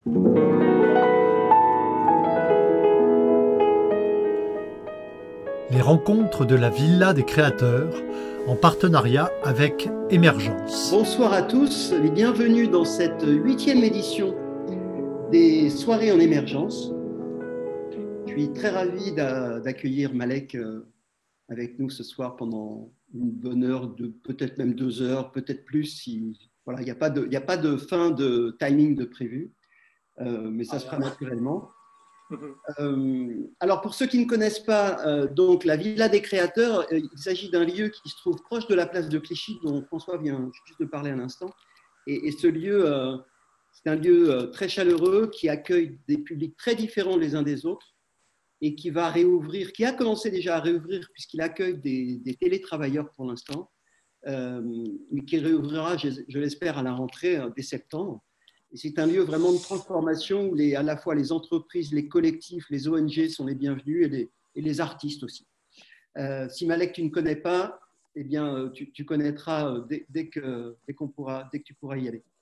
Les rencontres de la Villa des créateurs en partenariat avec Émergence. Bonsoir à tous et bienvenue dans cette 8e édition des soirées en émergence. Je suis très ravi d'accueillir Malek avec nous ce soir pendant une bonne heure, peut-être même 2 heures, peut-être plus. Voilà, il n'y a pas de fin de timing de prévu, mais ça se fera naturellement. Alors, pour ceux qui ne connaissent pas donc la Villa des créateurs, il s'agit d'un lieu qui se trouve proche de la place de Clichy, dont François vient juste de parler à l'instant. Et ce lieu, c'est un lieu très chaleureux qui accueille des publics très différents les uns des autres et qui va réouvrir, qui a commencé déjà à réouvrir puisqu'il accueille des télétravailleurs pour l'instant, mais qui réouvrira, je l'espère, à la rentrée dès septembre. Et c'est un lieu vraiment de transformation où à la fois les entreprises, les collectifs, les ONG sont les bienvenus et les artistes aussi. Si Malek, tu ne connais pas, eh bien, tu connaîtras dès que tu pourras y aller.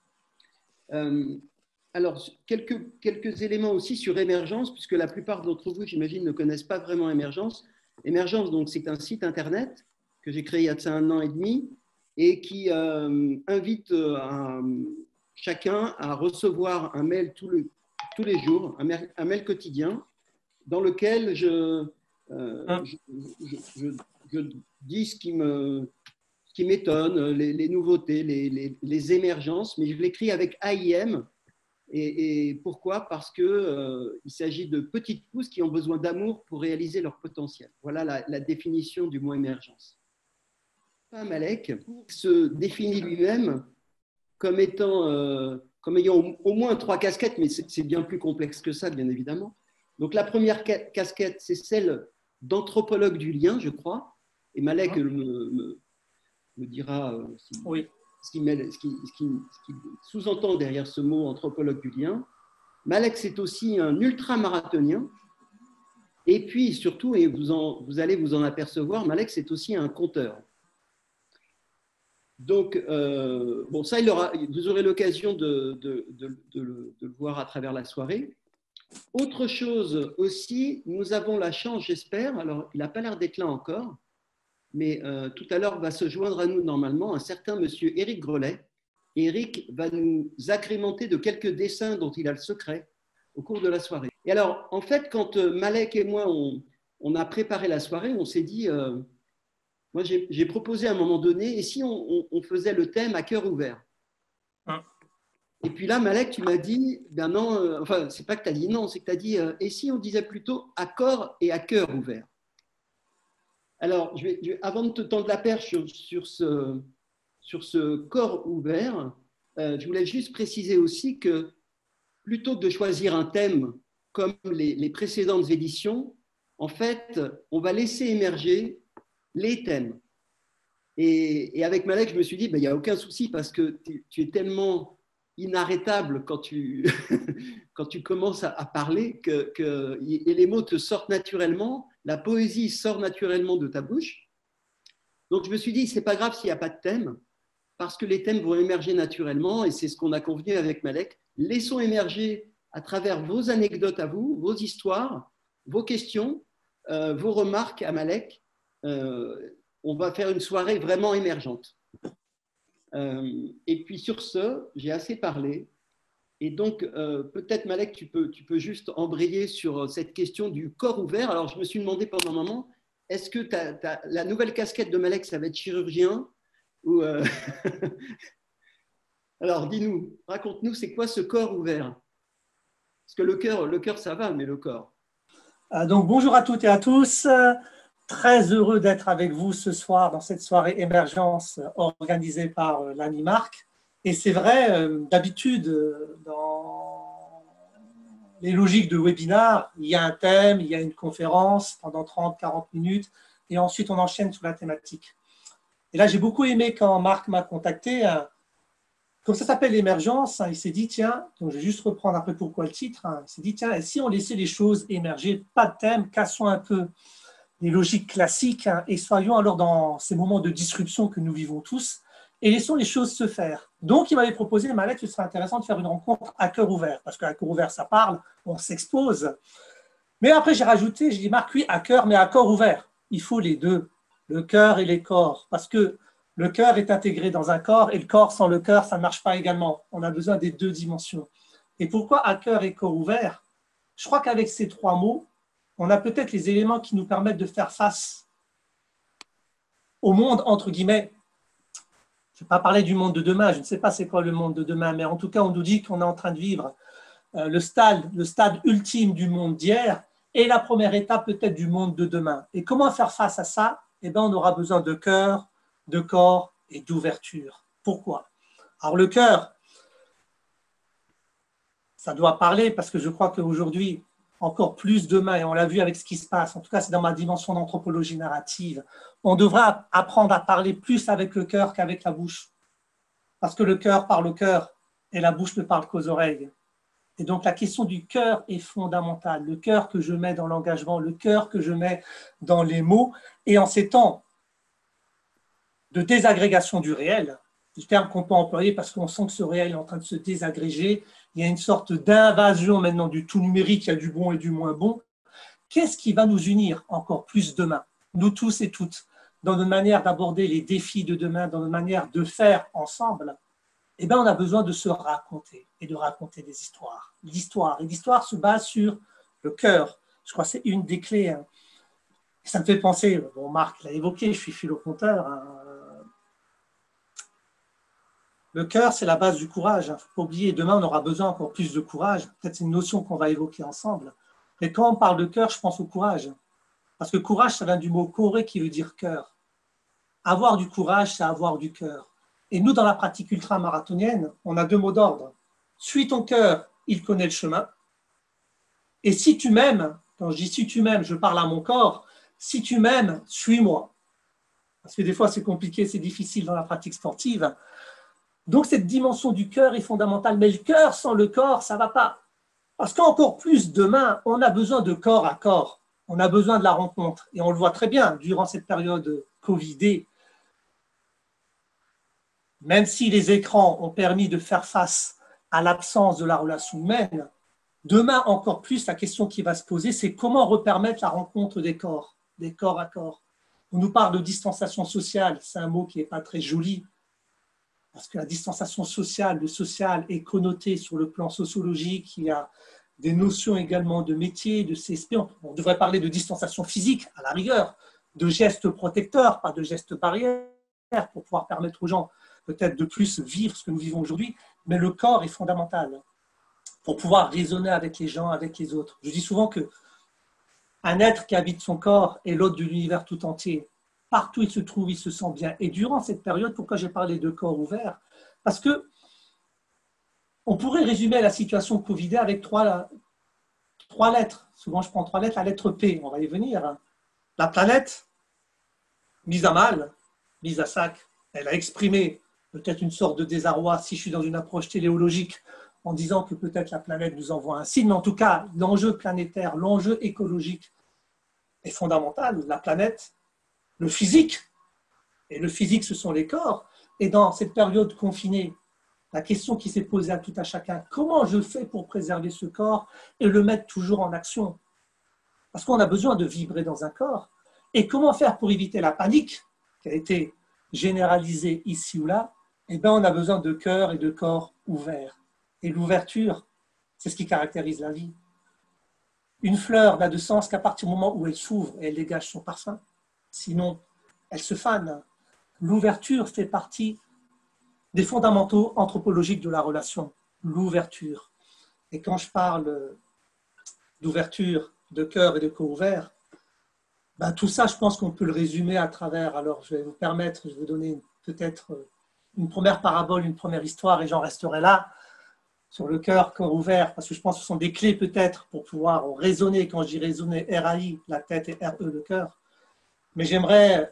Alors, quelques éléments aussi sur Émergence, puisque la plupart d'entre vous, j'imagine, ne connaissent pas vraiment Émergence. Émergence, donc, c'est un site internet que j'ai créé il y a de ça 1 an et demi et qui invite chacun à recevoir un mail tous les jours, un mail quotidien, dans lequel je dis ce qui m'étonne, les nouveautés, les émergences, mais je l'écris avec AIM. Et pourquoi? Parce qu'il s'agit de petites pousses qui ont besoin d'amour pour réaliser leur potentiel. Voilà la définition du mot émergence. Malek se définit lui-même comme ayant au moins 3 casquettes, mais c'est bien plus complexe que ça, bien évidemment. Donc, la première casquette, c'est celle d'anthropologue du lien, je crois. Et Malek me dira ce qui sous-entend derrière ce mot anthropologue du lien. Malek, c'est aussi un ultra-marathonien. Et puis, surtout, et vous allez vous en apercevoir, Malek, c'est aussi un conteur. Donc, bon, ça, vous aurez l'occasion de le voir à travers la soirée. Autre chose aussi, nous avons la chance, j'espère, alors il n'a pas l'air d'être là encore, mais tout à l'heure va se joindre à nous normalement un certain monsieur Éric Grelet. Éric va nous agrémenter de quelques dessins dont il a le secret au cours de la soirée. Et alors, en fait, quand Malek et moi, on a préparé la soirée, on s'est dit... moi, j'ai proposé à un moment donné, et si on faisait le thème à cœur ouvert? Et puis là, Malek, tu m'as dit, ben non, enfin, c'est pas que tu as dit non, c'est que tu as dit, et si on disait plutôt à corps et à cœur ouvert? Alors, avant de te tendre la perche sur ce corps ouvert, je voulais juste préciser aussi que plutôt que de choisir un thème comme les précédentes éditions, en fait, on va laisser émerger les thèmes. Et avec Malek, je me suis dit, il n'y a aucun souci parce que tu es tellement inarrêtable quand tu commences à parler et les mots te sortent naturellement, la poésie sort naturellement de ta bouche. Donc, je me suis dit, ce n'est pas grave s'il n'y a pas de thème parce que les thèmes vont émerger naturellement et c'est ce qu'on a convenu avec Malek. Laissons émerger à travers vos anecdotes à vous, vos histoires, vos questions, vos remarques à Malek. On va faire une soirée vraiment émergente. Et puis sur ce, j'ai assez parlé. Et donc, peut-être, Malek, tu peux juste embrayer sur cette question du corps ouvert. Alors, je me suis demandé pendant un moment, est-ce que la nouvelle casquette de Malek, ça va être chirurgien ou Alors, dis-nous, raconte-nous, c'est quoi ce corps ouvert? Parce que le cœur, ça va, mais le corps. Donc, bonjour à toutes et à tous. Très heureux d'être avec vous ce soir dans cette soirée émergence organisée par l'Animark. Et c'est vrai, d'habitude, dans les logiques de webinar, il y a un thème, il y a une conférence pendant 30-40 minutes et ensuite on enchaîne sur la thématique. Et là, j'ai beaucoup aimé quand Marc m'a contacté. Comme ça s'appelle l'émergence, il s'est dit, tiens, donc je vais juste reprendre après pourquoi le titre, il s'est dit, tiens, et si on laissait les choses émerger, pas de thème, cassons un peu les logiques classiques et soyons alors dans ces moments de disruption que nous vivons tous et laissons les choses se faire. Donc, il m'avait proposé, Malek, ce serait intéressant de faire une rencontre à cœur ouvert, parce qu'à cœur ouvert, ça parle, on s'expose. Mais après, j'ai rajouté, j'ai dit, Marc, oui, à cœur, mais à corps ouvert. Il faut les deux, le cœur et les corps, parce que le cœur est intégré dans un corps, et le corps sans le cœur, ça ne marche pas également. On a besoin des deux dimensions. Et pourquoi à cœur et corps ouvert? Je crois qu'avec ces trois mots, on a peut-être les éléments qui nous permettent de faire face au monde, entre guillemets. Je ne vais pas parler du monde de demain, je ne sais pas c'est quoi le monde de demain, mais en tout cas, on nous dit qu'on est en train de vivre le stade ultime du monde d'hier et la première étape peut-être du monde de demain. Et comment faire face à ça? Eh bien, on aura besoin de cœur, de corps et d'ouverture. Pourquoi? Alors le cœur, ça doit parler parce que je crois qu'aujourd'hui, encore plus demain, et on l'a vu avec ce qui se passe, en tout cas c'est dans ma dimension d'anthropologie narrative, on devra apprendre à parler plus avec le cœur qu'avec la bouche. Parce que le cœur parle au cœur et la bouche ne parle qu'aux oreilles. Et donc la question du cœur est fondamentale. Le cœur que je mets dans l'engagement, le cœur que je mets dans les mots. Et en ces temps de désagrégation du réel, le terme qu'on peut employer parce qu'on sent que ce réel est en train de se désagréger, il y a une sorte d'invasion maintenant du tout numérique, il y a du bon et du moins bon. Qu'est-ce qui va nous unir encore plus demain, nous tous et toutes, dans notre manière d'aborder les défis de demain, dans notre manière de faire ensemble? Eh bien, on a besoin de se raconter et de raconter des histoires. L'histoire, et l'histoire se base sur le cœur. Je crois que c'est une des clés. Hein. Ça me fait penser, bon, Marc l'a évoqué, je suis philoconteur. Hein. Le cœur, c'est la base du courage. Il ne faut pas oublier, demain, on aura besoin encore plus de courage. Peut-être c'est une notion qu'on va évoquer ensemble. Mais quand on parle de cœur, je pense au courage. Parce que courage, ça vient du mot coré qui veut dire cœur. Avoir du courage, c'est avoir du cœur. Et nous, dans la pratique ultramarathonienne, on a deux mots d'ordre. Suis ton cœur, il connaît le chemin. Et si tu m'aimes, quand je dis si tu m'aimes, je parle à mon corps, si tu m'aimes, suis-moi. Parce que des fois, c'est compliqué, c'est difficile dans la pratique sportive. Donc, cette dimension du cœur est fondamentale. Mais le cœur sans le corps, ça ne va pas. Parce qu'encore plus, demain, on a besoin de corps à corps. On a besoin de la rencontre. Et on le voit très bien durant cette période Covidée. Même si les écrans ont permis de faire face à l'absence de la relation humaine, demain encore plus, la question qui va se poser, c'est comment repermettre la rencontre des corps à corps. On nous parle de distanciation sociale, c'est un mot qui n'est pas très joli, parce que la distanciation sociale, le social est connoté sur le plan sociologique, il y a des notions également de métier, de CSP, on devrait parler de distanciation physique à la rigueur, de gestes protecteurs, pas de gestes barrières, pour pouvoir permettre aux gens peut-être de plus vivre ce que nous vivons aujourd'hui, mais le corps est fondamental pour pouvoir raisonner avec les gens, avec les autres. Je dis souvent qu'un être qui habite son corps est l'hôte de l'univers tout entier. Partout où il se trouve, il se sent bien. Et durant cette période, pourquoi j'ai parlé de corps ouvert? Parce que on pourrait résumer la situation Covid avec trois lettres. Souvent, je prends trois lettres, la lettre P, on va y venir. La planète, mise à mal, mise à sac, elle a exprimé peut-être une sorte de désarroi si je suis dans une approche téléologique en disant que peut-être la planète nous envoie un signe, mais en tout cas, l'enjeu planétaire, l'enjeu écologique est fondamental. La planète, le physique, et le physique, ce sont les corps. Et dans cette période confinée, la question qui s'est posée à tout à chacun, comment je fais pour préserver ce corps et le mettre toujours en action? Parce qu'on a besoin de vibrer dans un corps. Et comment faire pour éviter la panique qui a été généralisée ici ou là? Eh bien, on a besoin de cœur et de corps ouverts. Et l'ouverture, c'est ce qui caractérise la vie. Une fleur n'a de sens qu'à partir du moment où elle s'ouvre et elle dégage son parfum. Sinon, elle se fane. L'ouverture fait partie des fondamentaux anthropologiques de la relation. L'ouverture. Et quand je parle d'ouverture, de cœur et de corps ouvert, ben tout ça, je pense qu'on peut le résumer à travers. Alors, je vais vous permettre, je vais vous donner peut-être une première parabole, une première histoire, et j'en resterai là, sur le cœur, corps ouvert, parce que je pense que ce sont des clés peut-être pour pouvoir raisonner. Quand je dis raisonner, R-A-I, la tête, et R-E, le cœur. Mais j'aimerais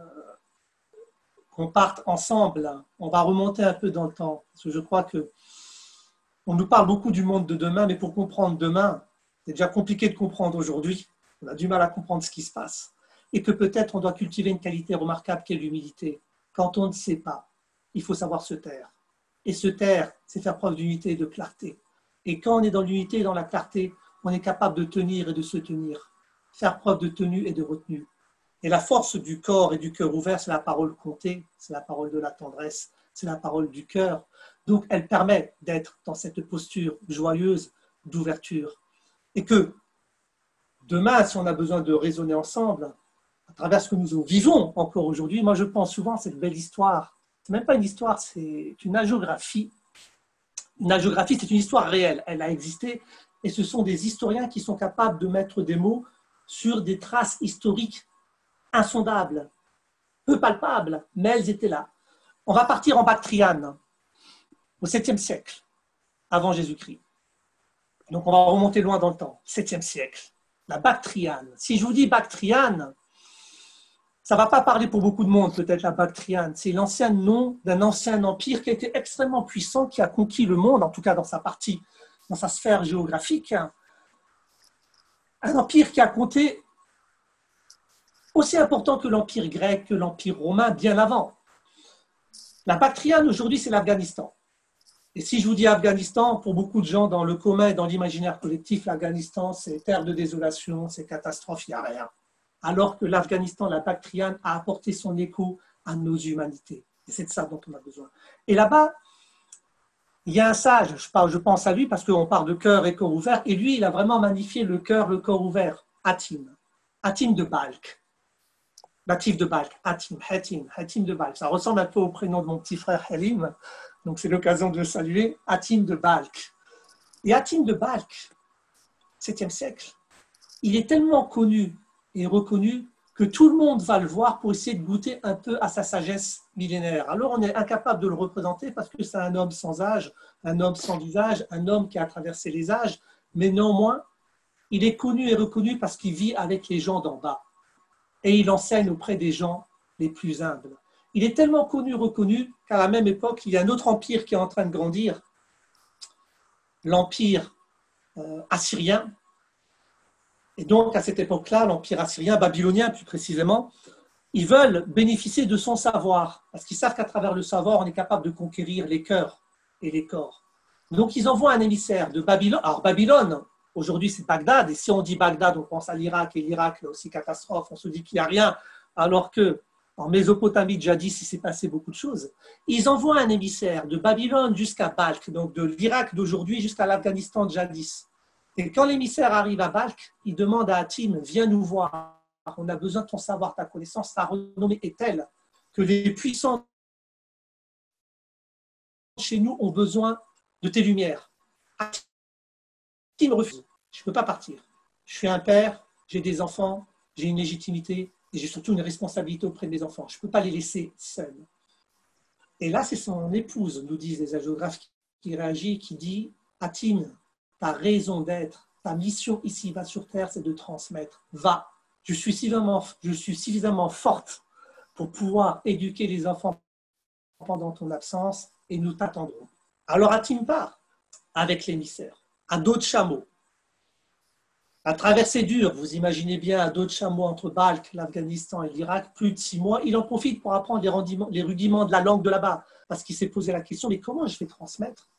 qu'on parte ensemble. On va remonter un peu dans le temps, parce que je crois que on nous parle beaucoup du monde de demain, mais pour comprendre demain, c'est déjà compliqué de comprendre aujourd'hui. On a du mal à comprendre ce qui se passe. Et que peut-être on doit cultiver une qualité remarquable qui est l'humilité. Quand on ne sait pas, il faut savoir se taire. Et se taire, c'est faire preuve d'unité et de clarté. Et quand on est dans l'unité et dans la clarté, on est capable de tenir et de se tenir, faire preuve de tenue et de retenue. Et la force du corps et du cœur ouvert, c'est la parole comptée, c'est la parole de la tendresse, c'est la parole du cœur. Donc, elle permet d'être dans cette posture joyeuse d'ouverture. Et que demain, si on a besoin de raisonner ensemble, à travers ce que nous vivons encore aujourd'hui, moi je pense souvent à cette belle histoire. Ce n'est même pas une histoire, c'est une hagiographie. Une hagiographie, c'est une histoire réelle, elle a existé. Et ce sont des historiens qui sont capables de mettre des mots sur des traces historiques insondables, peu palpables, mais elles étaient là. On va partir en Bactriane, au 7e siècle, avant Jésus-Christ. Donc on va remonter loin dans le temps, 7e siècle. La Bactriane. Si je vous dis Bactriane, ça ne va pas parler pour beaucoup de monde, peut-être la Bactriane. C'est l'ancien nom d'un ancien empire qui a été extrêmement puissant, qui a conquis le monde, en tout cas dans sa partie, dans sa sphère géographique. Un empire qui a compté aussi important que l'empire grec, que l'empire romain, bien avant. La Bactriane, aujourd'hui, c'est l'Afghanistan. Et si je vous dis Afghanistan, pour beaucoup de gens dans le commun et dans l'imaginaire collectif, l'Afghanistan, c'est terre de désolation, c'est catastrophe, il n'y a rien. Alors que l'Afghanistan, la Bactriane, a apporté son écho à nos humanités. Et c'est de ça dont on a besoin. Et là-bas, il y a un sage, je pense à lui parce qu'on parle de cœur et corps ouvert, et lui, il a vraiment magnifié le cœur, le corps ouvert, Hatim. Hatim de Balkh. Natif de Balkh, Hatim de Balkh. Ça ressemble un peu au prénom de mon petit frère Halim, donc c'est l'occasion de le saluer, Hatim de Balkh. Et Hatim de Balkh, 7e siècle, il est tellement connu et reconnu que tout le monde va le voir pour essayer de goûter un peu à sa sagesse millénaire. Alors on est incapable de le représenter parce que c'est un homme sans âge, un homme sans visage, un homme qui a traversé les âges, mais néanmoins, il est connu et reconnu parce qu'il vit avec les gens d'en bas. Et il enseigne auprès des gens les plus humbles. Il est tellement connu, reconnu, qu'à la même époque, il y a un autre empire qui est en train de grandir, l'empire assyrien. Et donc, à cette époque-là, l'empire assyrien, babylonien plus précisément, ils veulent bénéficier de son savoir, parce qu'ils savent qu'à travers le savoir, on est capable de conquérir les cœurs et les corps. Donc, ils envoient un émissaire de Babylone. Alors, Babylone, aujourd'hui, c'est Bagdad, et si on dit Bagdad, on pense à l'Irak, et l'Irak, là aussi, catastrophe, on se dit qu'il n'y a rien, alors que en Mésopotamie, jadis, il s'est passé beaucoup de choses. Ils envoient un émissaire de Babylone jusqu'à Balkh, donc de l'Irak d'aujourd'hui jusqu'à l'Afghanistan de jadis. Et quand l'émissaire arrive à Balkh, il demande à Hatim, viens nous voir, on a besoin de ton savoir, ta connaissance, ta renommée est telle que les puissants chez nous ont besoin de tes lumières. Hatim refuse, je ne peux pas partir. Je suis un père, j'ai des enfants, j'ai une légitimité et j'ai surtout une responsabilité auprès de mes enfants. Je ne peux pas les laisser seuls. Et là, c'est son épouse, nous disent les hagiographes, qui réagit, qui dit, Hatim, ta raison d'être, ta mission ici-bas sur terre, c'est de transmettre. Va, je suis suffisamment forte pour pouvoir éduquer les enfants pendant ton absence et nous t'attendrons. Alors Hatim part avec l'émissaire, à dos de chameau. La traversée dure, vous imaginez bien, à dos de chameau entre Balkh, l'Afghanistan et l'Irak, plus de 6 mois. Il en profite pour apprendre les rudiments de la langue de là-bas, parce qu'il s'est posé la question, mais comment je vais transmettre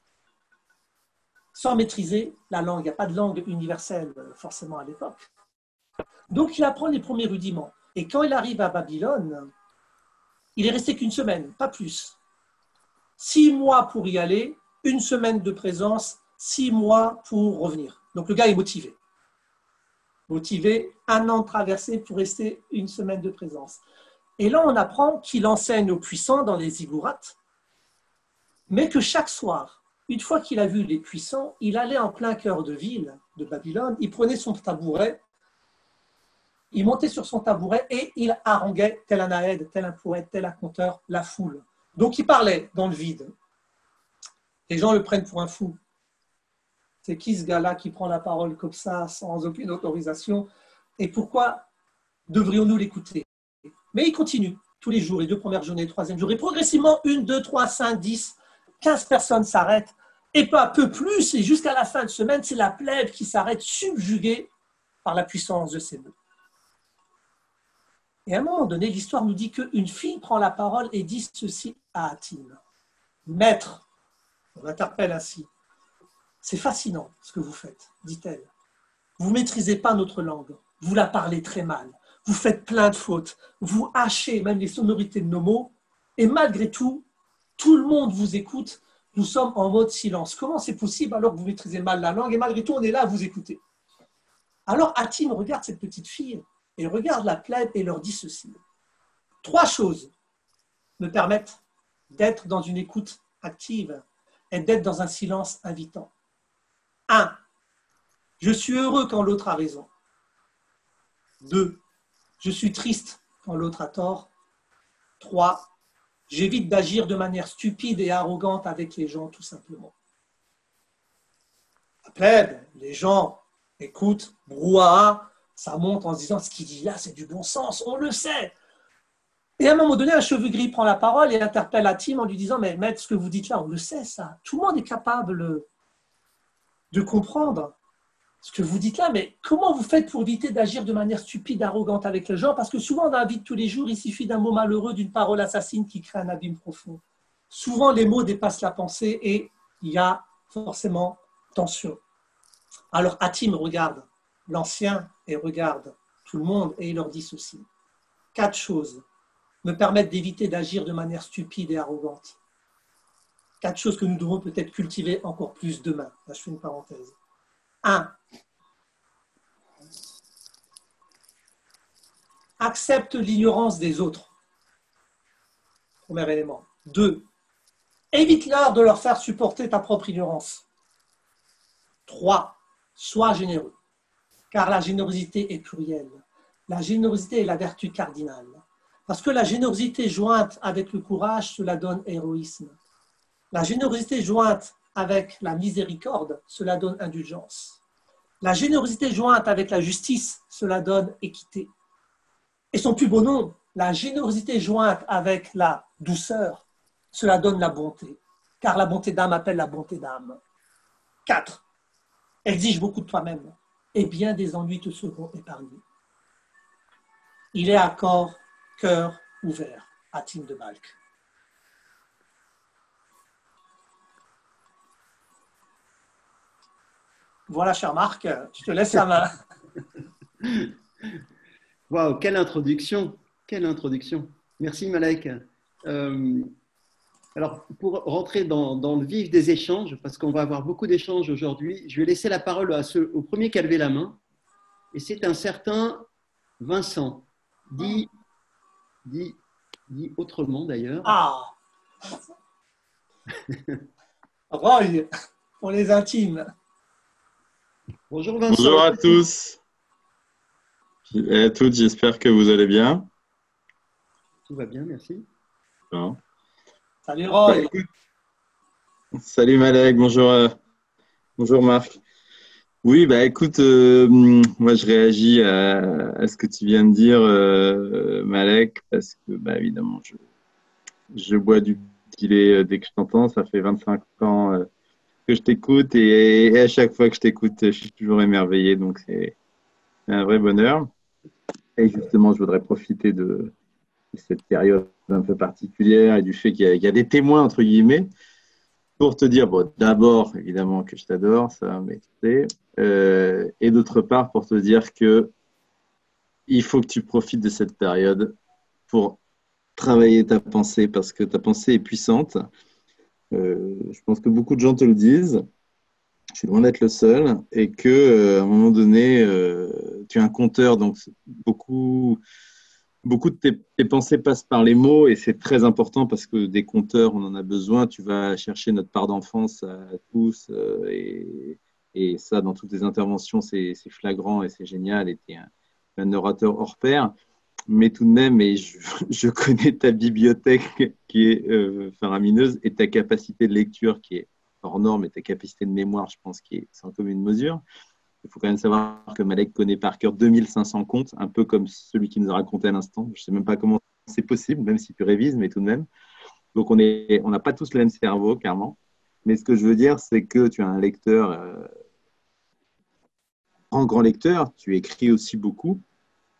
sans maîtriser la langue? Il n'y a pas de langue universelle forcément à l'époque. Donc il apprend les premiers rudiments. Et quand il arrive à Babylone, il est resté qu'une semaine, pas plus. 6 mois pour y aller, 1 semaine de présence, 6 mois pour revenir. Donc le gars est motivé. Motivé, 1 an de traversée pour rester 1 semaine de présence. Et là, on apprend qu'il enseigne aux puissants dans les ziggourats, mais que chaque soir, une fois qu'il a vu les puissants, il allait en plein cœur de ville de Babylone, il prenait son tabouret, il montait sur son tabouret et il haranguait tel un aède, tel un poète, tel un conteur, la foule. Donc il parlait dans le vide. Les gens le prennent pour un fou. C'est qui ce gars-là qui prend la parole comme ça, sans aucune autorisation? Et pourquoi devrions-nous l'écouter? Mais il continue tous les jours, les 2 premières journées, le 3e jour. Et progressivement, 1, 2, 3, 5, 10, 15 personnes s'arrêtent. Et peu à peu plus, et jusqu'à la fin de semaine, c'est la plèbe qui s'arrête subjuguée par la puissance de ces mots. Et à un moment donné, l'histoire nous dit qu'une fille prend la parole et dit ceci à Hatim. Maître, on l'interpelle ainsi. C'est fascinant ce que vous faites, dit-elle. Vous ne maîtrisez pas notre langue, vous la parlez très mal, vous faites plein de fautes, vous hachez même les sonorités de nos mots, et malgré tout, tout le monde vous écoute, nous sommes en mode silence. Comment c'est possible alors que vous maîtrisez mal la langue, et malgré tout, on est là à vous écouter? Alors Hatim regarde cette petite fille, et regarde la plèbe et leur dit ceci. 3 choses me permettent d'être dans une écoute active et d'être dans un silence invitant. 1. Je suis heureux quand l'autre a raison. 2. Je suis triste quand l'autre a tort. 3. J'évite d'agir de manière stupide et arrogante avec les gens, tout simplement. La plèbe, les gens écoutent, brouhaha, ça monte en se disant ce qu'il dit là, c'est du bon sens, on le sait. Et à un moment donné, un cheveu gris prend la parole et interpelle Hatim en lui disant mais maître, ce que vous dites là, on le sait ça. Tout le monde est capable de comprendre ce que vous dites là, mais comment vous faites pour éviter d'agir de manière stupide, arrogante avec les gens? Parce que souvent, dans la vie de tous les jours, il suffit d'un mot malheureux, d'une parole assassine qui crée un abîme profond. Souvent, les mots dépassent la pensée et il y a forcément tension. Alors, Hatim regarde l'ancien et regarde tout le monde et il leur dit ceci. 4 choses me permettent d'éviter d'agir de manière stupide et arrogante. 4 choses que nous devons peut-être cultiver encore plus demain. Là, je fais une parenthèse. 1. Accepte l'ignorance des autres. Premier élément. 2. Évite-leur de leur faire supporter ta propre ignorance. 3. Sois généreux, car la générosité est plurielle. La générosité est la vertu cardinale. Parce que la générosité jointe avec le courage, cela donne héroïsme. La générosité jointe avec la miséricorde, cela donne indulgence. La générosité jointe avec la justice, cela donne équité. Et son plus beau nom, la générosité jointe avec la douceur, cela donne la bonté. Car la bonté d'âme appelle la bonté d'âme. 4. Exige beaucoup de toi-même, et bien des ennuis te seront épargnés. Il est à corps, cœur ouvert, Hatim de Balkh. Voilà, cher Marc, je te laisse la main. Waouh, quelle introduction! Quelle introduction! Merci Malek. Alors, pour rentrer dans le vif des échanges, parce qu'on va avoir beaucoup d'échanges aujourd'hui, je vais laisser la parole au premier qui a levé la main. Et c'est un certain Vincent, dit autrement d'ailleurs. Ah Roy, pour les intimes. Bonjour Vincent. Bonjour à tous et à toutes, j'espère que vous allez bien. Tout va bien, merci. Bon. Salut Roy. Écoute, salut Malek, bonjour Marc. Oui, écoute, moi je réagis à ce que tu viens de dire, Malek, parce que évidemment, je bois du filet dès que je t'entends. Ça fait 25 ans que je t'écoute et à chaque fois que je t'écoute, je suis toujours émerveillé, donc c'est un vrai bonheur. Et justement, je voudrais profiter de cette période un peu particulière et du fait qu'il y a des témoins, entre guillemets, pour te dire, bon, d'abord, évidemment, que je t'adore, ça, mais tu sais, et d'autre part, pour te dire que il faut que tu profites de cette période pour travailler ta pensée, parce que ta pensée est puissante. Je pense que beaucoup de gens te le disent. Je suis loin d'être le seul, et que à un moment donné, tu es un conteur, donc beaucoup de tes pensées passent par les mots, et c'est très important parce que des compteurs, on en a besoin. Tu vas chercher notre part d'enfance à tous, et ça, dans toutes tes interventions, c'est flagrant et c'est génial, et tu es un orateur hors pair. Mais tout de même, et je connais ta bibliothèque qui est faramineuse, et ta capacité de lecture qui est hors norme, et ta capacité de mémoire, je pense, qui est sans commune mesure. Il faut quand même savoir que Malek connaît par cœur 2500 contes, un peu comme celui qui nous a raconté à l'instant. Je ne sais même pas comment c'est possible, même si tu révises, mais tout de même. Donc, on n'a pas tous le même cerveau, clairement. Mais ce que je veux dire, c'est que tu es un lecteur, grand lecteur. Tu écris aussi beaucoup.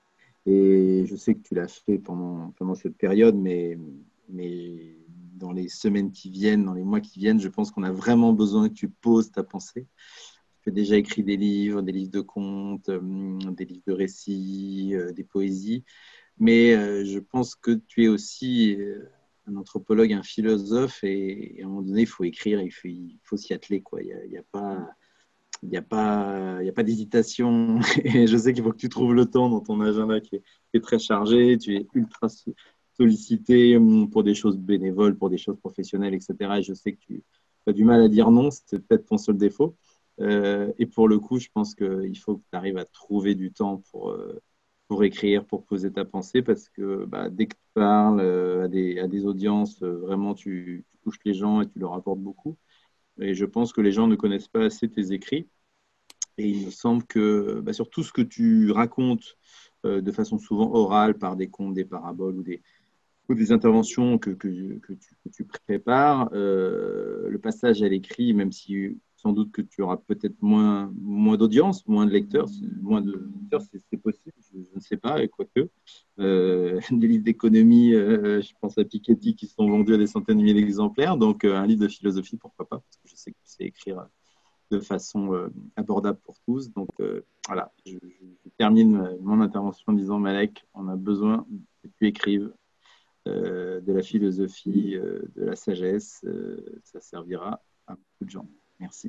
Et je sais que tu l'as fait pendant cette période, mais dans les semaines qui viennent, dans les mois qui viennent, je pense qu'on a vraiment besoin que tu poses ta pensée. Tu as déjà écrit des livres de contes, des livres de récits, des poésies, mais je pense que tu es aussi un anthropologue, un philosophe, et à un moment donné, il faut écrire, il faut s'y atteler, quoi. Il y a pas, il y a pas d'hésitation. Et je sais qu'il faut que tu trouves le temps dans ton agenda qui est très chargé. Tu es ultra sollicité pour des choses bénévoles, pour des choses professionnelles, etc. Et je sais que tu as du mal à dire non. C'est peut-être ton seul défaut. Et pour le coup, je pense qu'il faut que tu arrives à trouver du temps pour écrire, pour poser ta pensée, parce que bah, dès que tu parles à des audiences, vraiment, tu touches les gens et tu leur apportes beaucoup. Et je pense que les gens ne connaissent pas assez tes écrits. Et il me semble que bah, sur tout ce que tu racontes de façon souvent orale, par des contes, des paraboles ou des interventions que tu prépares, le passage à l'écrit, même si sans doute que tu auras peut-être moins d'audience, moins de lecteurs, c'est possible, je ne sais pas, et quoique. Des livres d'économie, je pense à Piketty, qui sont vendus à des centaines de milliers d'exemplaires, donc un livre de philosophie, pourquoi pas, parce que je sais que tu sais écrire de façon abordable pour tous. Donc voilà, je termine mon intervention en disant, Malek, on a besoin que tu écrives de la philosophie, de la sagesse. Ça servira à beaucoup de gens. Merci.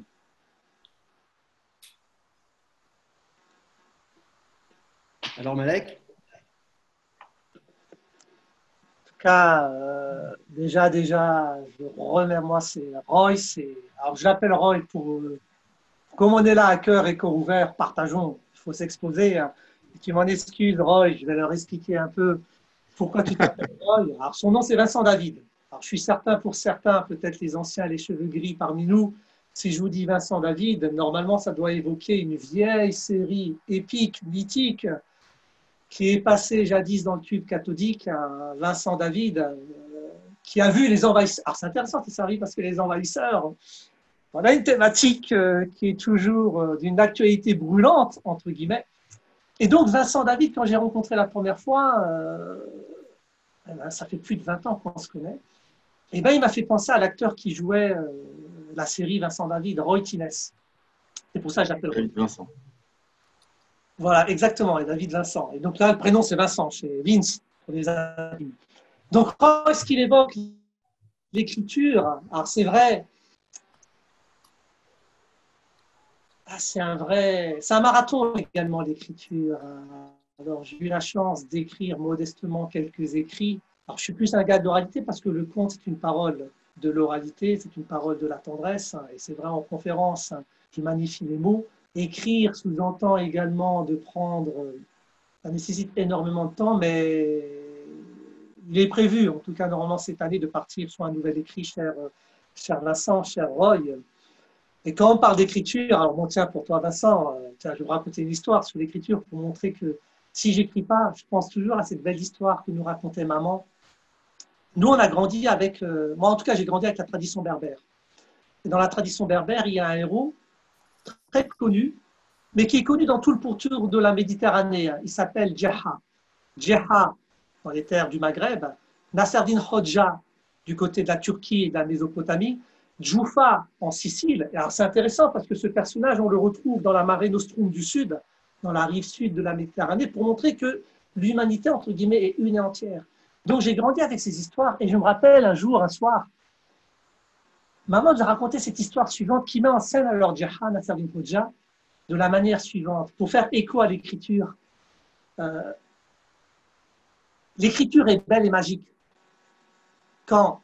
Alors, Malek? En tout cas, déjà, je remets, moi, c'est Roy. Alors, je l'appelle Roy comme on est là à cœur et corps ouvert, partageons. Il faut s'exposer. Hein. Et tu m'en excuses, Roy, je vais leur expliquer un peu pourquoi tu t'appelles Roy. Alors, son nom, c'est Vincent David. Alors, je suis certain pour certains, peut-être les anciens, les cheveux gris parmi nous, si je vous dis Vincent David, normalement, ça doit évoquer une vieille série épique, mythique, qui est passée jadis dans le tube cathodique, Vincent David, qui a vu les envahisseurs. Alors, c'est intéressant que ça arrive parce que les envahisseurs, on a une thématique qui est toujours d'une actualité brûlante, entre guillemets. Et donc, Vincent David, quand j'ai rencontré la première fois, ça fait plus de 20 ans qu'on se connaît, et ben, il m'a fait penser à l'acteur qui jouait la série Vincent David, Roy Thines. C'est pour ça que j'appelle Roy. Vincent. Voilà, exactement, et David Vincent. Et donc là, le prénom, c'est Vincent, chez Vince, pour les amis. Donc, Roy, ce qu'il évoque, l'écriture, alors c'est vrai, c'est un marathon également, l'écriture. Alors, j'ai eu la chance d'écrire modestement quelques écrits. Alors, je suis plus un gars d'oralité parce que le conte, c'est une parole de l'oralité, c'est une parole de la tendresse. Et c'est vrai, en conférence, je magnifie les mots. Écrire sous-entend également de prendre, ça nécessite énormément de temps, mais il est prévu, en tout cas, normalement, cette année, de partir sur un nouvel écrit, cher Vincent, cher Roy. Et quand on parle d'écriture, alors bon, tiens, pour toi, Vincent, tiens, je vais vous raconter une histoire sur l'écriture pour montrer que si j'écris pas, je pense toujours à cette belle histoire que nous racontait maman. Nous, on a grandi avec, moi en tout cas, j'ai grandi avec la tradition berbère. Et dans la tradition berbère, il y a un héros très connu, mais qui est connu dans tout le pourtour de la Méditerranée. Il s'appelle Djeha. Djeha, dans les terres du Maghreb, Nasreddin Hoxha, du côté de la Turquie et de la Mésopotamie, Djoufa en Sicile. Alors c'est intéressant parce que ce personnage, on le retrouve dans la Mare Nostrum du Sud, dans la rive sud de la Méditerranée, pour montrer que l'humanité, entre guillemets, est une et entière. Donc j'ai grandi avec ces histoires et je me rappelle un jour, un soir, maman nous a raconté cette histoire suivante qui met en scène alors Djeha Nasreddin Hoxha de la manière suivante, pour faire écho à l'écriture. L'écriture est belle et magique. Quand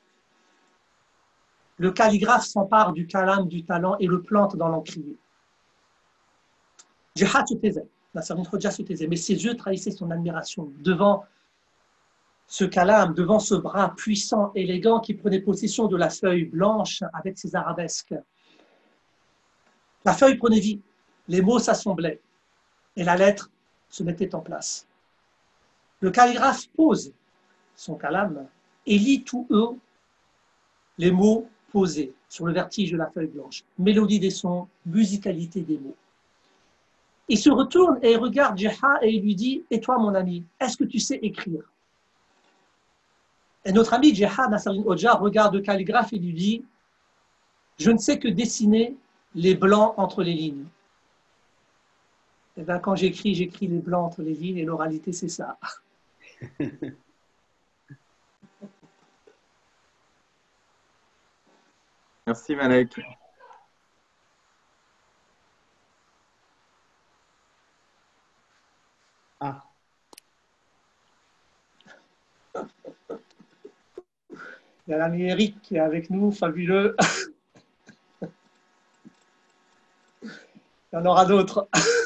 le calligraphe s'empare du calame, du talent et le plante dans l'encrier. Djeha se taisait, Nasreddin Hoxha se taisait, mais ses yeux trahissaient son admiration devant ce calame, devant ce bras puissant, élégant qui prenait possession de la feuille blanche avec ses arabesques. La feuille prenait vie, les mots s'assemblaient et la lettre se mettait en place. Le calligraphe pose son calame et lit tout haut les mots posés sur le vertige de la feuille blanche. Mélodie des sons, musicalité des mots. Il se retourne et il regarde Jeha et il lui dit, et toi mon ami, est-ce que tu sais écrire? Et notre ami Jeha Nasruddin Hoxha regarde le calligraphe et lui dit, je ne sais que dessiner les blancs entre les lignes. Et bien, quand j'écris les blancs entre les lignes et l'oralité, c'est ça. Merci Malek. Ah, Il y a l'ami Eric qui est avec nous, fabuleux. Il y en aura d'autres.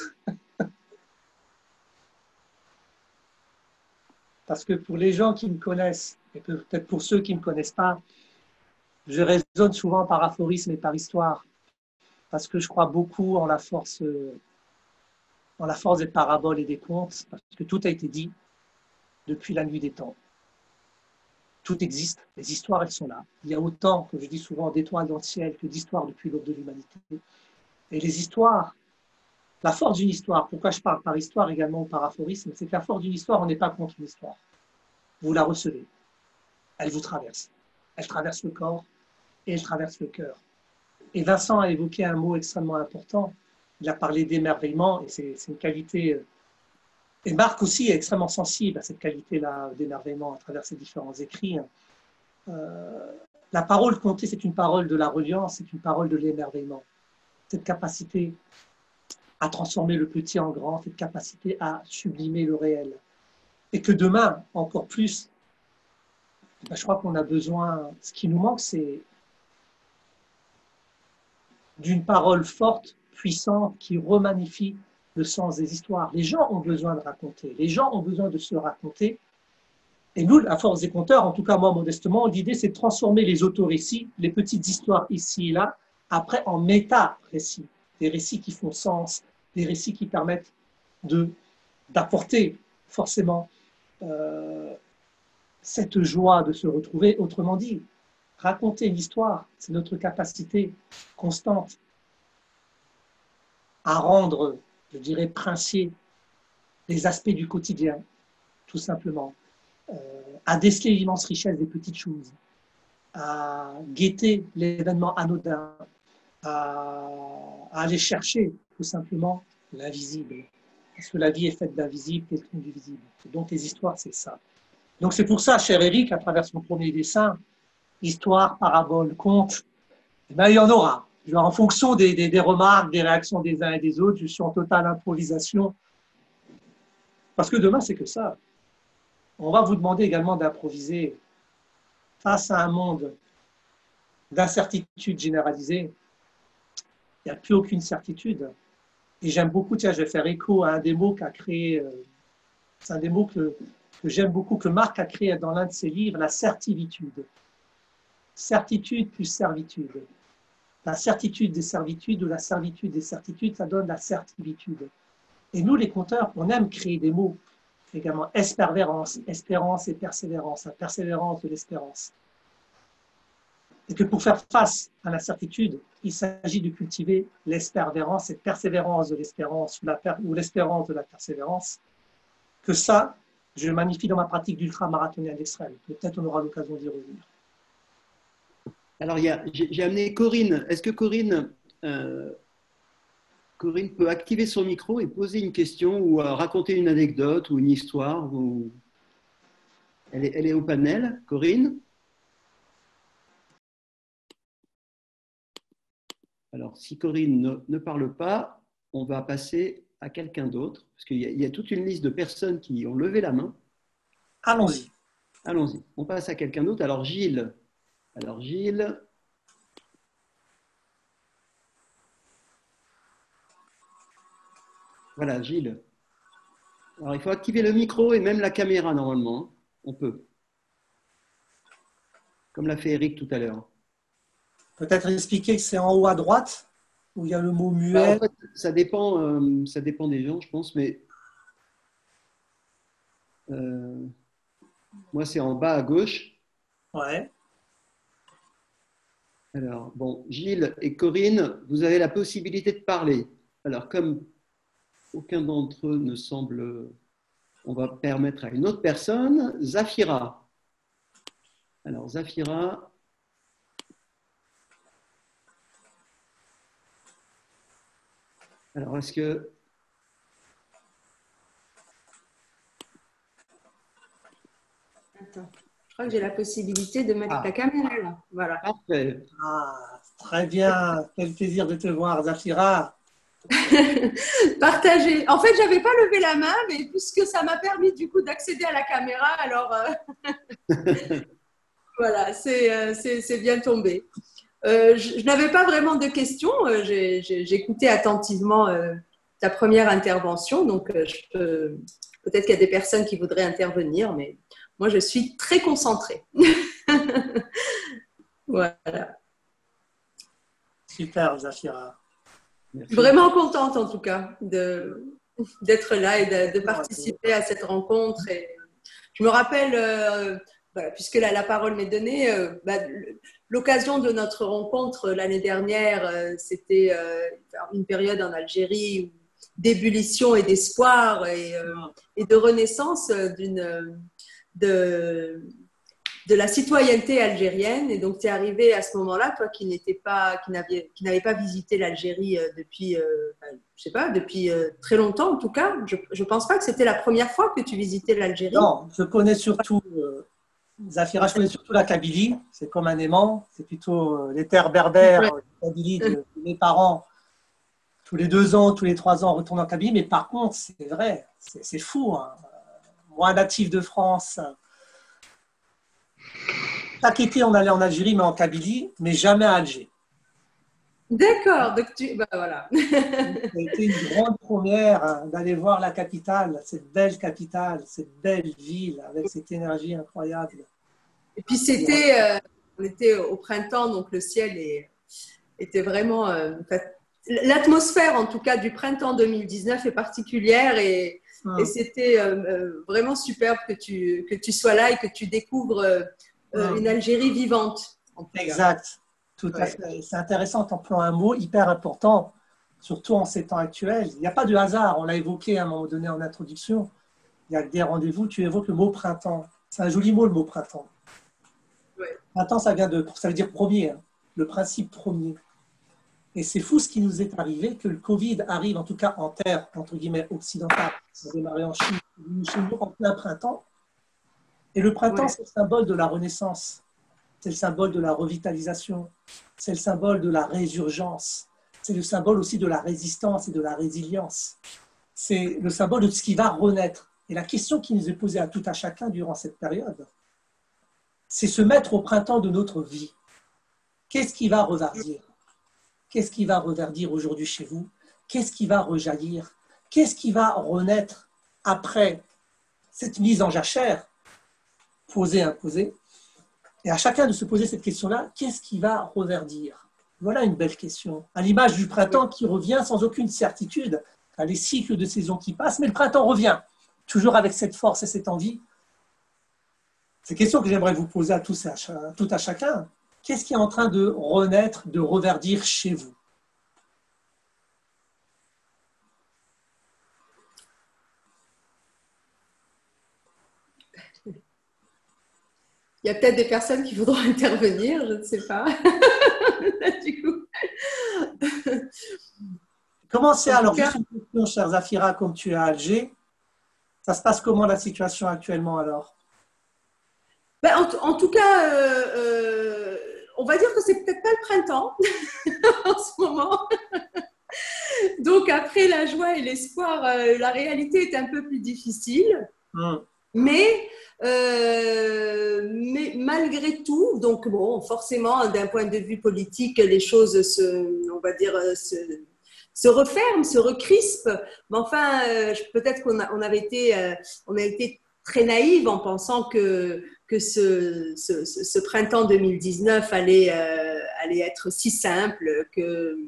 Parce que pour les gens qui me connaissent, et peut-être pour ceux qui ne me connaissent pas, je raisonne souvent par aphorisme et par histoire, parce que je crois beaucoup en la force des paraboles et des contes, parce que tout a été dit depuis la nuit des temps. Tout existe, les histoires, elles sont là. Il y a autant, comme je dis souvent, d'étoiles dans le ciel que d'histoires depuis l'aube de l'humanité. Et les histoires, la force d'une histoire, pourquoi je parle par histoire également ou par aphorisme, c'est que la force d'une histoire, on n'est pas contre une histoire. Vous la recevez, elle vous traverse. Elle traverse le corps et elle traverse le cœur. Et Vincent a évoqué un mot extrêmement important. Il a parlé d'émerveillement et c'est une qualité. Et Marc aussi est extrêmement sensible à cette qualité-là d'émerveillement à travers ses différents écrits. La parole contée, c'est une parole de la reliance, c'est une parole de l'émerveillement. Cette capacité à transformer le petit en grand, cette capacité à sublimer le réel. Et que demain, encore plus, je crois qu'on a besoin, ce qui nous manque, c'est d'une parole forte, puissante, qui remagnifie le sens des histoires. Les gens ont besoin de raconter, les gens ont besoin de se raconter. Et nous, à force des conteurs, en tout cas moi modestement, l'idée c'est de transformer les autorécits, les petites histoires ici et là, après en méta-récits, des récits qui font sens, des récits qui permettent d'apporter forcément cette joie de se retrouver. Autrement dit, raconter une histoire, c'est notre capacité constante à rendre, je dirais, princier les aspects du quotidien, tout simplement, à déceler l'immense richesse des petites choses, à guetter l'événement anodin, à aller chercher tout simplement l'invisible. Parce que la vie est faite d'invisible, et du visible. Et donc les histoires, c'est ça. Donc c'est pour ça, cher Eric, à travers son premier dessin, histoire, parabole, conte, eh bien, il y en aura. En fonction des remarques, des réactions des uns et des autres, je suis en totale improvisation. Parce que demain, c'est que ça. On va vous demander également d'improviser face à un monde d'incertitude généralisée. Il n'y a plus aucune certitude. Et j'aime beaucoup, tiens, je vais faire écho à un des mots qu'a créé, c'est un des mots que j'aime beaucoup, que Marc a créé dans l'un de ses livres, la certitude. Certitude plus servitude. La certitude des servitudes ou la servitude des certitudes, ça donne la certitude. Et nous, les conteurs, on aime créer des mots, également espérance, espérance et persévérance, la persévérance de l'espérance. Et que pour faire face à l'incertitude, il s'agit de cultiver l'espérance, cette persévérance de l'espérance ou l'espérance de la persévérance, que ça, je magnifie dans ma pratique d'ultramarathonien d'extrême. Peut-être on aura l'occasion d'y revenir. Alors, j'ai amené Corinne. Est-ce que Corinne peut activer son micro et poser une question ou raconter une anecdote ou une histoire Elle est au panel, Corinne. Alors, si Corinne ne parle pas, on va passer à quelqu'un d'autre, parce qu'il y a toute une liste de personnes qui ont levé la main. Allons-y. Allons-y, on passe à quelqu'un d'autre. Alors, Gilles. Voilà, Gilles. Alors, il faut activer le micro et même la caméra, normalement. On peut. Comme l'a fait Eric tout à l'heure. Peut-être expliquer que c'est en haut à droite, où il y a le mot muet. En fait, ça dépend des gens, je pense, mais moi, c'est en bas à gauche. Ouais. Alors, bon, Gilles et Corinne, vous avez la possibilité de parler. Alors, comme aucun d'entre eux ne semble... On va permettre à une autre personne, Zafira. Alors, Zafira... Alors, est-ce que... Attends, je crois que j'ai la possibilité de mettre la caméra là. Voilà. Parfait. Ah, très bien. Quel plaisir de te voir, Zafira. Partager. En fait, j'avais pas levé la main, mais puisque ça m'a permis du coup d'accéder à la caméra, alors voilà, c'est bien tombé. Je n'avais pas vraiment de questions. J'ai écouté attentivement ta première intervention, donc peut-être qu'il y a des personnes qui voudraient intervenir, mais moi, je suis très concentrée. Voilà. Super, Zafira. Merci. Vraiment contente en tout cas d'être là et de participer à cette rencontre. Et je me rappelle, voilà, puisque la parole m'est donnée, l'occasion de notre rencontre l'année dernière, c'était une période en Algérie d'ébullition et d'espoir et de renaissance de la citoyenneté algérienne. Et donc, tu es arrivé à ce moment-là, toi qui n'avais pas visité l'Algérie depuis, je sais pas, depuis très longtemps en tout cas. Je ne pense pas que c'était la première fois que tu visitais l'Algérie. Non, je connais surtout, Zafira, je connais surtout la Kabylie. C'est comme un aimant. C'est plutôt les terres berbères, la Kabylie de mes parents. Tous les 2 ans, tous les 3 ans, on retourne en Kabylie. Mais par contre, c'est vrai, c'est fou. Hein. Moi, natif de France, chaque été, on allait en Algérie, mais en Kabylie, mais jamais à Alger. D'accord, donc voilà. Ça a été une grande première d'aller voir la capitale, cette belle capitale, cette belle ville, avec cette énergie incroyable. Et puis on était au printemps, donc le ciel était vraiment... l'atmosphère, en tout cas, du printemps 2019 est particulière et c'était vraiment superbe que tu sois là et que tu découvres une Algérie vivante. Exact, tout à fait. C'est intéressant, tu emploies un mot hyper important, surtout en ces temps actuels. Il n'y a pas de hasard, on l'a évoqué à un moment donné en introduction. Il y a des rendez-vous, tu évoques le mot printemps. C'est un joli mot, le mot printemps. Ouais. Printemps, ça veut dire premier, hein, le principe premier. Et c'est fou ce qui nous est arrivé, que le Covid arrive, en tout cas en terre, entre guillemets, occidentale. Ça a démarré en Chine, chez nous en plein printemps. Et le printemps, c'est le symbole de la renaissance. C'est le symbole de la revitalisation. C'est le symbole de la résurgence. C'est le symbole aussi de la résistance et de la résilience. C'est le symbole de ce qui va renaître. Et la question qui nous est posée à tout à chacun durant cette période, c'est se mettre au printemps de notre vie. Qu'est-ce qui va reverdir ? Qu'est-ce qui va reverdir aujourd'hui chez vous? Qu'est-ce qui va rejaillir? Qu'est-ce qui va renaître après cette mise en jachère, posée, imposée? Et à chacun de se poser cette question-là, qu'est-ce qui va reverdir? Voilà une belle question. À l'image du printemps qui revient sans aucune certitude, à les cycles de saison qui passent, mais le printemps revient, toujours avec cette force et cette envie. C'est une question que j'aimerais vous poser à tous et à tout à chacun. Qu'est-ce qui est en train de renaître, de reverdir chez vous? Il y a peut-être des personnes qui voudront intervenir, je ne sais pas. Du coup. Commencez alors, juste une question, chère Zafira, comme tu es à Alger. Ça se passe comment la situation actuellement alors? En tout cas, on va dire que c'est peut-être pas le printemps en ce moment. Donc après la joie et l'espoir, la réalité est un peu plus difficile. Mais malgré tout, donc bon, forcément, d'un point de vue politique, les choses se referment, se recrispent. Mais enfin, peut-être qu'on a été très naïve en pensant que ce printemps 2019 allait être si simple, que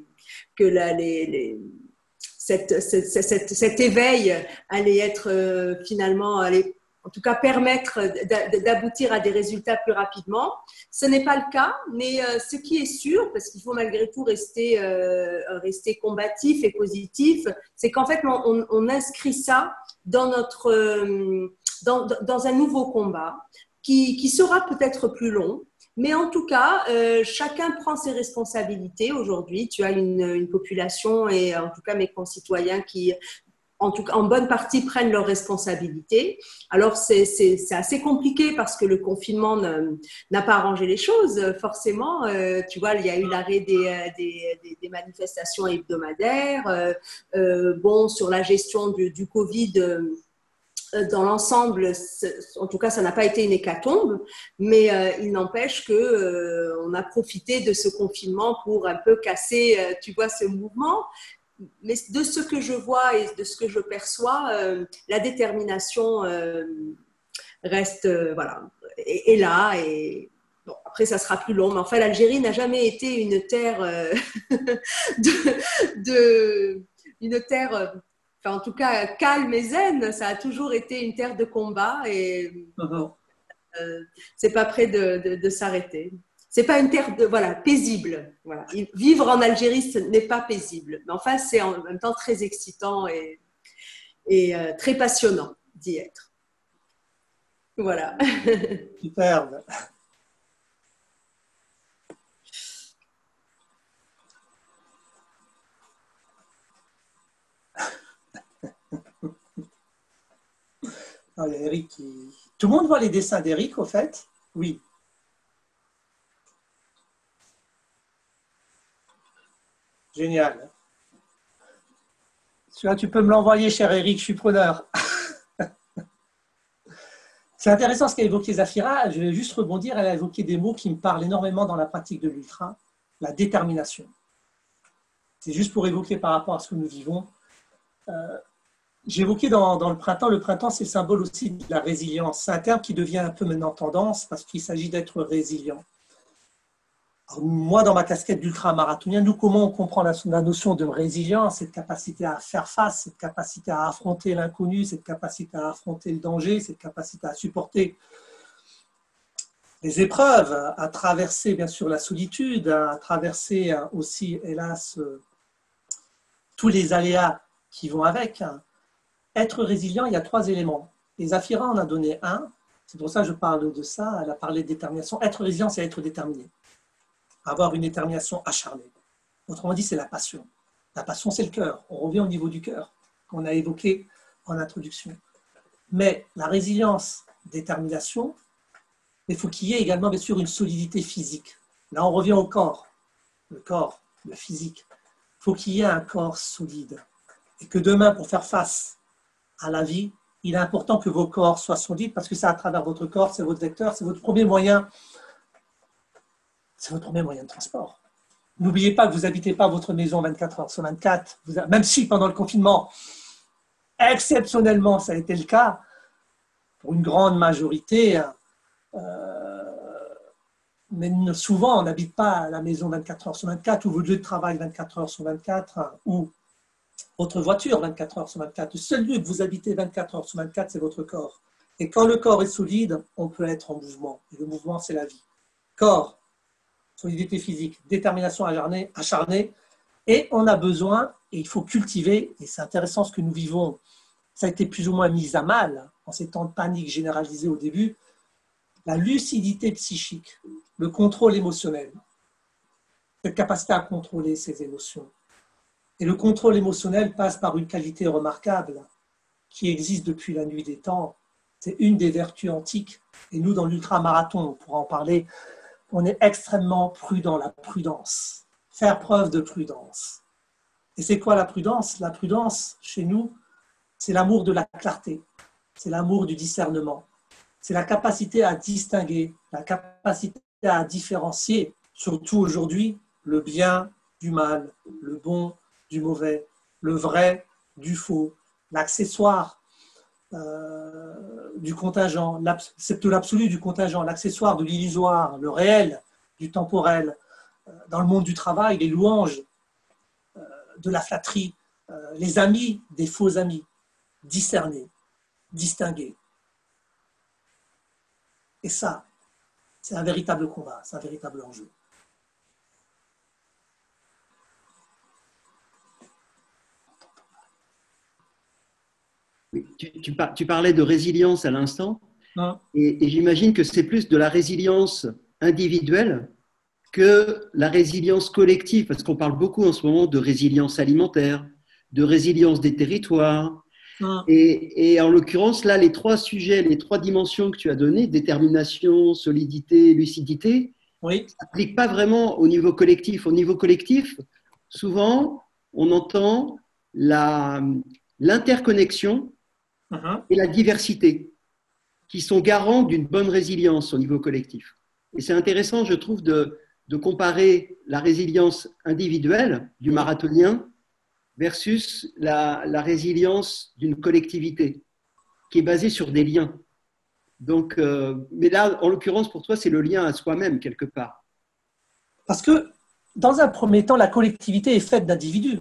cet éveil allait être finalement en tout cas permettre d'aboutir à des résultats plus rapidement. Ce n'est pas le cas, mais ce qui est sûr, parce qu'il faut malgré tout rester combatif et positif, c'est qu'en fait, on inscrit ça dans dans un nouveau combat qui sera peut-être plus long. Mais en tout cas, chacun prend ses responsabilités aujourd'hui. Tu as une population et en tout cas mes concitoyens qui, en tout cas, en bonne partie, prennent leurs responsabilités. Alors, c'est assez compliqué parce que le confinement n'a pas arrangé les choses, forcément. Tu vois, il y a eu l'arrêt des manifestations hebdomadaires. Bon, sur la gestion du Covid, dans l'ensemble, en tout cas, ça n'a pas été une hécatombe, mais il n'empêche que on a profité de ce confinement pour un peu casser, tu vois, ce mouvement. Mais de ce que je vois et de ce que je perçois, la détermination reste, voilà, est là. Et bon, après, ça sera plus long. Mais enfin, l'Algérie n'a jamais été une terre une terre. Enfin, en tout cas, calme et zen, ça a toujours été une terre de combat et c'est pas près de s'arrêter. C'est pas une terre paisible. Voilà. Vivre en Algérie, ce n'est pas paisible. Mais enfin, c'est en même temps très excitant et très passionnant d'y être. Voilà. Superbe. Ah, il y a Eric qui... Tout le monde voit les dessins d'Eric, au fait? Oui. Génial. Celui-là, tu peux me l'envoyer, cher Eric, je suis preneur. C'est intéressant ce qu'a évoqué Zafira. Je vais juste rebondir. Elle a évoqué des mots qui me parlent énormément dans la pratique de l'ultra. La détermination. C'est juste pour évoquer par rapport à ce que nous vivons. J'ai évoqué dans le printemps. Le printemps, c'est le symbole aussi de la résilience. C'est un terme qui devient un peu maintenant tendance parce qu'il s'agit d'être résilient. Alors, moi, dans ma casquette d'ultra-marathonien, nous, comment on comprend la notion de résilience, cette capacité à faire face, cette capacité à affronter l'inconnu, cette capacité à affronter le danger, cette capacité à supporter les épreuves, à traverser bien sûr la solitude, à traverser aussi, hélas, tous les aléas qui vont avec. Être résilient, il y a 3 éléments. Et Zafira en a donné un, c'est pour ça que je parle de ça, elle a parlé de détermination. Être résilient, c'est être déterminé. Avoir une détermination acharnée. Autrement dit, c'est la passion. La passion, c'est le cœur. On revient au niveau du cœur, qu'on a évoqué en introduction. Mais la résilience, détermination, il faut qu'il y ait également, bien sûr, une solidité physique. Là, on revient au corps. Le corps, le physique. Il faut qu'il y ait un corps solide. Et que demain, pour faire face à la vie, il est important que vos corps soient solides parce que c'est à travers votre corps, c'est votre vecteur, c'est votre premier moyen. C'est votre premier moyen de transport. N'oubliez pas que vous n'habitez pas votre maison 24 heures sur 24, même si pendant le confinement, exceptionnellement, ça a été le cas, pour une grande majorité, mais souvent, on n'habite pas la maison 24 heures sur 24, ou votre lieu de travail 24 heures sur 24, ou votre voiture 24 heures sur 24. Le seul lieu que vous habitez 24 heures sur 24, c'est votre corps. Et quand le corps est solide, on peut être en mouvement. Et le mouvement, c'est la vie. Corps, solidité physique, détermination acharnée, et on a besoin, et il faut cultiver, et c'est intéressant ce que nous vivons, ça a été plus ou moins mis à mal en ces temps de panique généralisée au début, la lucidité psychique, le contrôle émotionnel, cette capacité à contrôler ses émotions. Et le contrôle émotionnel passe par une qualité remarquable qui existe depuis la nuit des temps, c'est une des vertus antiques, et nous dans l'ultramarathon, on pourra en parler, on est extrêmement prudent, la prudence. Faire preuve de prudence. Et c'est quoi la prudence? La prudence, chez nous, c'est l'amour de la clarté, c'est l'amour du discernement, c'est la capacité à distinguer, la capacité à différencier, surtout aujourd'hui, le bien du mal, le bon du mauvais, le vrai du faux, l'accessoire du contingent, l'absolu du contingent, l'accessoire de l'illusoire, le réel du temporel, dans le monde du travail, les louanges de la flatterie, les amis des faux amis, discerner, distinguer. Et ça, c'est un véritable combat, c'est un véritable enjeu. Tu parlais de résilience à l'instant, et j'imagine que c'est plus de la résilience individuelle que la résilience collective, parce qu'on parle beaucoup en ce moment de résilience alimentaire, de résilience des territoires. Et en l'occurrence, là, les trois sujets, les trois dimensions que tu as données, détermination, solidité, lucidité, oui, ne s'appliquent pas vraiment au niveau collectif. Au niveau collectif, souvent, on entend l'interconnexion et la diversité qui sont garants d'une bonne résilience au niveau collectif. Et c'est intéressant, je trouve, de comparer la résilience individuelle du marathonien versus la résilience d'une collectivité qui est basée sur des liens. Donc, mais là, en l'occurrence, pour toi, c'est le lien à soi-même, quelque part. Parce que, dans un premier temps, la collectivité est faite d'individus.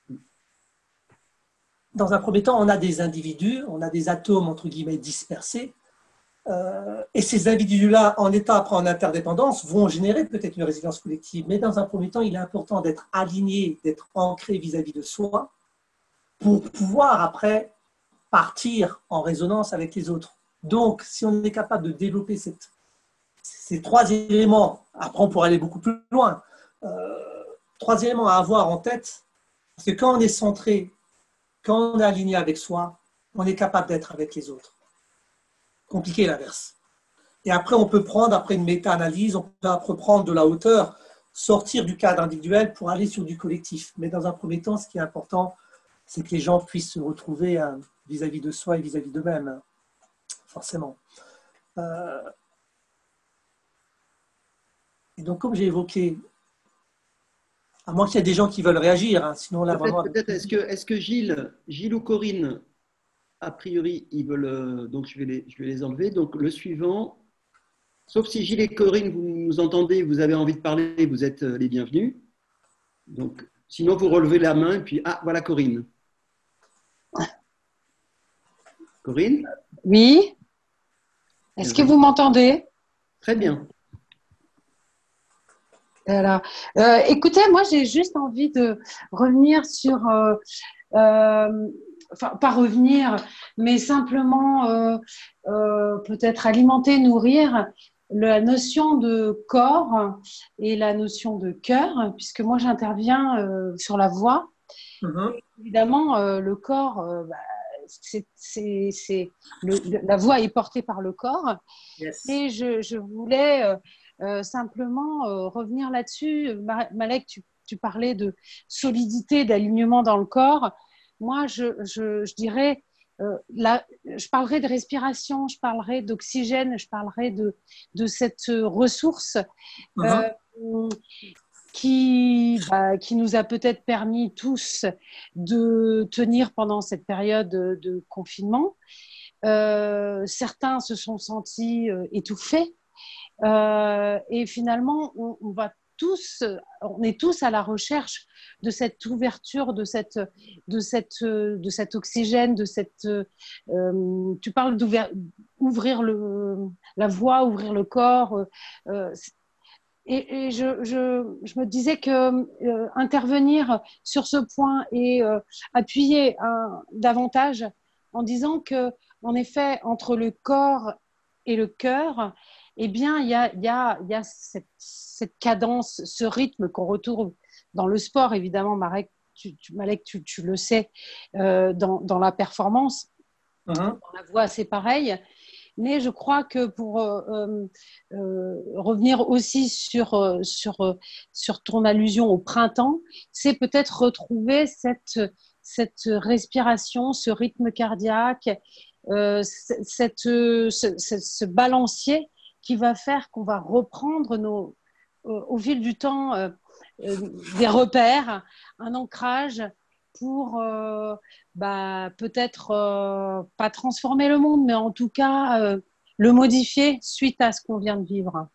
Dans un premier temps, on a des individus, on a des atomes, entre guillemets, dispersés. Et ces individus-là, en étant après en interdépendance, vont générer peut-être une résilience collective. Mais dans un premier temps, il est important d'être aligné, d'être ancré vis-à-vis de soi pour pouvoir après partir en résonance avec les autres. Donc, si on est capable de développer ces trois éléments, après on pourrait aller beaucoup plus loin, trois éléments à avoir en tête, parce que quand on est centré, quand on est aligné avec soi, on est capable d'être avec les autres. Compliqué l'inverse. Et après, on peut prendre, après une méta-analyse, on peut après prendre de la hauteur, sortir du cadre individuel pour aller sur du collectif. Mais dans un premier temps, ce qui est important, c'est que les gens puissent se retrouver vis-à-vis de soi et vis-à-vis d'eux-mêmes, forcément. Et donc, comme j'ai évoqué, à moins qu'il y ait des gens qui veulent réagir, sinon là, vraiment… Peut-être, est-ce que Gilles ou Corinne, a priori, ils veulent, donc je vais les enlever. Donc le suivant, sauf si Gilles et Corinne, vous nous entendez, vous avez envie de parler, vous êtes les bienvenus. Donc, sinon, vous relevez la main, et puis, voilà Corinne. Corinne? Oui. Est-ce que vous m'entendez? Très bien. Voilà. Écoutez, moi, j'ai juste envie de revenir sur… enfin, pas revenir, mais simplement peut-être alimenter, nourrir la notion de corps et la notion de cœur, puisque moi j'interviens sur la voix. Évidemment, le corps, la voix est portée par le corps. Yes. Et je voulais simplement revenir là-dessus. Malek, tu parlais de solidité, d'alignement dans le corps. Moi, je dirais, je parlerai de respiration, je parlerai d'oxygène, je parlerai de cette ressource qui nous a peut-être permis tous de tenir pendant cette période de confinement. Certains se sont sentis étouffés et finalement, on est tous à la recherche de cette ouverture, de cet oxygène, tu parles d'ouvrir la voie, ouvrir le corps. Et je me disais que intervenir sur ce point et appuyer davantage en disant que, en effet, entre le corps et le cœur, eh bien, il y a cette cadence, ce rythme qu'on retrouve dans le sport, évidemment, Malek, tu le sais, dans la performance. Dans la voix, c'est pareil. Mais je crois que pour revenir aussi sur ton allusion au printemps, c'est peut-être retrouver cette respiration, ce rythme cardiaque, ce balancier qui va faire qu'on va reprendre au fil du temps des repères, un ancrage pour peut-être pas transformer le monde, mais en tout cas le modifier suite à ce qu'on vient de vivre.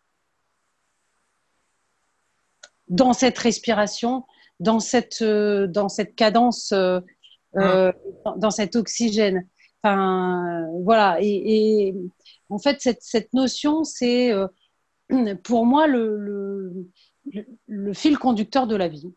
Dans cette respiration, dans cette cadence, dans cet oxygène. Enfin, voilà. Et En fait, cette notion, c'est pour moi le fil conducteur de la vie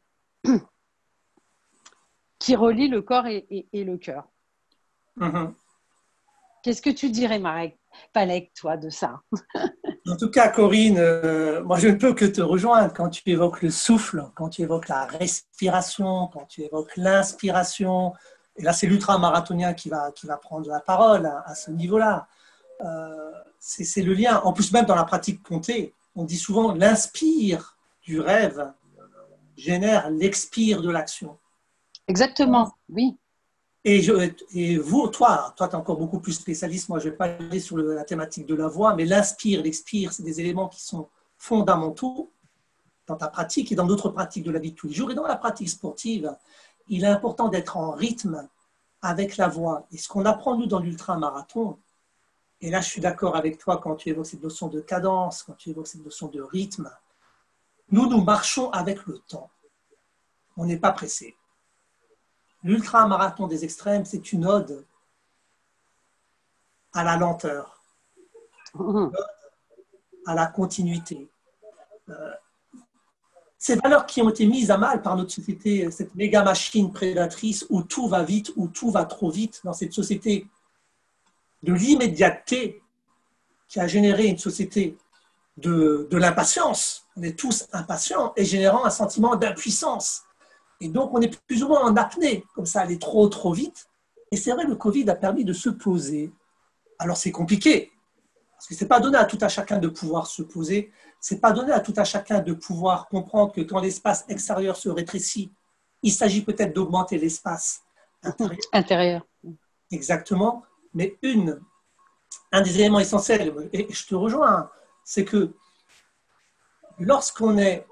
qui relie le corps et le cœur. Qu'est-ce que tu dirais, Marek Palek, toi, de ça? En tout cas, Corinne, moi je ne peux que te rejoindre quand tu évoques le souffle, quand tu évoques la respiration, quand tu évoques l'inspiration. Et là, c'est l'ultramarathonien qui va prendre la parole à ce niveau-là. C'est le lien. En plus, même dans la pratique pontée, on dit souvent l'inspire du rêve génère l'expire de l'action. Exactement, oui. Et vous, toi, tu es encore beaucoup plus spécialiste. Moi, je ne vais pas aller sur la thématique de la voix, mais l'inspire, l'expire, c'est des éléments qui sont fondamentaux dans ta pratique et dans d'autres pratiques de la vie de tous les jours. Et dans la pratique sportive, il est important d'être en rythme avec la voix. Et ce qu'on apprend, nous, dans l'ultramarathon, et là, je suis d'accord avec toi quand tu évoques cette notion de cadence, quand tu évoques cette notion de rythme, nous marchons avec le temps. On n'est pas pressé. L'ultramarathon des extrêmes, c'est une ode à la lenteur, une ode à la continuité. Ces valeurs qui ont été mises à mal par notre société, cette méga machine prédatrice où tout va vite, où tout va trop vite, dans cette société de l'immédiateté qui a généré une société de l'impatience. On est tous impatients et générant un sentiment d'impuissance. Et donc, on est plus ou moins en apnée, comme ça, aller trop vite. Et c'est vrai, le Covid a permis de se poser. Alors, c'est compliqué, parce que ce n'est pas donné à tout à chacun de pouvoir se poser. Ce n'est pas donné à tout à chacun de pouvoir comprendre que quand l'espace extérieur se rétrécit, il s'agit peut-être d'augmenter l'espace intérieur. Exactement. Mais un des éléments essentiels, et je te rejoins, c'est que lorsqu'on est...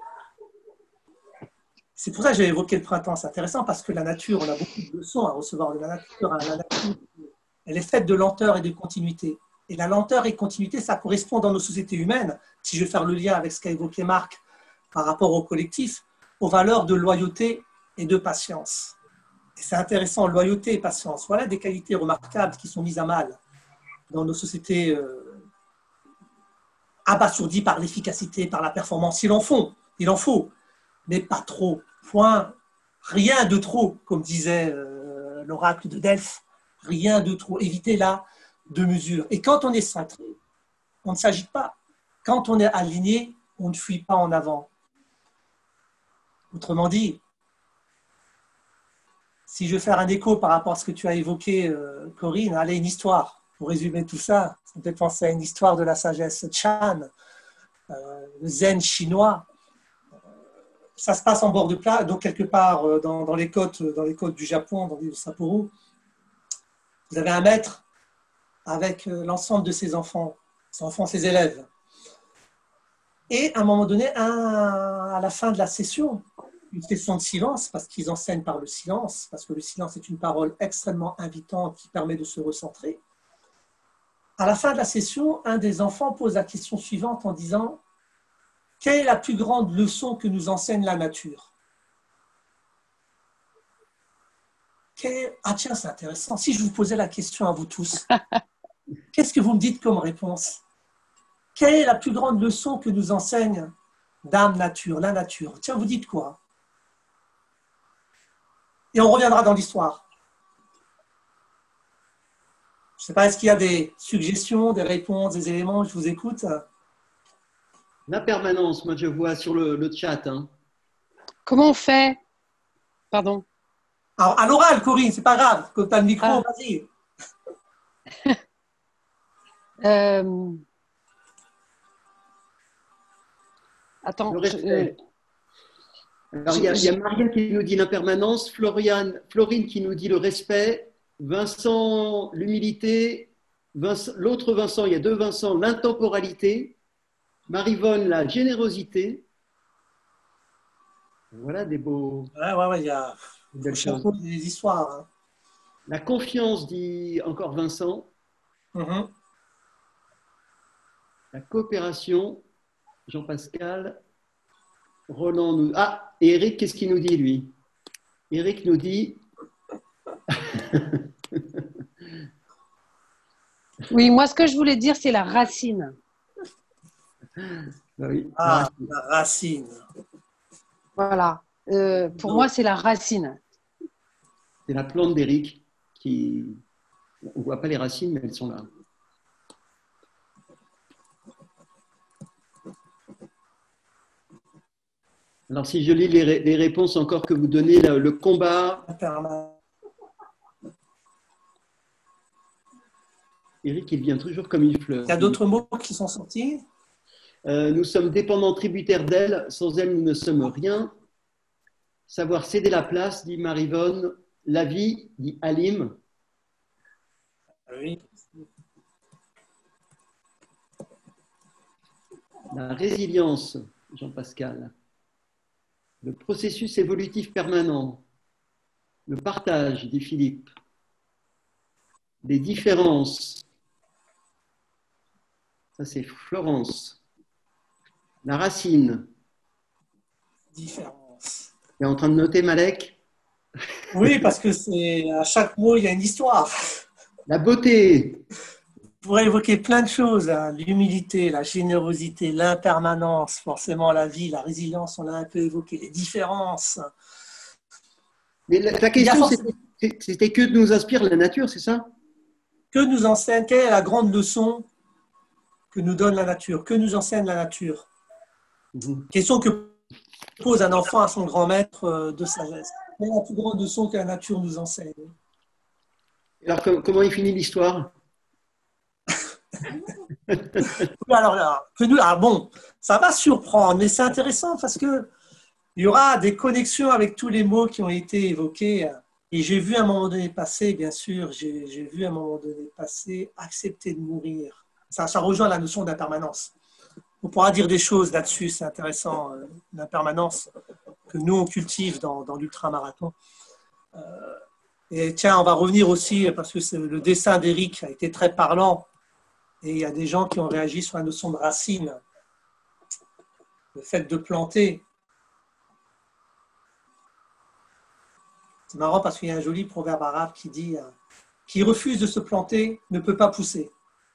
C'est pour ça que j'ai évoqué le printemps, c'est intéressant parce que la nature, on a beaucoup de leçons à recevoir de la nature. La nature, elle est faite de lenteur et de continuité. Et la lenteur et continuité, ça correspond dans nos sociétés humaines, si je vais faire le lien avec ce qu'a évoqué Marc par rapport au collectif, aux valeurs de loyauté et de patience. Et c'est intéressant, loyauté et patience. Voilà des qualités remarquables qui sont mises à mal dans nos sociétés abasourdies par l'efficacité, par la performance. Il en faut, mais pas trop. Point. Rien de trop, comme disait l'oracle de Delphes. Rien de trop. Évitez là de mesure. Et quand on est centré, on ne s'agite pas. Quand on est aligné, on ne fuit pas en avant. Autrement dit, si je veux faire un écho par rapport à ce que tu as évoqué, Corinne, allez, une histoire. Pour résumer tout ça, ça me fait penser à une histoire de la sagesse Chan, le zen chinois. Ça se passe en bord de plage, donc quelque part dans les côtes du Japon, dans l'île de Sapporo. Vous avez un maître avec l'ensemble de ses enfants, ses élèves. Et à un moment donné, à la fin de la session, une session de silence, parce qu'ils enseignent par le silence, parce que le silence est une parole extrêmement invitante qui permet de se recentrer. À la fin de la session, un des enfants pose la question suivante en disant: quelle est la plus grande leçon que nous enseigne la nature? Ah tiens, c'est intéressant. Si je vous posais la question à vous tous, qu'est-ce que vous me dites comme réponse? Quelle est la plus grande leçon que nous enseigne Dame Nature, la nature? Tiens, vous dites quoi? Et on reviendra dans l'histoire. Je ne sais pas, est-ce qu'il y a des suggestions, des réponses, des éléments? Je vous écoute. La permanence, moi je vois sur le chat. Hein. Comment on fait? Pardon. Alors, à l'oral, Corinne, c'est pas grave. Quand tu as le micro, vas-y. Attends. Le respect. Alors, il y a Maria qui nous dit l'impermanence, Florine qui nous dit le respect, Vincent, l'humilité, l'autre Vincent, il y a deux Vincent, l'intemporalité, Marivonne, la générosité. Voilà des beaux. Ouais, il y a des histoires. Hein. La confiance, dit encore Vincent. Mm-hmm. La coopération, Jean-Pascal. Roland nous. Ah, et Eric, qu'est-ce qu'il nous dit, lui? Eric nous dit. Oui, moi, ce que je voulais dire, c'est la racine. Oui. Ah, la racine. Voilà. Pour moi, c'est la racine. C'est la plante d'Éric qui. On ne voit pas les racines, mais elles sont là. Alors, si je lis les réponses encore que vous donnez, le combat. Éric, il vient toujours comme une fleur. Il y a d'autres mots qui sont sortis. Nous sommes dépendants tributaires d'elle. Sans elle, nous ne sommes rien. Savoir céder la place, dit Marivonne. La vie, dit Halim. Oui. La résilience, Jean-Pascal. Le processus évolutif permanent. Le partage, dit Philippe. Des différences. Ça, c'est Florence. La racine. Différence. Tu es en train de noter, Malek? Oui, parce que c'est à chaque mot, il y a une histoire. La beauté. On pourrait évoquer plein de choses, hein. L'humilité, la générosité, l'impermanence, forcément la vie, la résilience, on l'a un peu évoqué, les différences. Mais ta question, c'était que nous inspire la nature, c'est ça? Que nous enseigne, quelle est la grande leçon que nous donne la nature? Que nous enseigne la nature? Question que pose un enfant à son grand maître de sagesse. Quelle est la plus grande leçon que la nature nous enseigne? Alors, comment il finit l'histoire? Alors, bon, ça va surprendre, mais c'est intéressant parce que il y aura des connexions avec tous les mots qui ont été évoqués. Et j'ai vu à un moment donné passer, bien sûr, j'ai vu à un moment donné passer accepter de mourir. Ça rejoint la notion d'impermanence. On pourra dire des choses là-dessus, c'est intéressant, l'impermanence que nous on cultive dans l'ultramarathon. Et tiens, on va revenir aussi, parce que le dessin d'Éric a été très parlant, et il y a des gens qui ont réagi sur la notion de racine, le fait de planter. C'est marrant parce qu'il y a un joli proverbe arabe qui dit « Qui refuse de se planter ne peut pas pousser ».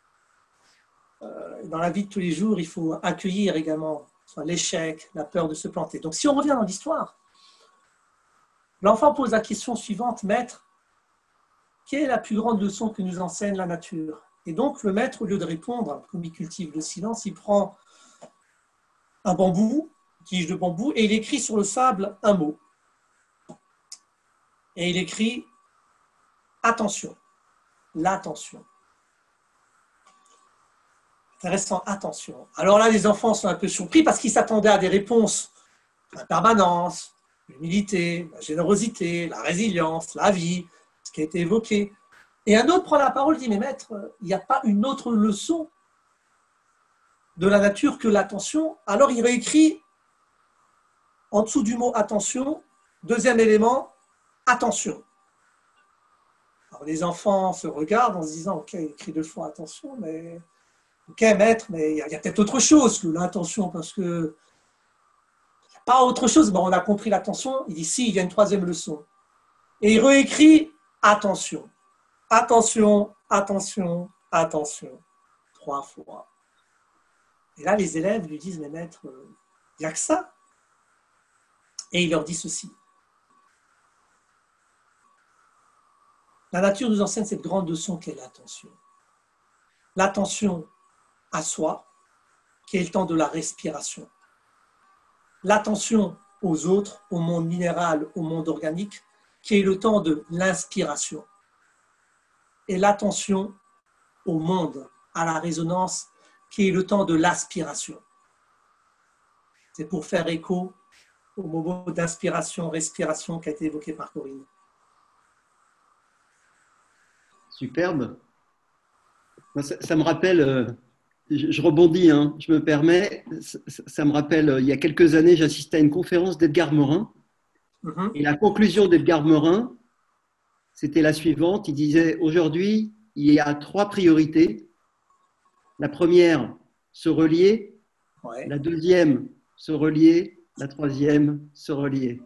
Dans la vie de tous les jours, il faut accueillir également soit l'échec, la peur de se planter. Donc si on revient dans l'histoire, l'enfant pose la question suivante, maître, quelle est la plus grande leçon que nous enseigne la nature? Et donc le maître, au lieu de répondre, comme il cultive le silence, il prend un bambou, une tige de bambou, et il écrit sur le sable un mot. Et il écrit attention, l'attention. Intéressant, attention. Alors là, les enfants sont un peu surpris parce qu'ils s'attendaient à des réponses. La permanence, l'humilité, la générosité, la résilience, la vie, ce qui a été évoqué. Et un autre prend la parole et dit, mais maître, il n'y a pas une autre leçon de la nature que l'attention. Alors il réécrit en dessous du mot attention, deuxième élément, attention. Alors les enfants se regardent en se disant, ok, il écrit 2 fois attention, mais... Ok, maître, mais il y a peut-être autre chose que l'attention, parce que il n'y a pas autre chose. Bon, on a compris l'attention. Il dit si, il y a une 3e leçon. Et il réécrit attention, attention, attention, attention, 3 fois. Et là, les élèves lui disent, mais maître, il n'y a que ça. Et il leur dit ceci. La nature nous enseigne cette grande leçon qu'est l'attention. L'attention à soi, qui est le temps de la respiration. L'attention aux autres, au monde minéral, au monde organique, qui est le temps de l'inspiration. Et l'attention au monde, à la résonance, qui est le temps de l'aspiration. C'est pour faire écho au mot d'inspiration, respiration qui a été évoqué par Corinne. Superbe. Ça me rappelle, je rebondis, hein, je me permets, ça me rappelle, il y a quelques années, j'assistais à une conférence d'Edgar Morin. Et la conclusion d'Edgar Morin, c'était la suivante. Il disait, aujourd'hui, il y a 3 priorités. La première, se relier. Ouais. La deuxième, se relier. La 3e, se relier.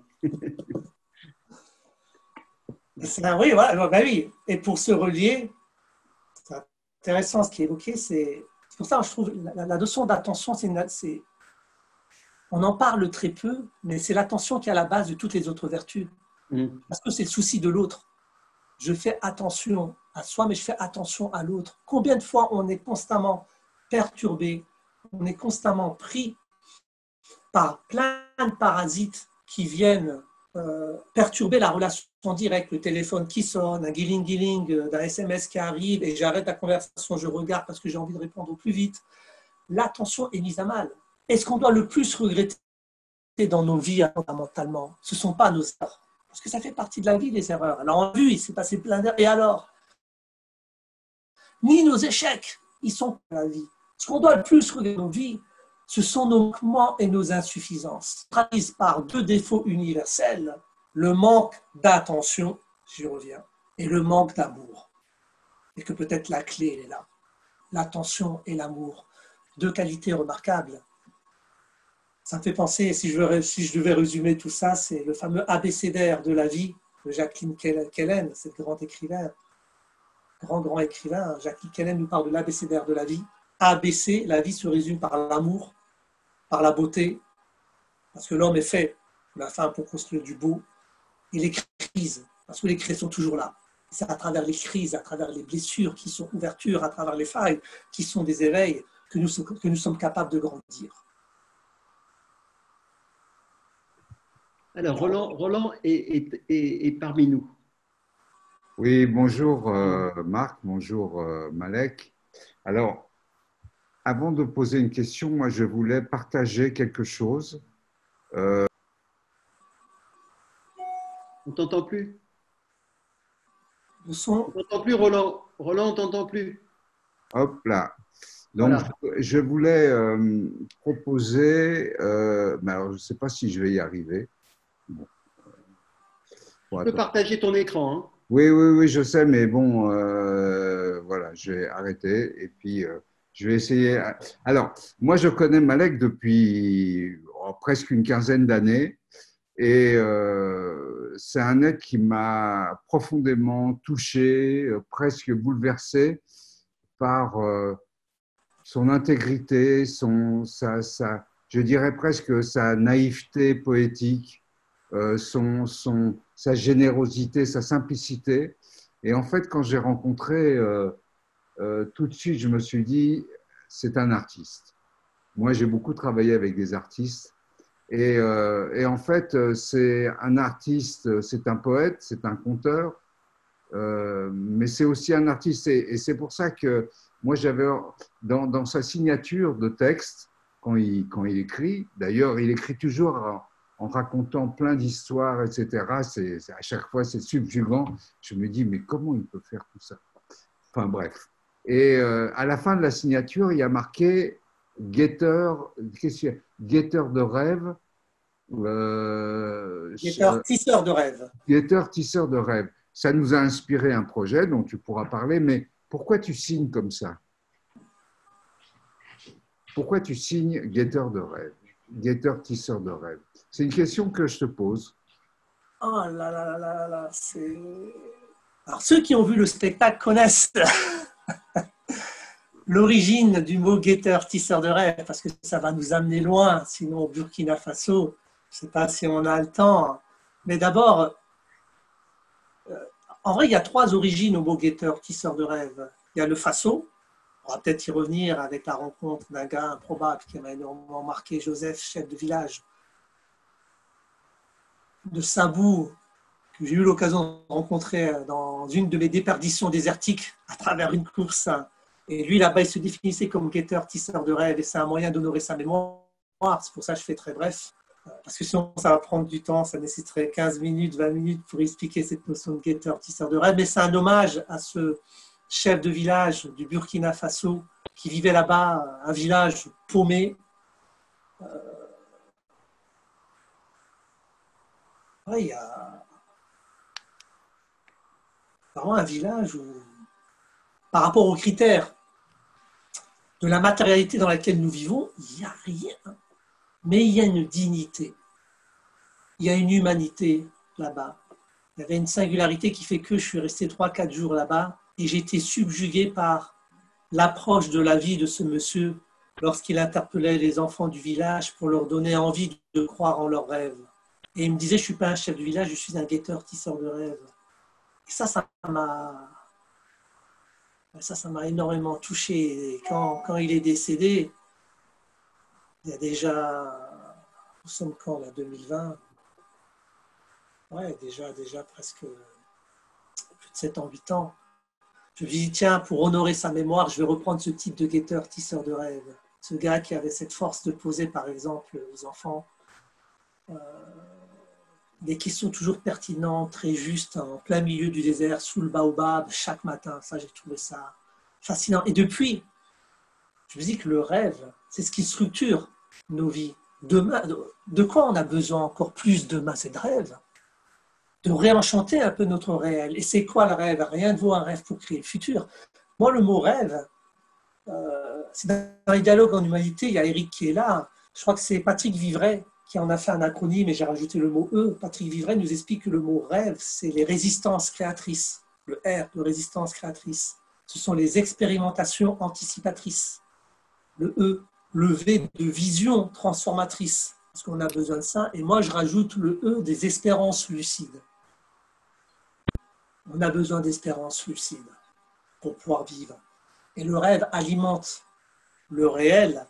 Oui, voilà, bah oui. Et pour se relier, c'est intéressant ce qui est évoqué. C'est pour ça que je trouve la notion d'attention, on en parle très peu, mais c'est l'attention qui est à la base de toutes les autres vertus. Parce que c'est le souci de l'autre. Je fais attention à soi, mais je fais attention à l'autre. Combien de fois on est constamment perturbé, on est constamment pris par plein de parasites qui viennent perturber la relation directe, le téléphone qui sonne, un guiling d'un SMS qui arrive et j'arrête la conversation, je regarde parce que j'ai envie de répondre au plus vite. L'attention est mise à mal. Et ce qu'on doit le plus regretter dans nos vies fondamentalement, ce ne sont pas nos erreurs. Parce que ça fait partie de la vie, les erreurs. Alors en vue, il s'est passé plein d'erreurs. Et alors? Ni nos échecs, ils sont dans la vie. Ce qu'on doit le plus regarder dans nos vies, ce sont nos manquements et nos insuffisances, traduites par deux défauts universels, le manque d'attention, j'y reviens, et le manque d'amour. Et que peut-être la clé, elle est là. L'attention et l'amour, deux qualités remarquables. Ça me fait penser, si je devais résumer tout ça, c'est le fameux abécédaire de la vie de Jacqueline Kellen, cette grande écrivain, grand écrivain. Jacqueline Kellen nous parle de l'abécédaire de la vie. ABC, la vie se résume par l'amour, par la beauté, parce que l'homme est fait, la femme pour construire du beau, et les crises, parce que les crises sont toujours là. C'est à travers les crises, à travers les blessures qui sont ouvertures, à travers les failles qui sont des éveils, que nous sommes capables de grandir. Alors, Roland est parmi nous. Oui, bonjour Marc, bonjour Malek. Alors, avant de poser une question, moi je voulais partager quelque chose. On ne t'entend plus. Le son. On ne t'entend plus, Roland. Roland, on ne t'entend plus. Hop là. Donc, voilà. Je voulais proposer, mais alors je ne sais pas si je vais y arriver. Bon. Tu peux partager ton écran. Hein. Oui, je sais, mais bon, voilà, je vais arrêter et puis je vais essayer. Alors, moi, je connais Malek depuis presque une quinzaine d'années et c'est un être qui m'a profondément touché, presque bouleversé par son intégrité, je dirais presque sa naïveté poétique. Sa générosité, sa simplicité. Et en fait, quand j'ai rencontré, tout de suite, je me suis dit, c'est un artiste. Moi, j'ai beaucoup travaillé avec des artistes. Et en fait, c'est un artiste, c'est un poète, c'est un conteur, mais c'est aussi un artiste. Et c'est pour ça que moi, j'avais, dans sa signature de texte, quand il écrit, d'ailleurs, il écrit toujours en racontant plein d'histoires, etc. À chaque fois, c'est subjugant. Je me dis, mais comment il peut faire tout ça? Enfin, bref. Et à la fin de la signature, il y a marqué guetteur de rêve. Guetteur, tisseur de rêve. Guetteur, tisseur de rêve. Ça nous a inspiré un projet dont tu pourras parler, mais pourquoi tu signes comme ça? Pourquoi tu signes guetteur de rêve? Guetteur, tisseur de rêve. C'est une question que je te pose. Oh là là là là, c'est... Alors, ceux qui ont vu le spectacle connaissent l'origine du mot guetteur, tisseur de rêve, parce que ça va nous amener loin, sinon au Burkina Faso. Je ne sais pas si on a le temps. Mais d'abord, en vrai, il y a trois origines au mot guetteur, tisseur de rêve. Il y a le Faso. On va peut-être y revenir avec la rencontre d'un gars improbable qui m'a énormément marqué, Joseph, chef de village de Sabou, que j'ai eu l'occasion de rencontrer dans une de mes déperditions désertiques à travers une course. Et lui, là-bas, il se définissait comme guetteur, tisseur de rêve, et c'est un moyen d'honorer sa mémoire. C'est pour ça que je fais très bref, parce que sinon, ça va prendre du temps, ça nécessiterait 15 minutes, 20 minutes pour expliquer cette notion de guetteur, tisseur de rêve. Mais c'est un hommage à ce chef de village du Burkina Faso qui vivait là-bas, un village paumé. Il y a vraiment un village où, par rapport aux critères de la matérialité dans laquelle nous vivons, il n'y a rien. Mais il y a une dignité, il y a une humanité là-bas. Il y avait une singularité qui fait que je suis resté 3-4 jours là-bas et j'ai été subjugué par l'approche de la vie de ce monsieur lorsqu'il interpellait les enfants du village pour leur donner envie de croire en leurs rêves. Et il me disait, je ne suis pas un chef du village, je suis un guetteur tisseur de rêves. Et ça m'a énormément touché. Et quand il est décédé, il y a déjà, nous sommes quand là, 2020, ouais, déjà presque plus de 7 ans, 8 ans. Je me dis, tiens, pour honorer sa mémoire, je vais reprendre ce type de guetteur, tisseur de rêves. Ce gars qui avait cette force de poser, par exemple, aux enfants des questions toujours pertinentes, très justes, en plein milieu du désert, sous le baobab, chaque matin. Ça, j'ai trouvé ça fascinant. Et depuis, je me dis que le rêve, c'est ce qui structure nos vies. Demain, de quoi on a besoin encore plus demain? C'est de rêve. De réenchanter un peu notre réel. Et c'est quoi le rêve? Rien ne vaut un rêve pour créer le futur. Moi, le mot rêve, c'est dans les dialogues en humanité, il y a Eric qui est là. Je crois que c'est Patrick Vivray qui en a fait un acronyme et j'ai rajouté le mot E. Patrick Vivray nous explique que le mot rêve, c'est les résistances créatrices. Le R de résistance créatrice. Ce sont les expérimentations anticipatrices. Le E, le V de vision transformatrice. Parce qu'on a besoin de ça. Et moi, je rajoute le E des espérances lucides. On a besoin d'espérances lucides pour pouvoir vivre. Et le rêve alimente le réel.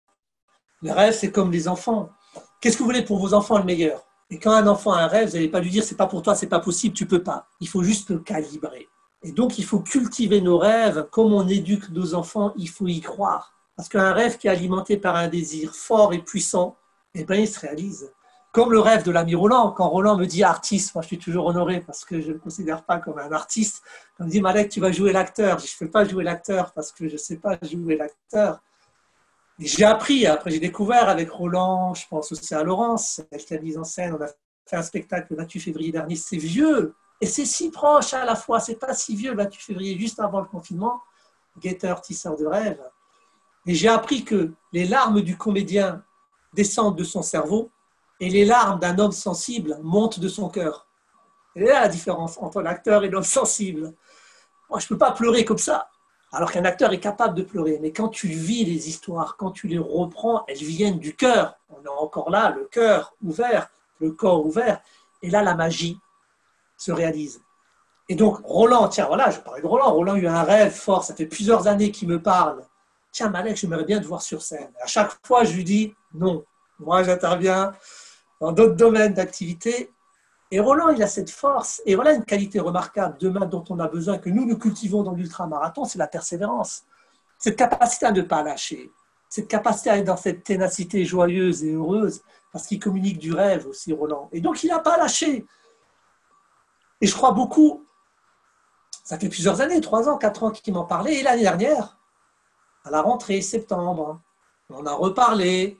Le rêve, c'est comme les enfants. Qu'est-ce que vous voulez pour vos enfants le meilleur? Et quand un enfant a un rêve, vous n'allez pas lui dire c'est pas pour toi, c'est pas possible, tu peux pas. Il faut juste le calibrer. Et donc, il faut cultiver nos rêves. Comme on éduque nos enfants, il faut y croire. Parce qu'un rêve qui est alimenté par un désir fort et puissant, eh bien, il se réalise. Comme le rêve de l'ami Roland. Quand Roland me dit artiste, moi je suis toujours honoré parce que je ne me considère pas comme un artiste. Quand il me dit Malek, tu vas jouer l'acteur. Je ne fais pas jouer l'acteur parce que je ne sais pas jouer l'acteur. Et j'ai appris, après j'ai découvert avec Roland, je pense aussi à Laurence, elle qui a mis en scène, on a fait un spectacle le 28 février dernier, c'est vieux. Et c'est si proche à la fois, c'est pas si vieux le 28 février, juste avant le confinement, guetteur, tisseur de rêves. Et j'ai appris que les larmes du comédien descendent de son cerveau et les larmes d'un homme sensible montent de son cœur. Et là la différence entre l'acteur et l'homme sensible. Moi, je ne peux pas pleurer comme ça, alors qu'un acteur est capable de pleurer. Mais quand tu vis les histoires, quand tu les reprends, elles viennent du cœur. On est encore là, le cœur ouvert, le corps ouvert. Et là, la magie se réalise. Et donc, Roland, tiens, voilà, je parlais de Roland. Roland a eu un rêve fort, ça fait plusieurs années qu'il me parle. Tiens, Malek, j'aimerais bien te voir sur scène. À chaque fois, je lui dis non. Moi, j'interviens dans d'autres domaines d'activité. Et Roland, il a cette force. Et voilà une qualité remarquable demain dont on a besoin, que nous cultivons dans l'ultramarathon, c'est la persévérance. Cette capacité à ne pas lâcher. Cette capacité à être dans cette ténacité joyeuse et heureuse, parce qu'il communique du rêve aussi, Roland. Et donc, il n'a pas lâché. Et je crois beaucoup, ça fait plusieurs années, 3 ans, 4 ans qu'il m'en parlait. Et l'année dernière, à la rentrée, septembre, on a reparlé.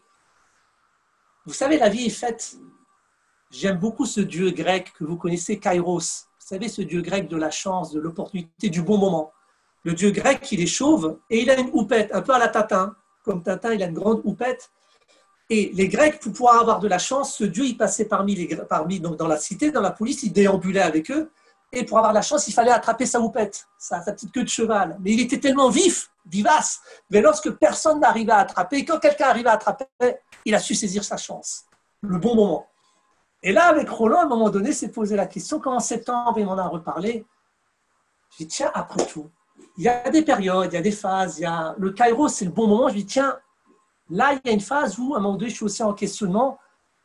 Vous savez, la vie est faite. J'aime beaucoup ce dieu grec que vous connaissez, Kairos. Vous savez, ce dieu grec de la chance, de l'opportunité, du bon moment. Le dieu grec, il est chauve et il a une houppette, un peu à la Tintin. Comme Tintin, il a une grande houppette. Et les Grecs, pour pouvoir avoir de la chance, ce dieu, il passait donc dans la cité, dans la police, il déambulait avec eux. Et pour avoir de la chance, il fallait attraper sa houppette, sa petite queue de cheval. Mais il était tellement vif, vivace, mais lorsque personne n'arrivait à attraper, quand quelqu'un arrivait à attraper, il a su saisir sa chance, le bon moment. Et là, avec Roland, à un moment donné, s'est posé la question, quand en septembre, il m'en a reparlé, je dis, tiens, après tout, il y a des périodes, il y a des phases, il y a le Kairos, c'est le bon moment. Je dis, tiens, là, il y a une phase où, à un moment donné, je suis aussi en questionnement.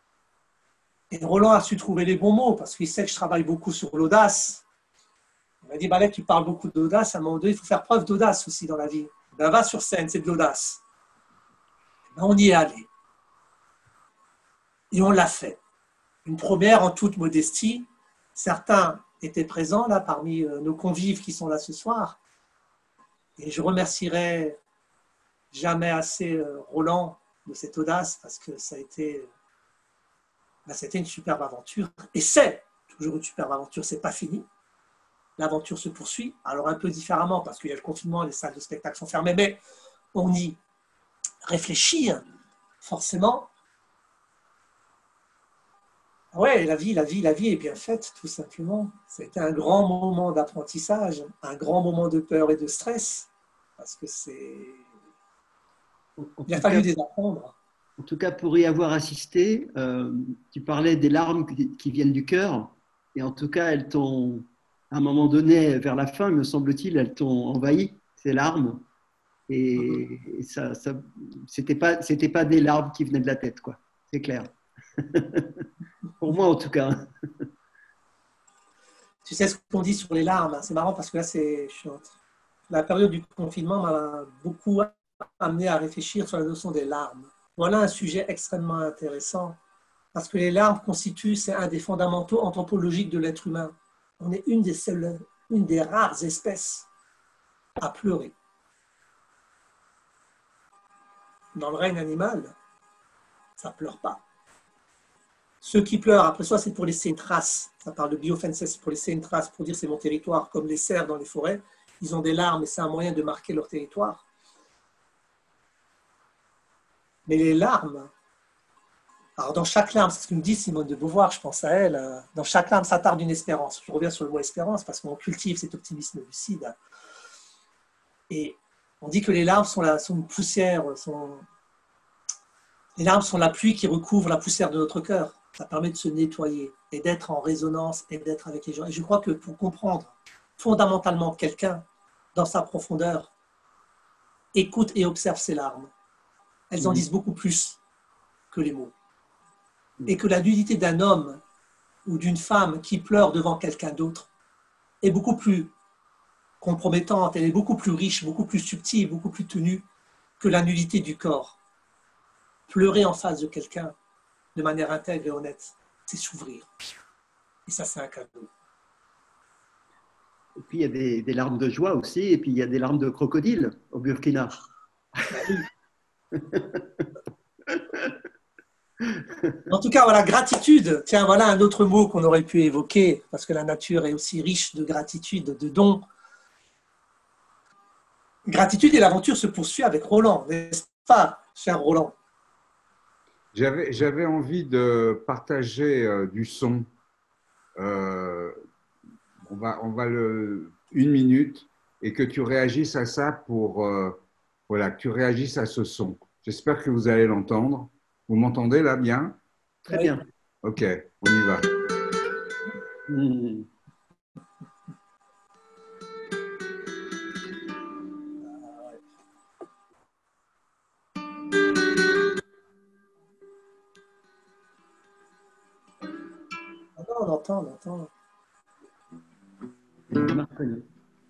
Et Roland a su trouver les bons mots, parce qu'il sait que je travaille beaucoup sur l'audace. Il m'a dit, Malek, tu parles beaucoup d'audace, à un moment donné, il faut faire preuve d'audace aussi dans la vie. Ben, va sur scène, c'est de l'audace. Ben, on y est allé. Et on l'a fait. Une première en toute modestie. Certains étaient présents là parmi nos convives qui sont là ce soir. Et je remercierai jamais assez Roland de cette audace parce que ça a été, c'était une superbe aventure. Et c'est toujours une superbe aventure, c'est pas fini. L'aventure se poursuit, alors un peu différemment parce qu'il y a le confinement, les salles de spectacle sont fermées, mais on y réfléchit forcément. Oui, la vie est bien faite, tout simplement. C'était un grand moment d'apprentissage, un grand moment de peur et de stress. parce que c'est… En Il a tout fallu cas, désapprendre. en tout cas, pour y avoir assisté, tu parlais des larmes qui viennent du cœur. Et en tout cas, elles t'ont, à un moment donné, vers la fin, me semble-t-il, elles t'ont envahi, ces larmes. Et c'était pas des larmes qui venaient de la tête, quoi. C'est clair. Pour moi, en tout cas. Tu sais ce qu'on dit sur les larmes, hein. C'est marrant parce que là, la période du confinement m'a beaucoup amené à réfléchir sur la notion des larmes. Voilà un sujet extrêmement intéressant parce que les larmes constituent, c'est un des fondamentaux anthropologiques de l'être humain. On est une des rares espèces à pleurer. Dans le règne animal, ça ne pleure pas. Ceux qui pleurent, après soi, c'est pour laisser une trace. Ça parle de biofenses, c'est pour laisser une trace, pour dire c'est mon territoire, comme les cerfs dans les forêts. Ils ont des larmes et c'est un moyen de marquer leur territoire. Mais les larmes, alors dans chaque larme, c'est ce que me dit Simone de Beauvoir, je pense à elle, dans chaque larme s'attarde une espérance. Je reviens sur le mot espérance parce qu'on cultive cet optimisme lucide. Et on dit que les larmes sont une poussière, les larmes sont la pluie qui recouvre la poussière de notre cœur. Ça permet de se nettoyer et d'être en résonance et d'être avec les gens. Et je crois que pour comprendre fondamentalement quelqu'un dans sa profondeur, écoute et observe ses larmes. Elles en disent beaucoup plus que les mots. Et que la nudité d'un homme ou d'une femme qui pleure devant quelqu'un d'autre est beaucoup plus compromettante, elle est beaucoup plus riche, beaucoup plus subtile, beaucoup plus tenue que la nudité du corps. Pleurer en face de quelqu'un de manière intègre et honnête, c'est s'ouvrir. Et ça, c'est un cadeau. Et puis, il y a des larmes de joie aussi, et puis il y a des larmes de crocodile au Burkina. En tout cas, voilà, gratitude. Tiens, voilà un autre mot qu'on aurait pu évoquer, parce que la nature est aussi riche de gratitude, de dons. Gratitude et l'aventure se poursuit avec Roland, n'est-ce pas, cher Roland? J'avais envie de partager du son. On va une minute et que tu réagisses à ça voilà, que tu réagisses à ce son. J'espère que vous allez l'entendre. Vous m'entendez là bien? Très bien. Ok, on y va. On entend. On a reconnu.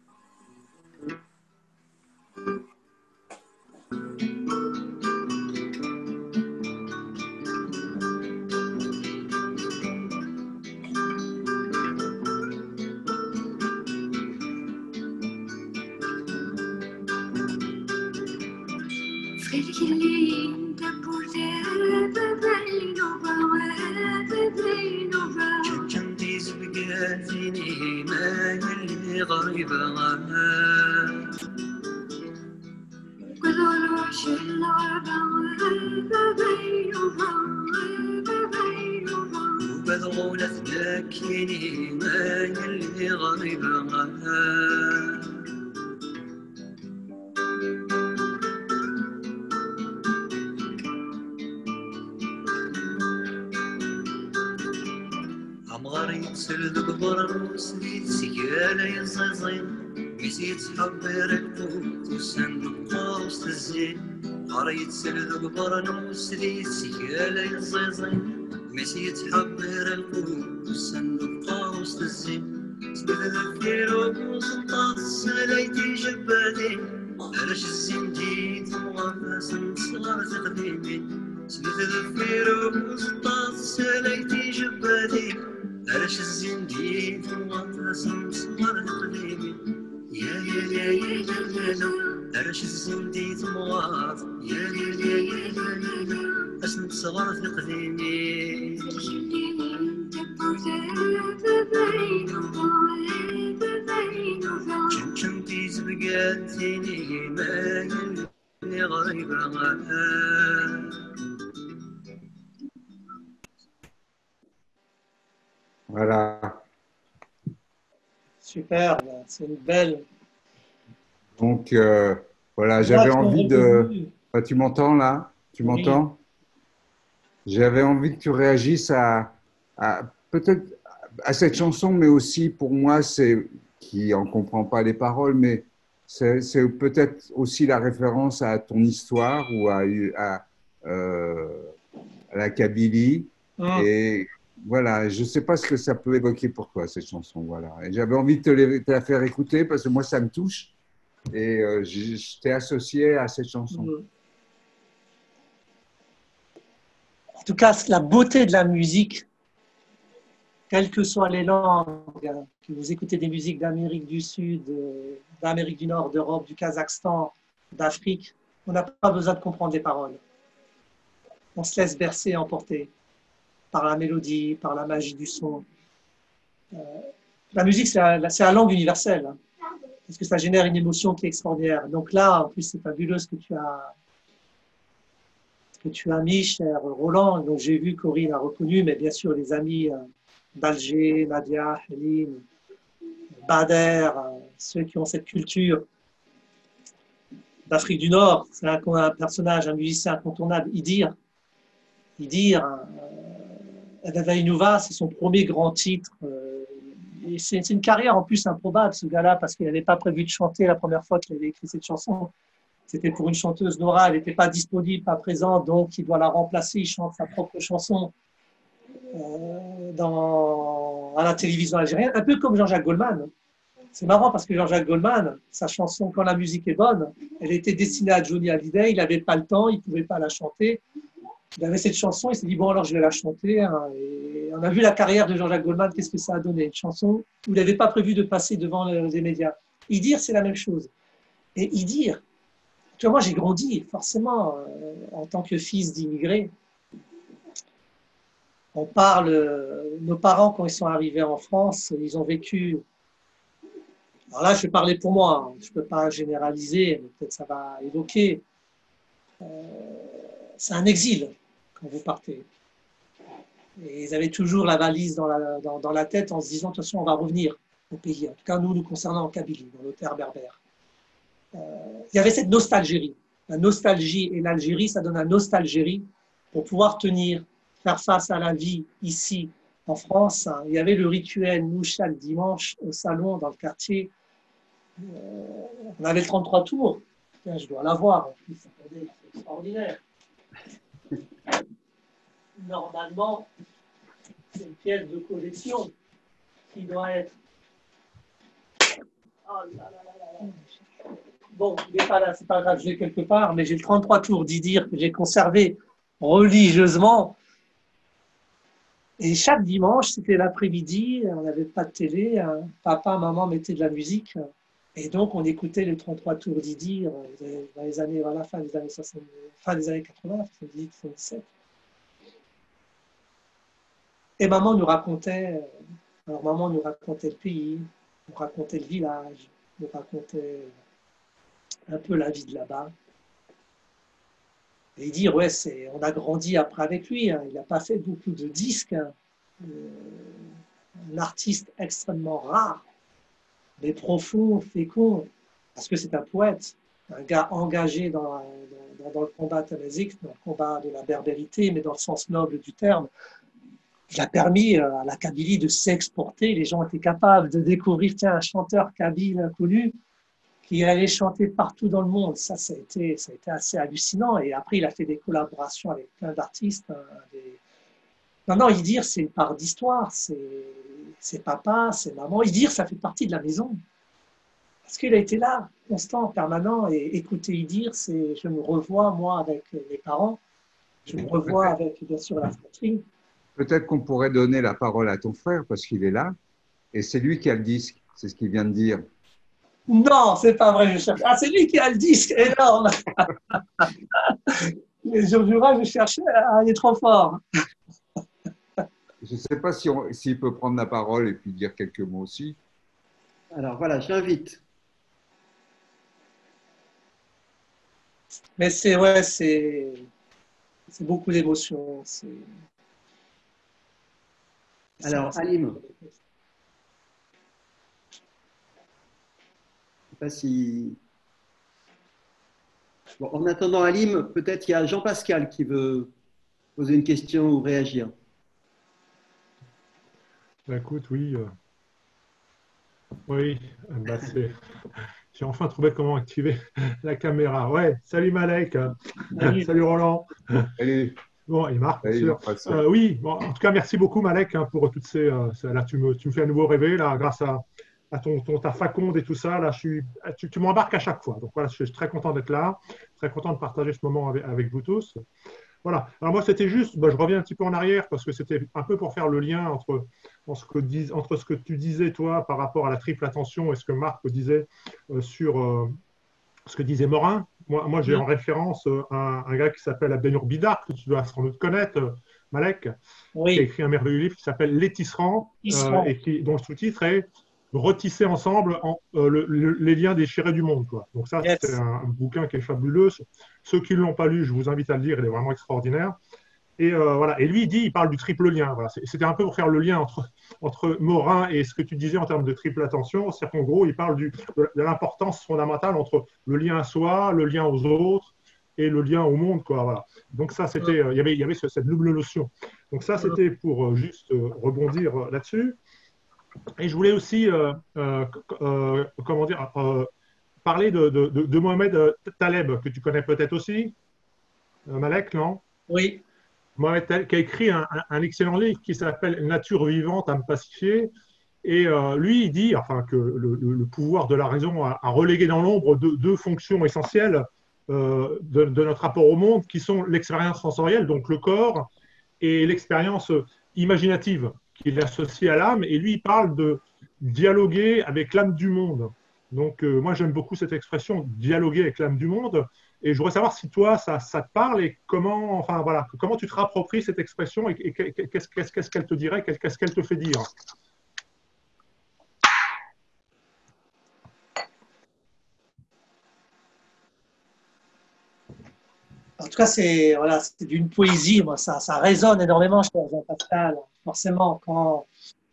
سلذ برنوس لي سيالة يزيزين مسيت حبر القلوب والصندوق قوس الزين سلذ كيروس طاس ليتي جبادي رش الزنديد مغفص صغار تقديمي سلذ كيروس طاس ليتي جبادي رش الزنديد مغفص صغار تقديمي يا يا يا يا يا يا أرش الزندي ثموات يا ليل يا يا يا يا أسنت صغار في قديمي شم تيز بقاتيني ما يلي غريبة Voilà. Super, c'est une belle. Donc, Voilà, Là, j'avais qui ont envie de. reconnu. Ah, tu m'entends là? Tu Oui. m'entends? J'avais envie que tu réagisses peut-être à cette chanson, mais aussi pour moi, c'est qui en comprend pas les paroles, mais c'est peut-être aussi la référence à ton histoire ou euh, à la Kabylie. Hum. Et voilà, je sais pas ce que ça peut évoquer pour toi, cette chanson. Voilà. Et j'avais envie de te la faire écouter parce que moi, ça me touche. Et je t'ai associé à cette chanson. Hum. En tout cas, la beauté de la musique, quelles que soient les langues, que vous écoutez des musiques d'Amérique du Sud, d'Amérique du Nord, d'Europe, du Kazakhstan, d'Afrique, on n'a pas besoin de comprendre les paroles. On se laisse bercer et emporter par la mélodie, par la magie du son. La musique, c'est la langue universelle, hein, parce que ça génère une émotion qui est extraordinaire. Donc là, en plus, c'est fabuleux ce que tu as mis, cher Roland. Donc j'ai vu Corinne a reconnu, mais bien sûr les amis d'Alger, Nadia, Heline, Bader, ceux qui ont cette culture d'Afrique du Nord. C'est un personnage, un musicien incontournable, Idir. Idir, Adavainouva, c'est son premier grand titre. Et c'est une carrière en plus improbable, ce gars-là, parce qu'il n'avait pas prévu de chanter la première fois qu'il avait écrit cette chanson. C'était pour une chanteuse Nora, elle n'était pas disponible, pas présente, donc il doit la remplacer, il chante sa propre chanson à la télévision algérienne, un peu comme Jean-Jacques Goldman. C'est marrant parce que Jean-Jacques Goldman, sa chanson Quand la musique est bonne, elle était destinée à Johnny Hallyday, il n'avait pas le temps, il ne pouvait pas la chanter. Il avait cette chanson, il s'est dit, bon alors je vais la chanter. Hein. Et on a vu la carrière de Jean-Jacques Goldman, qu'est-ce que ça a donné? Une chanson où il n'avait pas prévu de passer devant les médias. Idir, c'est la même chose. Et Idir, tu vois, moi j'ai grandi forcément en tant que fils d'immigrés. On parle, nos parents quand ils sont arrivés en France, ils ont vécu. Alors là, je vais parler pour moi, hein, je ne peux pas généraliser, mais peut-être ça va évoquer. C'est un exil quand vous partez. Et ils avaient toujours la valise dans la tête en se disant, de toute façon, on va revenir au pays. En tout cas, nous concernant en Kabylie, dans nos terres berbères. Il y avait cette nostalgie. La nostalgie et l'Algérie, ça donne un nostalgie pour pouvoir tenir, faire face à la vie ici en France. Il y avait le rituel, nous, chaque dimanche, au salon, dans le quartier. On avait le 33 tours. Tiens, je dois l'avoir. C'est extraordinaire. Normalement, c'est une pièce de collection qui doit être. Oh là là là là. Bon, il n'est pas là, c'est pas grave, je l'ai quelque part, mais j'ai le 33 tours d'Idir que j'ai conservé religieusement. Et chaque dimanche, c'était l'après-midi, on n'avait pas de télé, papa, maman mettaient de la musique. Et donc, on écoutait les 33 tours d'Idir dans les années, voilà, fin des années 60, fin des années 80, 78, 77. Et maman nous racontait le pays, nous racontait le village, nous racontait un peu la vie de là-bas. Et dire, ouais, on a grandi après avec lui, hein. Il n'a pas fait beaucoup de disques, hein. Un artiste extrêmement rare, mais profond, fécond, parce que c'est un poète, un gars engagé dans le combat tamazique, dans le combat de la berbérité, mais dans le sens noble du terme. Il a permis à la Kabylie de s'exporter. Les gens étaient capables de découvrir, tiens, un chanteur kabyle inconnu qui allait chanter partout dans le monde. Ça a été assez hallucinant. Et après, il a fait des collaborations avec plein d'artistes. Non, Idir, c'est une part d'histoire. C'est papa, c'est maman. Idir, ça fait partie de la maison. Parce qu'il a été là, constant, permanent. Et écouter Idir, je me revois, moi, avec mes parents. Je me revois avec, bien sûr, la fratrie. Peut-être qu'on pourrait donner la parole à ton frère parce qu'il est là. Et c'est lui qui a le disque. C'est ce qu'il vient de dire. Non, c'est pas vrai, je cherche. Ah, c'est lui qui a le disque, énorme. Mais je jure, je cherchais, il est trop fort. Je ne sais pas s'il peut prendre la parole et puis dire quelques mots aussi. Alors voilà, j'invite. Mais c'est beaucoup d'émotions. Alors, Alim. Je ne sais pas si. Bon, en attendant Halim, peut-être il y a Jean-Pascal qui veut poser une question ou réagir. Bah, écoute, oui. Oui, bah, j'ai enfin trouvé comment activer la caméra. Ouais, salut Malek. Salut. Salut Roland. Salut. Bon, et Marc, bien Salut, sûr. Jean-François. Oui, bon, en tout cas, merci beaucoup Malek pour toutes ces. Là, tu me fais à nouveau rêver, là, grâce à ta faconde et tout ça. Là, tu m'embarques à chaque fois. Donc voilà, je suis très content d'être là, très content de partager ce moment avec vous tous. Voilà. Alors moi, c'était juste, je reviens un petit peu en arrière parce que c'était un peu pour faire le lien entre ce que tu disais, toi, par rapport à la triple attention et ce que Marc disait sur ce que disait Morin. Moi j'ai en référence un gars qui s'appelle Abdenour Bidar, que tu dois sans doute connaître, Malek, Oui. qui a écrit un merveilleux livre qui s'appelle Les Tisserands, et dont le sous-titre est Retisser ensemble les liens déchirés du monde, quoi. Donc ça, Yes. c'est un bouquin qui est fabuleux. Ceux qui ne l'ont pas lu, je vous invite à le lire, il est vraiment extraordinaire. Et voilà. Et lui, il parle du triple lien. Voilà. C'était un peu pour faire le lien entre Morin et ce que tu disais en termes de triple attention. C'est-à-dire qu'en gros, il parle de l'importance fondamentale entre le lien à soi, le lien aux autres et le lien au monde, quoi. Voilà. Donc ça, c'était, il y avait cette double notion. Donc ça, c'était pour juste rebondir là-dessus. Et je voulais aussi, comment dire, parler de Mohamed Taleb, que tu connais peut-être aussi, Malek, non? Oui. Mohamed Taleb, qui a écrit un excellent livre qui s'appelle Nature vivante à me pacifier. Et lui, il dit que le pouvoir de la raison a relégué dans l'ombre deux fonctions essentielles de notre rapport au monde, qui sont l'expérience sensorielle, donc le corps, et l'expérience imaginative qu'il associe à l'âme. Et lui, il parle de dialoguer avec l'âme du monde. Donc, moi, j'aime beaucoup cette expression, dialoguer avec l'âme du monde. Et je voudrais savoir si toi, ça te parle et comment tu te rappropries cette expression et qu'est-ce qu'elle te dirait, qu'est-ce qu'elle te fait dire. En tout cas, c'est d'une poésie. Moi, ça résonne énormément chez Jean-Pascal. Forcément, quand.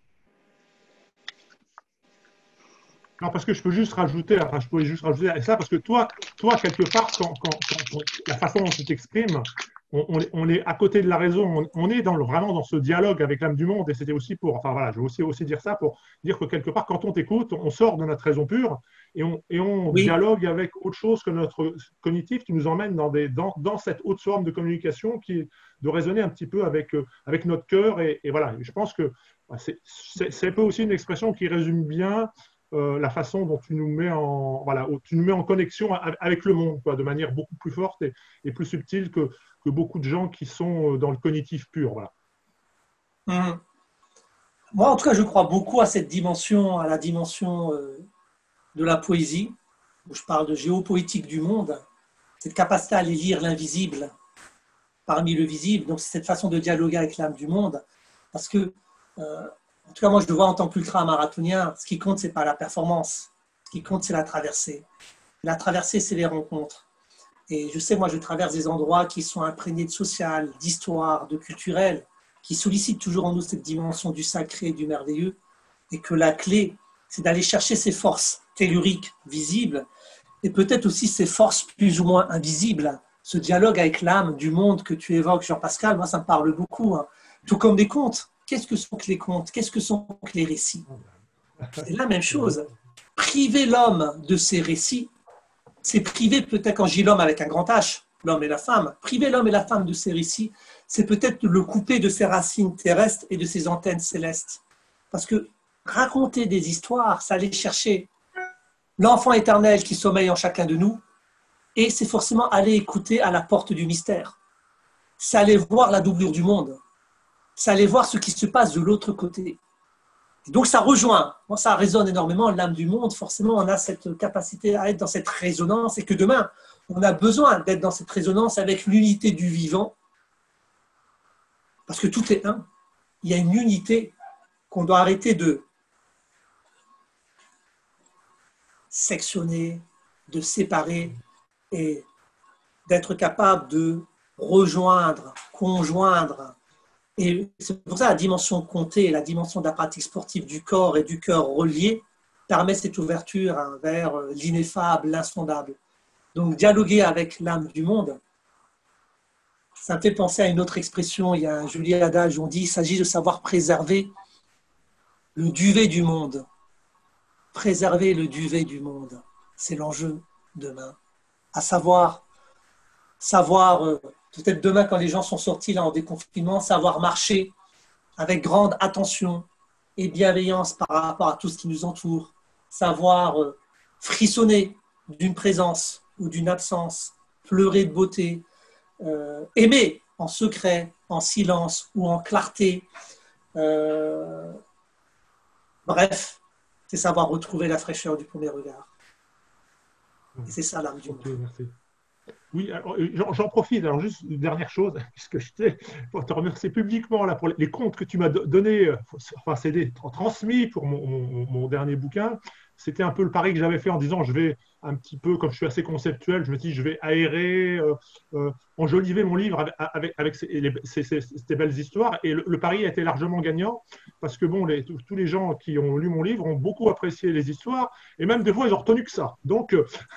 Non, parce que je peux juste rajouter à ça, parce que toi quelque part, quand la façon dont tu t'exprimes, on est à côté de la raison, on est vraiment dans ce dialogue avec l'âme du monde, et c'était aussi je vais aussi dire ça pour dire que quelque part, quand on t'écoute, on sort de notre raison pure, et on Oui. dialogue avec autre chose que notre cognitif, qui nous emmène dans cette haute forme de communication qui est de raisonner un petit peu avec notre cœur, et voilà. Je pense que c'est un peu aussi une expression qui résume bien la façon dont tu nous mets en connexion avec le monde, quoi, de manière beaucoup plus forte et plus subtile que beaucoup de gens qui sont dans le cognitif pur. Voilà. Moi, en tout cas, je crois beaucoup à cette dimension, à la dimension de la poésie, où je parle de géopoétique du monde, cette capacité à aller lire l'invisible parmi le visible. Donc, c'est cette façon de dialoguer avec l'âme du monde, parce que en tout cas, moi, je le vois en tant qu'ultra-marathonien, ce qui compte, ce n'est pas la performance. Ce qui compte, c'est la traversée. La traversée, c'est les rencontres. Et je sais, moi, je traverse des endroits qui sont imprégnés de social, d'histoire, de culturel, qui sollicitent toujours en nous cette dimension du sacré, du merveilleux, et que la clé, c'est d'aller chercher ces forces telluriques, visibles, et peut-être aussi ces forces plus ou moins invisibles. Ce dialogue avec l'âme du monde que tu évoques, Jean-Pascal, moi, ça me parle beaucoup. Tout comme des contes. Qu'est-ce que sont que les contes? Qu'est-ce que sont que les récits? C'est la même chose. Priver l'homme de ses récits, c'est priver peut-être, quand je dis l'homme avec un grand H, l'homme et la femme, priver l'homme et la femme de ses récits, c'est peut-être le couper de ses racines terrestres et de ses antennes célestes. Parce que raconter des histoires, ça allait chercher l'enfant éternel qui sommeille en chacun de nous, et c'est forcément aller écouter à la porte du mystère. C'est aller voir la doublure du monde. C'est aller voir ce qui se passe de l'autre côté. Et donc ça rejoint, moi, ça résonne énormément, l'âme du monde, forcément on a cette capacité à être dans cette résonance, et que demain, on a besoin d'être dans cette résonance avec l'unité du vivant, parce que tout est un. Il y a une unité qu'on doit arrêter de sectionner, de séparer, et d'être capable de rejoindre, conjoindre. Et c'est pour ça la dimension comptée, la dimension de la pratique sportive du corps et du cœur reliés permet cette ouverture vers l'ineffable, l'insondable. Donc, dialoguer avec l'âme du monde, ça me fait penser à une autre expression. Il y a un joli adage où on dit qu'il s'agit de savoir préserver le duvet du monde. Préserver le duvet du monde, c'est l'enjeu demain. À savoir peut-être demain quand les gens sont sortis là en déconfinement, savoir marcher avec grande attention et bienveillance par rapport à tout ce qui nous entoure, savoir frissonner d'une présence ou d'une absence, pleurer de beauté, aimer en secret, en silence ou en clarté. Bref, c'est savoir retrouver la fraîcheur du premier regard. Et c'est ça l'âme du monde. Merci. Oui, j'en profite. Alors, juste une dernière chose, puisque je t'ai pour te remercier publiquement là, pour les comptes que tu m'as donnés, enfin, c'est transmis pour mon dernier bouquin. C'était un peu le pari que j'avais fait en disant je vais un petit peu, comme je suis assez conceptuel, je me dis je vais aérer, enjoliver mon livre avec ces belles histoires. Et le pari a été largement gagnant parce que bon, tous les gens qui ont lu mon livre ont beaucoup apprécié les histoires et même des fois ils ont retenu que ça. Donc,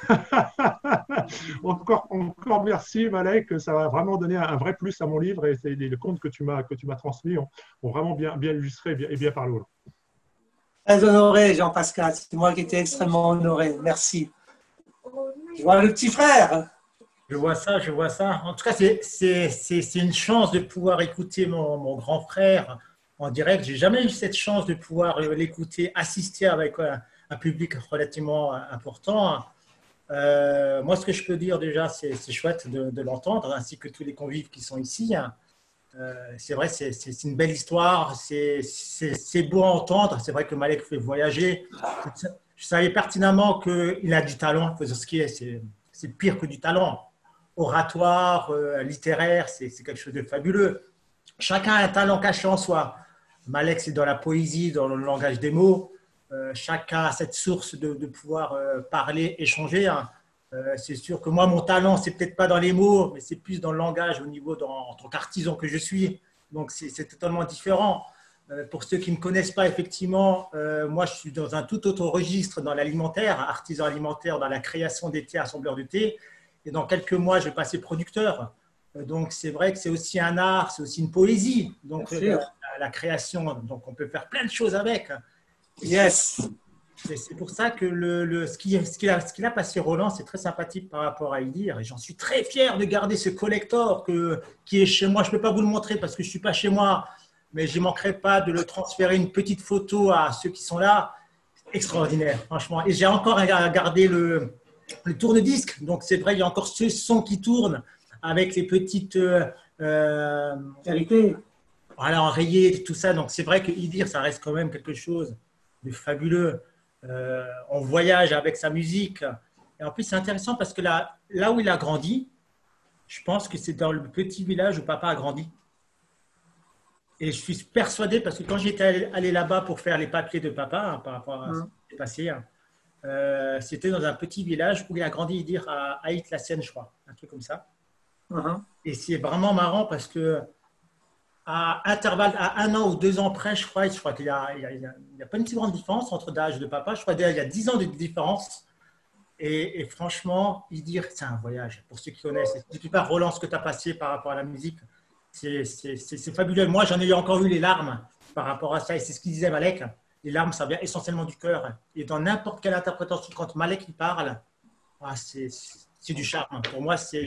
encore merci Malek, ça va vraiment donner un vrai plus à mon livre et les contes que tu m'as transmis ont vraiment bien illustré et bien parlé aux gens. Très honoré, Jean-Pascal. C'est moi qui étais extrêmement honoré. Merci. Je vois le petit frère. Je vois ça. En tout cas, c'est une chance de pouvoir écouter mon grand frère en direct. J'ai jamais eu cette chance de pouvoir l'écouter, assister avec un public relativement important. Moi, ce que je peux dire déjà, c'est chouette de l'entendre, ainsi que tous les convives qui sont ici. C'est vrai, c'est une belle histoire, c'est beau à entendre. C'est vrai que Malek fait voyager. Je savais pertinemment qu'il a du talent. Ce qui c'est pire que du talent. Oratoire, littéraire, c'est quelque chose de fabuleux. Chacun a un talent caché en soi. Malek, c'est dans la poésie, dans le langage des mots. Chacun a cette source de pouvoir parler, échanger. C'est sûr que moi, mon talent, c'est peut-être pas dans les mots, mais c'est plus dans le langage au niveau en tant qu'artisan que je suis. Donc, c'est totalement différent. Pour ceux qui ne me connaissent pas, effectivement, moi, je suis dans un tout autre registre dans l'alimentaire, artisan alimentaire, dans la création des thés, assembleur de thé. Et dans quelques mois, je vais passer producteur. Donc, c'est vrai que c'est aussi un art, c'est aussi une poésie. Donc, la création, donc on peut faire plein de choses avec. Yes. C'est pour ça que ce qu'il a passé Roland, c'est très sympathique par rapport à Idir. Et j'en suis très fier de garder ce collector qui est chez moi. Je ne peux pas vous le montrer parce que je ne suis pas chez moi, mais je ne manquerai pas de le transférer une petite photo à ceux qui sont là. Extraordinaire, franchement. Et j'ai encore gardé le tourne-disque. Donc, c'est vrai, il y a encore ce son qui tourne avec les petites vérités. Voilà, enrayées, tout ça. Donc, c'est vrai que Idir, ça reste quand même quelque chose de fabuleux. On voyage avec sa musique. Et en plus, c'est intéressant parce que là où il a grandi, je pense que c'est dans le petit village où papa a grandi. Et je suis persuadé, parce que quand j'étais allé là-bas pour faire les papiers de papa, par rapport à ce qui s'est passé, c'était dans un petit village où il a grandi, dire à Aït-la-Seine, je crois, un truc comme ça. Et c'est vraiment marrant parce que à intervalle, à 1 an ou 2 ans près, je crois qu'il n'y a pas une si grande différence entre l'âge de papa. Je crois qu'il y a 10 ans de différence. Et franchement, Idir, c'est un voyage. Pour ceux qui connaissent, je ne dis pas Roland, ce que tu as passé par rapport à la musique, c'est fabuleux. Moi, j'en ai encore eu les larmes par rapport à ça. Et c'est ce qu'il disait Malek. Les larmes, ça vient essentiellement du cœur. Et dans n'importe quelle interprétation, quand Malek il parle, c'est du charme. Pour moi, c'est…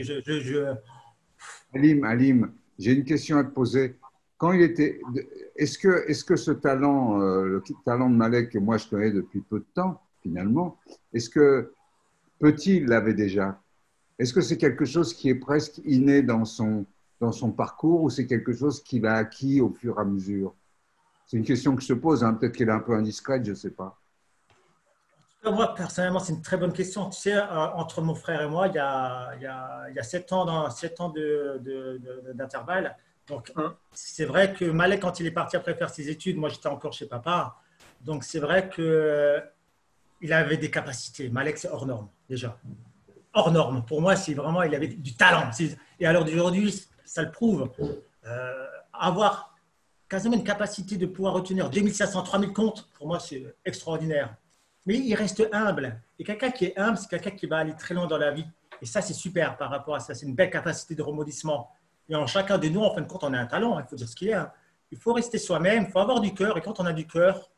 Alim, j'ai une question à te poser. Quand il était, est-ce que ce talent, le talent de Malek que moi je connais depuis peu de temps, finalement, est-ce que petit il l'avait déjà? Est-ce que c'est quelque chose qui est presque inné dans son parcours ou c'est quelque chose qu'il a acquis au fur et à mesure? C'est une question que je te pose, hein. Peut-être qu'elle est un peu indiscrète, je ne sais pas. Moi, personnellement, c'est une très bonne question. Tu sais, entre mon frère et moi, il y a 7 ans d'intervalle. Donc, c'est vrai que Malek, quand il est parti après faire ses études, moi, j'étais encore chez papa. Donc, c'est vrai qu'il avait des capacités. Malek, c'est hors norme, déjà. Hors norme. Pour moi, c'est vraiment, il avait du talent. Et à l'heure d'aujourd'hui, ça le prouve. Avoir quasiment une capacité de pouvoir retenir 2500, 3000 comptes, pour moi, c'est extraordinaire. Mais il reste humble. Et quelqu'un qui est humble, c'est quelqu'un qui va aller très loin dans la vie. Et ça, c'est super par rapport à ça. C'est une belle capacité de remodissement. Et en chacun de nous, en fin de compte, on a un talent. Il faut dire ce qu'il y a. Il faut rester soi-même, il faut avoir du cœur. Et quand on a du cœur,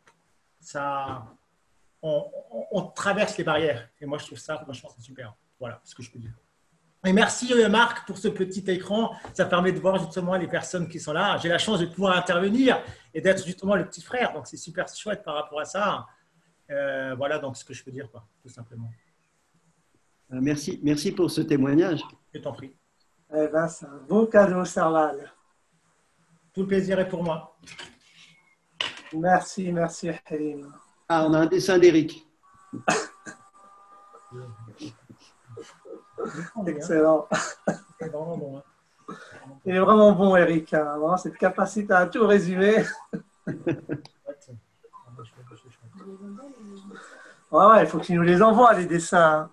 on traverse les barrières. Et moi, je trouve ça, franchement, c'est super. Voilà ce que je peux dire. Et merci Marc pour ce petit écran. Ça permet de voir justement les personnes qui sont là. J'ai la chance de pouvoir intervenir et d'être justement le petit frère. Donc, c'est super chouette par rapport à ça. Voilà donc ce que je peux dire, quoi, tout simplement. Merci pour ce témoignage. Je t'en prie. Eh ben, c'est un bon cadeau, Serval. Tout le plaisir est pour moi. Merci Halim. Ah, on a un dessin d'Éric. Excellent. C'est vraiment bon. Hein. Il est vraiment bon, Eric. Hein. Vraiment, cette capacité à tout résumer. Ouais, il faut que tu nous les envoies, les dessins.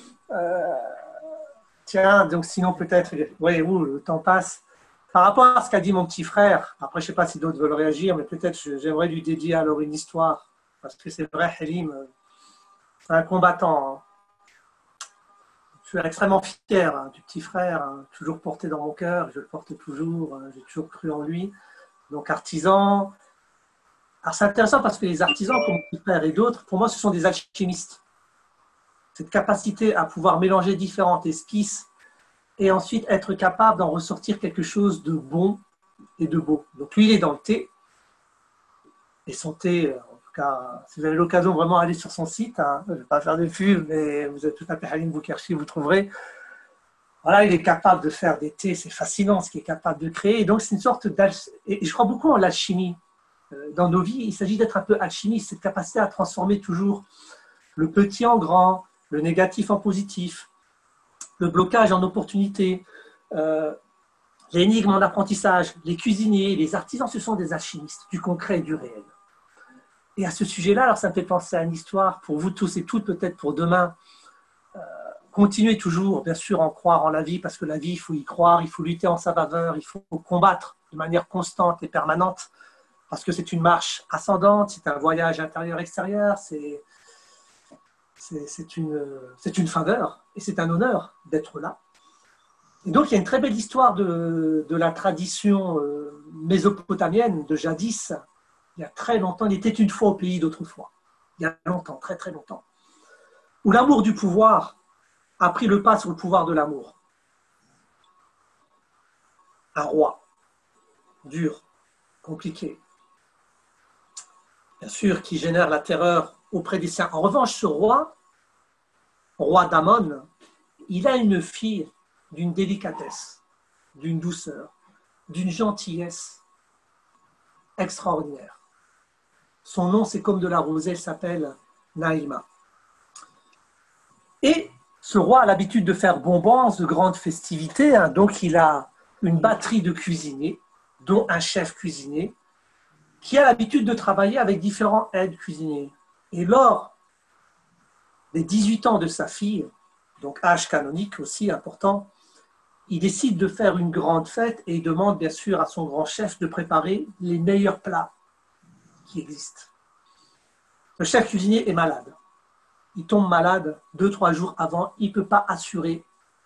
Tiens, donc sinon peut-être, voyez-vous, le temps passe. Par rapport à ce qu'a dit mon petit frère, après je ne sais pas si d'autres veulent réagir, mais peut-être j'aimerais lui dédier alors une histoire. Parce que c'est vrai, Halim, c'est un combattant. Hein. Je suis extrêmement fier hein, du petit frère, hein, toujours porté dans mon cœur, je le porte toujours, j'ai toujours cru en lui. Donc artisan. Alors c'est intéressant parce que les artisans, comme mon petit frère et d'autres, pour moi ce sont des alchimistes. Cette capacité à pouvoir mélanger différentes esquisses et ensuite être capable d'en ressortir quelque chose de bon et de beau. Donc lui, il est dans le thé. Et son thé, en tout cas, si vous avez l'occasion vraiment d'aller sur son site, hein, je ne vais pas faire de pub, mais vous êtes tout à fait Halim Boukerchi, vous trouverez. Voilà, il est capable de faire des thés, c'est fascinant ce qu'il est capable de créer. Et donc c'est une sorte d'alchimie. Et je crois beaucoup en l'alchimie. Dans nos vies, il s'agit d'être un peu alchimiste, cette capacité à transformer toujours le petit en grand, le négatif en positif, le blocage en opportunité, l'énigme en apprentissage. Les cuisiniers, les artisans, ce sont des alchimistes du concret et du réel. Et à ce sujet-là, alors ça me fait penser à une histoire pour vous tous et toutes, peut-être pour demain. Continuez toujours, bien sûr, en croire en la vie, parce que la vie, il faut y croire, il faut lutter en sa faveur, il faut combattre de manière constante et permanente, parce que c'est une marche ascendante, c'est un voyage intérieur-extérieur, c'est une faveur et c'est un honneur d'être là. Et donc, il y a une très belle histoire de la tradition mésopotamienne de jadis. Il y a très longtemps, il était une fois au pays d'autrefois. Il y a longtemps, très très longtemps. Où l'amour du pouvoir a pris le pas sur le pouvoir de l'amour. Un roi, dur, compliqué, bien sûr, qui génère la terreur auprès des siens. En revanche, ce roi d'Amon, il a une fille d'une délicatesse, d'une douceur, d'une gentillesse extraordinaire. Son nom, c'est comme de la rosée, elle s'appelle Naïma. Et ce roi a l'habitude de faire bonbons, de grandes festivités, hein, donc il a une batterie de cuisiniers, dont un chef cuisinier, qui a l'habitude de travailler avec différents aides cuisiniers. Et lors des 18 ans de sa fille, donc âge canonique aussi important, il décide de faire une grande fête et il demande bien sûr à son grand chef de préparer les meilleurs plats qui existent. Le chef cuisinier est malade. Il tombe malade 2-3 jours avant, il ne peut pas assurer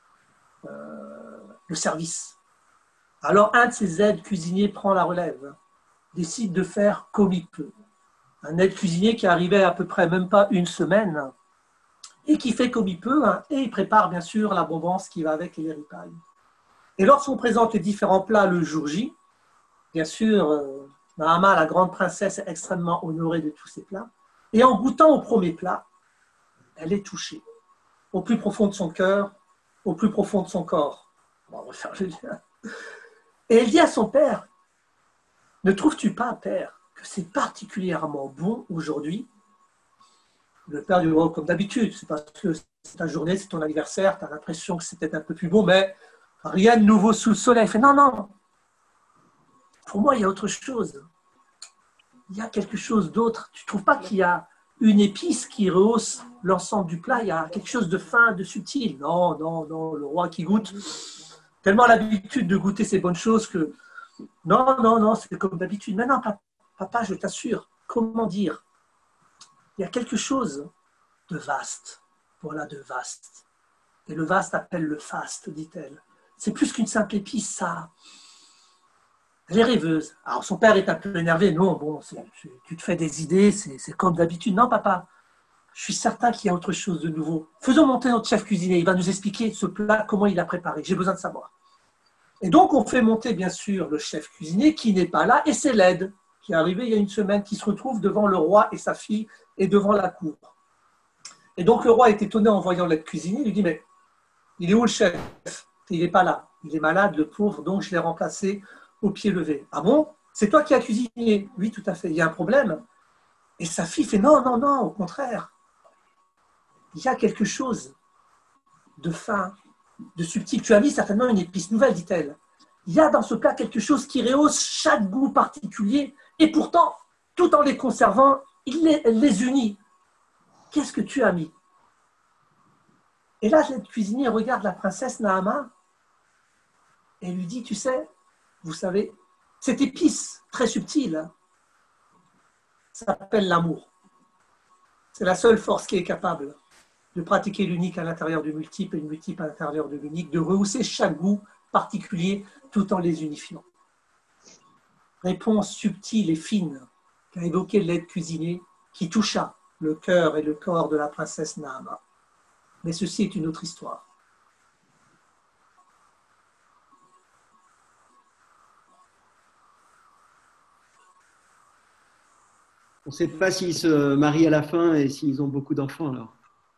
le service. Alors un de ses aides cuisiniers prend la relève, décide de faire comme il peut. Un aide cuisinier qui arrivait à peu près même pas une semaine et qui fait comme il peut, hein, et il prépare bien sûr la bombance qui va avec les ripailles. Et lorsqu'on présente les différents plats le jour J, bien sûr, Nahama, la grande princesse, est extrêmement honorée de tous ces plats. Et en goûtant au premier plat, elle est touchée au plus profond de son cœur, au plus profond de son corps. On va refaire le lien. Et elle dit à son père, ne trouves-tu pas, père, que c'est particulièrement bon aujourd'hui? Le père du roi, comme d'habitude, c'est parce que c'est ta journée, c'est ton anniversaire, tu as l'impression que c'est peut-être un peu plus bon, mais rien de nouveau sous le soleil. Il fait non, non, pour moi, il y a autre chose. Il y a quelque chose d'autre. Tu ne trouves pas qu'il y a une épice qui rehausse l'ensemble du plat? Il y a quelque chose de fin, de subtil. Non, non, non, le roi qui goûte, tellement l'habitude de goûter ces bonnes choses que non, non, non, c'est comme d'habitude. Mais non, papa, je t'assure, comment dire? Il y a quelque chose de vaste. Voilà, de vaste. Et le vaste appelle le faste, dit-elle. C'est plus qu'une simple épice, ça. Elle est rêveuse. Alors son père est un peu énervé. Non, bon, tu te fais des idées, c'est comme d'habitude. Non, papa, je suis certain qu'il y a autre chose de nouveau. Faisons monter notre chef cuisinier. Il va nous expliquer ce plat, comment il l'a préparé. J'ai besoin de savoir. Et donc, on fait monter, bien sûr, le chef cuisinier qui n'est pas là, et c'est l'aide qui est arrivé il y a une semaine, qui se retrouve devant le roi et sa fille et devant la cour. Et donc, le roi est étonné en voyant l'aide cuisinier. Il lui dit, mais il est où le chef? Il n'est pas là. Il est malade, le pauvre, donc je l'ai remplacé au pied levé. Ah bon? C'est toi qui as cuisiné? Oui, tout à fait. Il y a un problème? Et sa fille fait, non, non, non, au contraire. Il y a quelque chose de fin, de subtil. Tu as mis certainement une épice nouvelle, dit-elle. Il y a dans ce plat quelque chose qui rehausse chaque goût particulier et pourtant, tout en les conservant, elle les unit. Qu'est-ce que tu as mis? Et là, le cuisinier regarde la princesse Naama et lui dit, tu sais, vous savez, cette épice très subtile s'appelle l'amour. C'est la seule force qui est capable de pratiquer l'unique à l'intérieur du multiple et le multiple à l'intérieur de l'unique, de rehausser chaque goût particulier tout en les unifiant. Réponse subtile et fine qu'a évoqué l'aide cuisinier qui toucha le cœur et le corps de la princesse Naama. Mais ceci est une autre histoire. On ne sait pas s'ils se marient à la fin et s'ils ont beaucoup d'enfants alors.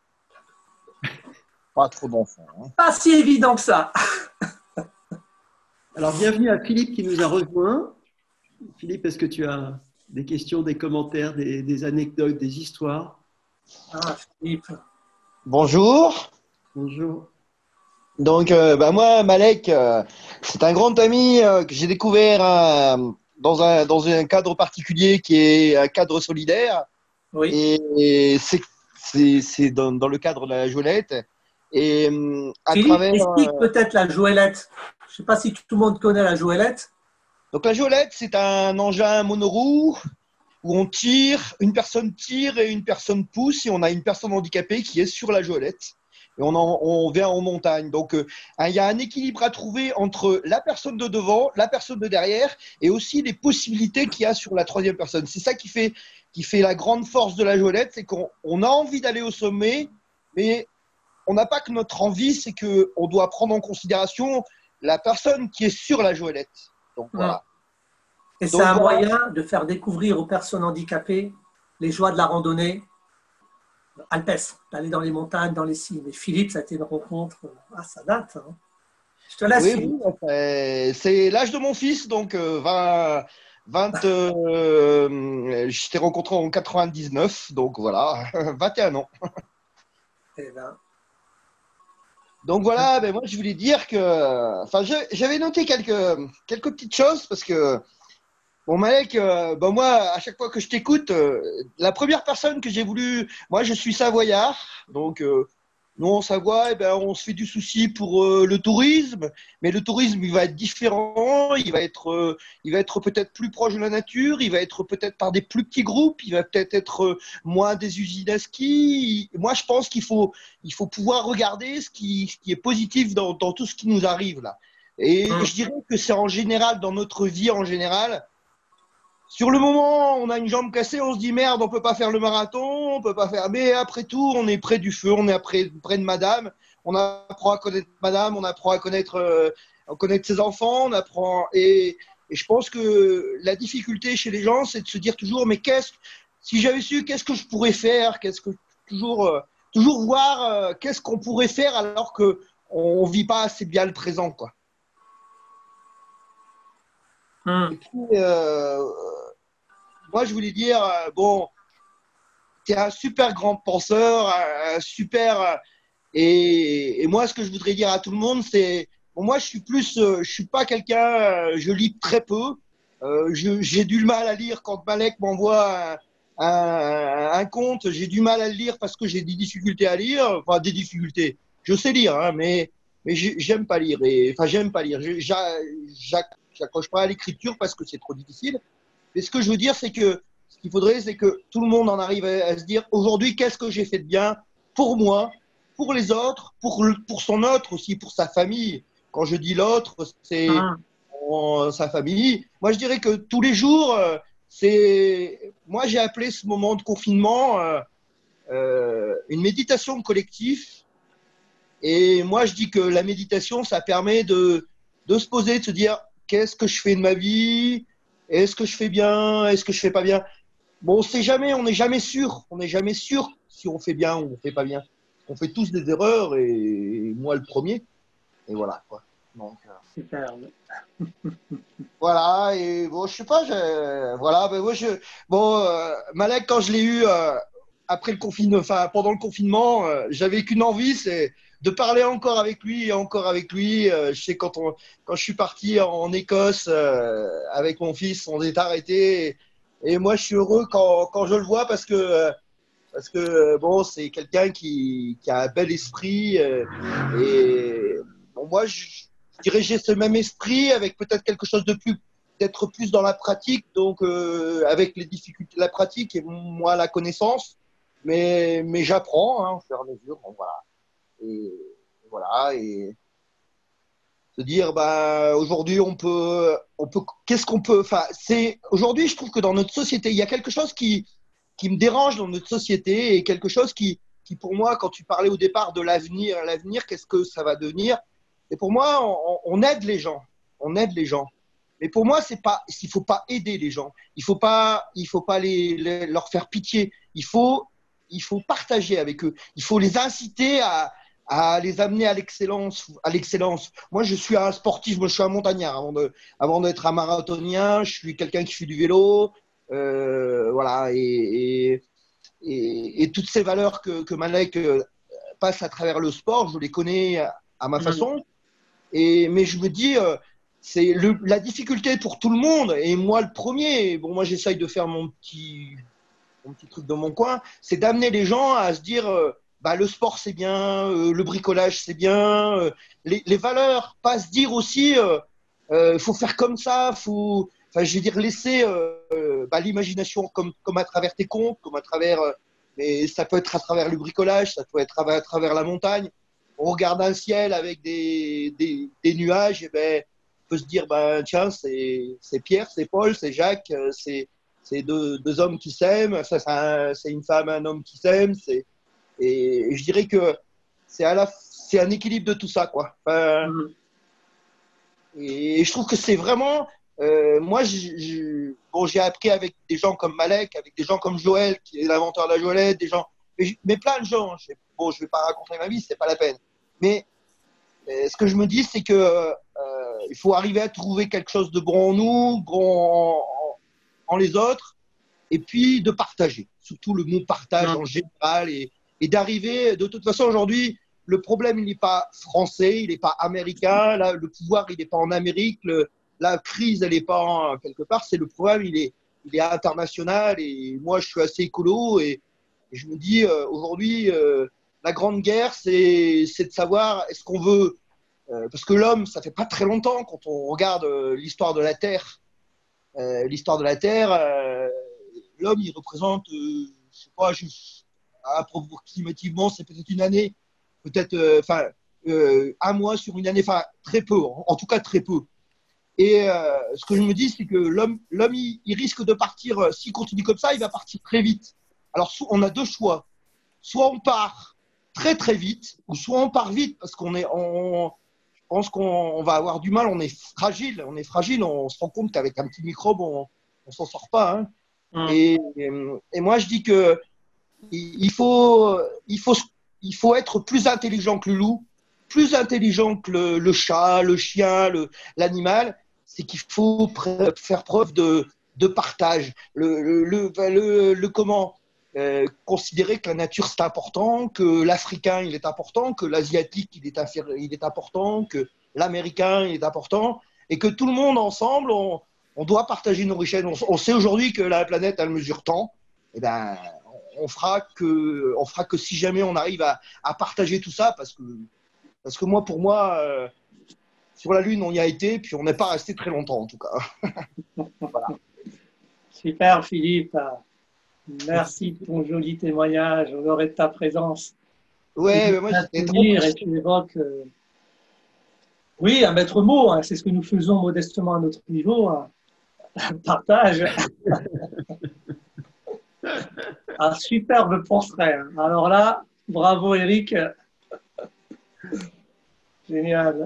Pas trop d'enfants. Hein. Pas si évident que ça. Alors, bienvenue à Philippe qui nous a rejoint. Philippe, est-ce que tu as des questions, des commentaires, des anecdotes, des histoires? Ah, Philippe. Bonjour. Bonjour. Donc, moi, Malek, c'est un grand ami que j'ai découvert dans un cadre particulier qui est un cadre solidaire. Oui. Et c'est dans le cadre de la Joëlette. Et à Philippe, travers. explique peut-être la Joëlette. Je ne sais pas si tout le monde connaît la Joëlette. Donc, la Joëlette, c'est un engin monoroue où on tire, une personne tire et une personne pousse, et on a une personne handicapée qui est sur la Joëlette. Et on vient en montagne. Donc, il y a un équilibre à trouver entre la personne de devant, la personne de derrière, et aussi les possibilités qu'il y a sur la troisième personne. C'est ça qui fait la grande force de la Joëlette, c'est qu'on a envie d'aller au sommet, mais on n'a pas que notre envie, c'est qu'on doit prendre en considération la personne qui est sur la Joëlette. Donc, voilà. Et c'est un moyen de faire découvrir aux personnes handicapées les joies de la randonnée alpestre, d'aller dans les montagnes, dans les cimes. Et Philippe, ça a été une rencontre, ça date. Hein. Je te laisse. Oui, c'est l'âge de mon fils, donc je t'ai rencontré en 99, donc voilà, 21 ans. Eh ben. Donc voilà, moi je voulais dire que, j'avais noté quelques petites choses parce que, bon Malek, moi à chaque fois que je t'écoute, la première personne que j'ai voulu, moi je suis savoyard, donc nous en Savoie, on se fait du souci pour le tourisme, mais le tourisme il va être différent, il va être peut-être plus proche de la nature, il va être peut-être par des plus petits groupes, il va peut-être être moins des usines à ski. Moi je pense qu'il faut pouvoir regarder ce qui est positif dans tout ce qui nous arrive là. Et je dirais que c'est en général, dans notre vie en général, sur le moment, on a une jambe cassée, on se dit merde, on peut pas faire le marathon, on peut pas faire. Mais après tout, on est près du feu, on est près de madame, on apprend à connaître madame, on apprend à connaître ses enfants, on apprend. Et je pense que la difficulté chez les gens, c'est de se dire toujours, mais si j'avais su, qu'est-ce que je pourrais faire, toujours voir qu'est-ce qu'on pourrait faire alors qu'on vit pas assez bien le présent, quoi. Et puis, moi, je voulais dire, tu es un super grand penseur, et moi, ce que je voudrais dire à tout le monde, c'est, moi, je suis pas quelqu'un, je lis très peu. J'ai du mal à lire quand Malek m'envoie un conte. J'ai du mal à le lire parce que j'ai des difficultés à lire, enfin des difficultés. Je sais lire, hein, mais j'aime pas lire. J'aime pas lire. J'accroche pas à l'écriture parce que c'est trop difficile. Mais ce que je veux dire, c'est que ce qu'il faudrait, c'est que tout le monde en arrive à se dire aujourd'hui, qu'est-ce que j'ai fait de bien pour moi, pour les autres, pour son autre aussi, pour sa famille. Quand je dis l'autre, c'est sa famille. Moi, je dirais que tous les jours, moi, j'ai appelé ce moment de confinement une méditation collective. Et moi, je dis que la méditation, ça permet de se poser, de se dire qu'est-ce que je fais de ma vie? Est-ce que je fais bien? Est-ce que je fais pas bien? Bon, on sait jamais, on n'est jamais sûr. On n'est jamais sûr si on fait bien ou on fait pas bien. On fait tous des erreurs et moi le premier. Et voilà, quoi. Donc, Superbe. voilà, et bon, je sais pas, voilà, ben moi, Malek, quand je l'ai eu après le confinement, enfin, pendant le confinement, j'avais qu'une envie, c'est de parler encore avec lui et encore avec lui. Je sais, quand je suis parti en Écosse avec mon fils, on est arrêté. Et moi, je suis heureux quand je le vois parce que bon, c'est quelqu'un qui a un bel esprit. Et bon, moi, je dirais que j'ai ce même esprit avec peut-être quelque chose de plus, d'être plus dans la pratique, donc avec les difficultés de la pratique et moi la connaissance. Mais j'apprends hein, au fur et à mesure. Bon, voilà. Et voilà. Et se dire, bah, aujourd'hui, qu'est-ce qu'on peut, enfin, aujourd'hui, je trouve que dans notre société, il y a quelque chose qui me dérange dans notre société et quelque chose qui pour moi, quand tu parlais au départ de l'avenir, qu'est-ce que ça va devenir? Et pour moi, on aide les gens. On aide les gens. Mais pour moi, il faut pas aider les gens. Il faut pas leur faire pitié. Il faut partager avec eux. Il faut les inciter à les amener à l'excellence. Moi, je suis un sportif, moi, je suis un montagnard. Avant d'être un marathonien, je suis quelqu'un qui fait du vélo. Voilà. Et toutes ces valeurs que Malek passe à travers le sport, je les connais à ma façon. Mais je me dis, c'est la difficulté pour tout le monde, et moi le premier. Bon, moi j'essaye de faire mon petit truc dans mon coin, c'est d'amener les gens à se dire, bah, le sport c'est bien, le bricolage c'est bien, les valeurs, pas se dire aussi, faut faire comme ça, enfin, je veux dire, laisser bah, l'imagination comme à travers tes contes, comme à travers, mais ça peut être à travers le bricolage, ça peut être à travers la montagne. On regarde un ciel avec des nuages, et ben, on peut se dire, ben, tiens, c'est Pierre, c'est Paul, c'est Jacques, c'est deux hommes qui s'aiment, c'est une femme, un homme qui s'aiment. Et je dirais que c'est un équilibre de tout ça, quoi. Enfin, et je trouve que c'est vraiment, moi, j'ai appris avec des gens comme Malek, avec des gens comme Joël, qui est l'inventeur de la Joëlette, des gens, mais plein de gens. Bon, je vais pas raconter ma vie, c'est pas la peine. Mais ce que je me dis, c'est que il faut arriver à trouver quelque chose de bon en nous, bon en les autres, et puis de partager. Surtout le mot partage en général, et d'arriver. De toute façon, aujourd'hui, le problème, il n'est pas français, il n'est pas américain. Là, le pouvoir, il n'est pas en Amérique. La crise, elle n'est pas quelque part. C'est le problème, il est international. Et moi, je suis assez écolo, et je me dis, aujourd'hui, la grande guerre, c'est de savoir, est-ce qu'on veut, parce que l'homme, ça fait pas très longtemps, quand on regarde l'histoire de la Terre, l'homme, il représente, je sais pas, approximativement, c'est peut-être une année, peut-être, un mois sur une année, enfin, très peu, en tout cas très peu. Et ce que je me dis, c'est que l'homme, il risque de partir, s'il continue comme ça, il va partir très vite. Alors, on a deux choix. Soit on part très très vite, ou soit on part vite, parce je pense qu'on va avoir du mal, on est fragile, on se rend compte qu'avec un petit microbe, on s'en sort pas. Hein. Et moi, je dis que il faut être plus intelligent que le loup, plus intelligent que le chat, le chien, l'animal. C'est qu'il faut faire preuve de partage. Comment considérer que la nature c'est important, que l'Africain il est important, que l'Asiatique il est important, que l'Américain il est important, et que tout le monde ensemble on doit partager nos richesses. On sait aujourd'hui que la planète elle mesure tant, et ben on fera que si jamais on arrive à partager tout ça, parce que moi, pour moi, sur la Lune on y a été, puis on n'est pas resté très longtemps en tout cas. Voilà. Super Philippe. Merci de ton joli témoignage, honoré de ta présence. Ouais, mais moi j'étais trop Tenir et frustré. tu évoques, oui, un maître mot, hein, c'est ce que nous faisons modestement à notre niveau, un partage, un superbe portrait. Hein. Alors là, bravo Eric, génial,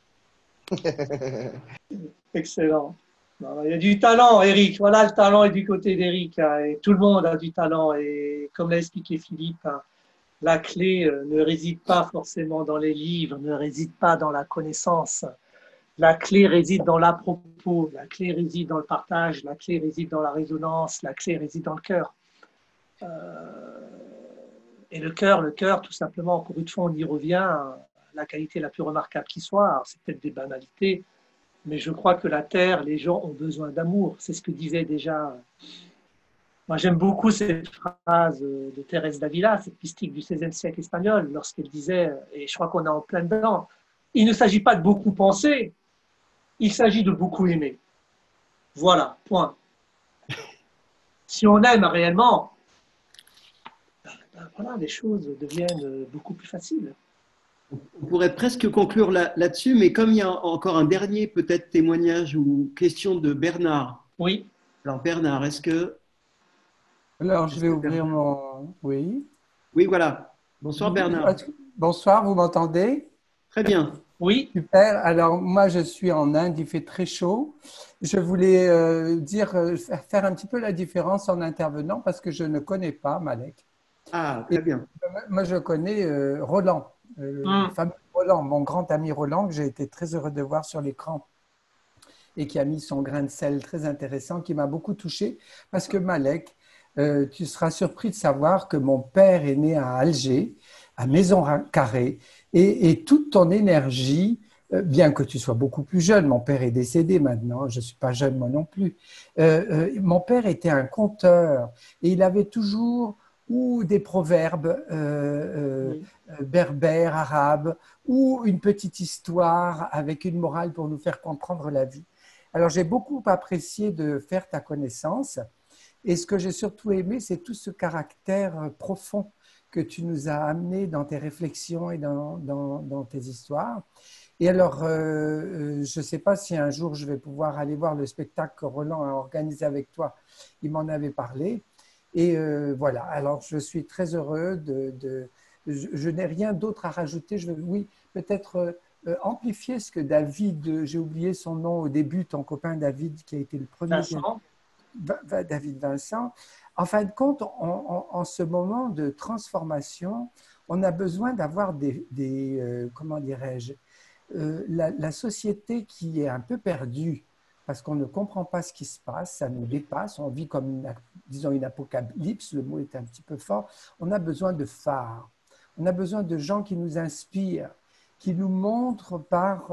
excellent. Non, il y a du talent, Eric. Voilà, le talent est du côté d'Eric. Hein, et tout le monde a du talent. Et comme l'a expliqué Philippe, hein, la clé ne réside pas forcément dans les livres, ne réside pas dans la connaissance. La clé réside dans l'à-propos, la clé réside dans le partage, la clé réside dans la résonance, la clé réside dans le cœur. Et le cœur, tout simplement, encore une fois, on y revient, hein, la qualité la plus remarquable qui soit. Alors, c'est peut-être des banalités, mais je crois que la terre, les gens ont besoin d'amour. C'est ce que disait déjà. Moi, j'aime beaucoup cette phrase de Thérèse d'Avila, cette mystique du XVIe siècle espagnol, lorsqu'elle disait, et je crois qu'on est en plein dedans, il ne s'agit pas de beaucoup penser, il s'agit de beaucoup aimer. Voilà, point. Si on aime réellement, voilà, les choses deviennent beaucoup plus faciles. On pourrait presque conclure là-dessus, mais comme il y a encore un dernier peut-être témoignage ou question de Bernard. Oui. Alors Bernard, est-ce que... Alors, je vais ouvrir mon... Oui. Oui, voilà. Bonsoir Bernard. Bonsoir, vous m'entendez? Très bien. Oui. Super. Alors, moi, je suis en Inde, il fait très chaud. Je voulais faire un petit peu la différence en intervenant parce que je ne connais pas Malek. Ah, très bien. Moi, je connais Roland, le fameux Roland, mon grand ami Roland, que j'ai été très heureux de voir sur l'écran et qui a mis son grain de sel très intéressant, qui m'a beaucoup touché parce que Malek, tu seras surpris de savoir que mon père est né à Alger, à Maison-Carrée, et toute ton énergie, bien que tu sois beaucoup plus jeune, mon père est décédé maintenant, je ne suis pas jeune moi non plus, mon père était un conteur et il avait toujours ou des proverbes berbères, arabes, ou une petite histoire avec une morale pour nous faire comprendre la vie. Alors j'ai beaucoup apprécié de faire ta connaissance. Et ce que j'ai surtout aimé, c'est tout ce caractère profond que tu nous as amené dans tes réflexions et dans tes histoires. Et alors, je ne sais pas si un jour je vais pouvoir aller voir le spectacle que Roland a organisé avec toi. Il m'en avait parlé. Et voilà, alors je suis très heureux je n'ai rien d'autre à rajouter. Oui, peut-être amplifier ce que David, j'ai oublié son nom au début, ton copain David, qui a été le premier. Vincent. David Vincent. En fin de compte, en ce moment de transformation, on a besoin d'avoir comment dirais-je, la société qui est un peu perdue parce qu'on ne comprend pas ce qui se passe, ça nous dépasse, on vit comme, disons, une apocalypse, le mot est un petit peu fort. On a besoin de phares, on a besoin de gens qui nous inspirent, qui nous montrent par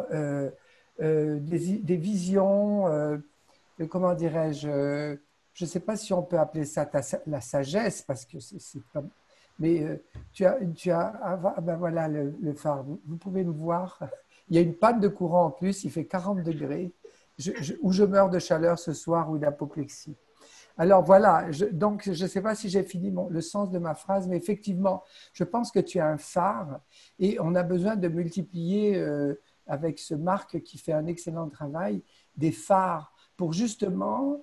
des visions, comment dirais-je, je ne sais pas si on peut appeler ça la sagesse, parce que c'est pas... Mais tu as ben voilà le phare, vous pouvez me voir. Il y a une panne de courant en plus, il fait 40 degrés, où je meurs de chaleur ce soir ou d'apoplexie. Alors voilà, donc je ne sais pas si j'ai fini le sens de ma phrase, mais effectivement, je pense que tu as un phare et on a besoin de multiplier, avec ce Marc qui fait un excellent travail, des phares pour justement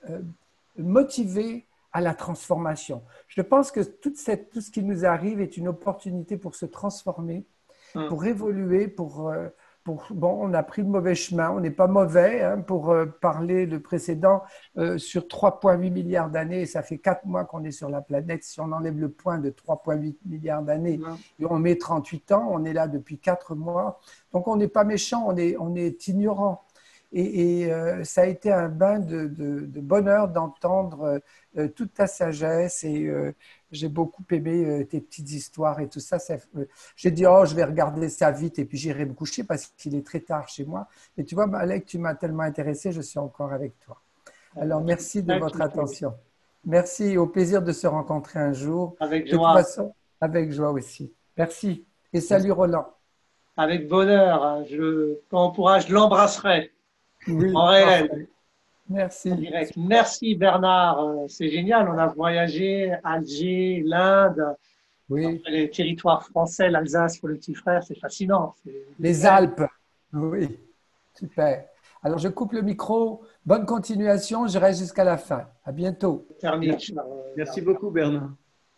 motiver à la transformation. Je pense que tout ce qui nous arrive est une opportunité pour se transformer, pour évoluer, bon, on a pris le mauvais chemin, on n'est pas mauvais, hein, pour parler le précédent, sur 3,8 milliards d'années, ça fait 4 mois qu'on est sur la planète, si on enlève le point de 3,8 milliards d'années et on met 38 ans, on est là depuis 4 mois, donc on n'est pas méchant, on est ignorant. Et ça a été un bain de bonheur d'entendre toute ta sagesse et j'ai beaucoup aimé tes petites histoires et tout ça. J'ai dit, oh, je vais regarder ça vite et puis j'irai me coucher parce qu'il est très tard chez moi. Et tu vois, Malek, tu m'as tellement intéressé, je suis encore avec toi. Alors, merci de votre attention. Merci, au plaisir de se rencontrer un jour. Avec joie. De toute façon, avec joie aussi. Merci. Et salut Roland. Avec bonheur. Quand on pourra, je l'embrasserai. Oui, en réel. Merci. Merci Bernard, c'est génial. On a voyagé Alger, l'Inde, Oui. Les territoires français, l'Alsace pour le petit frère, c'est fascinant. Les Alpes. Oui, super. Alors, je coupe le micro. Bonne continuation. Je reste jusqu'à la fin. À bientôt. Merci beaucoup, Bernard.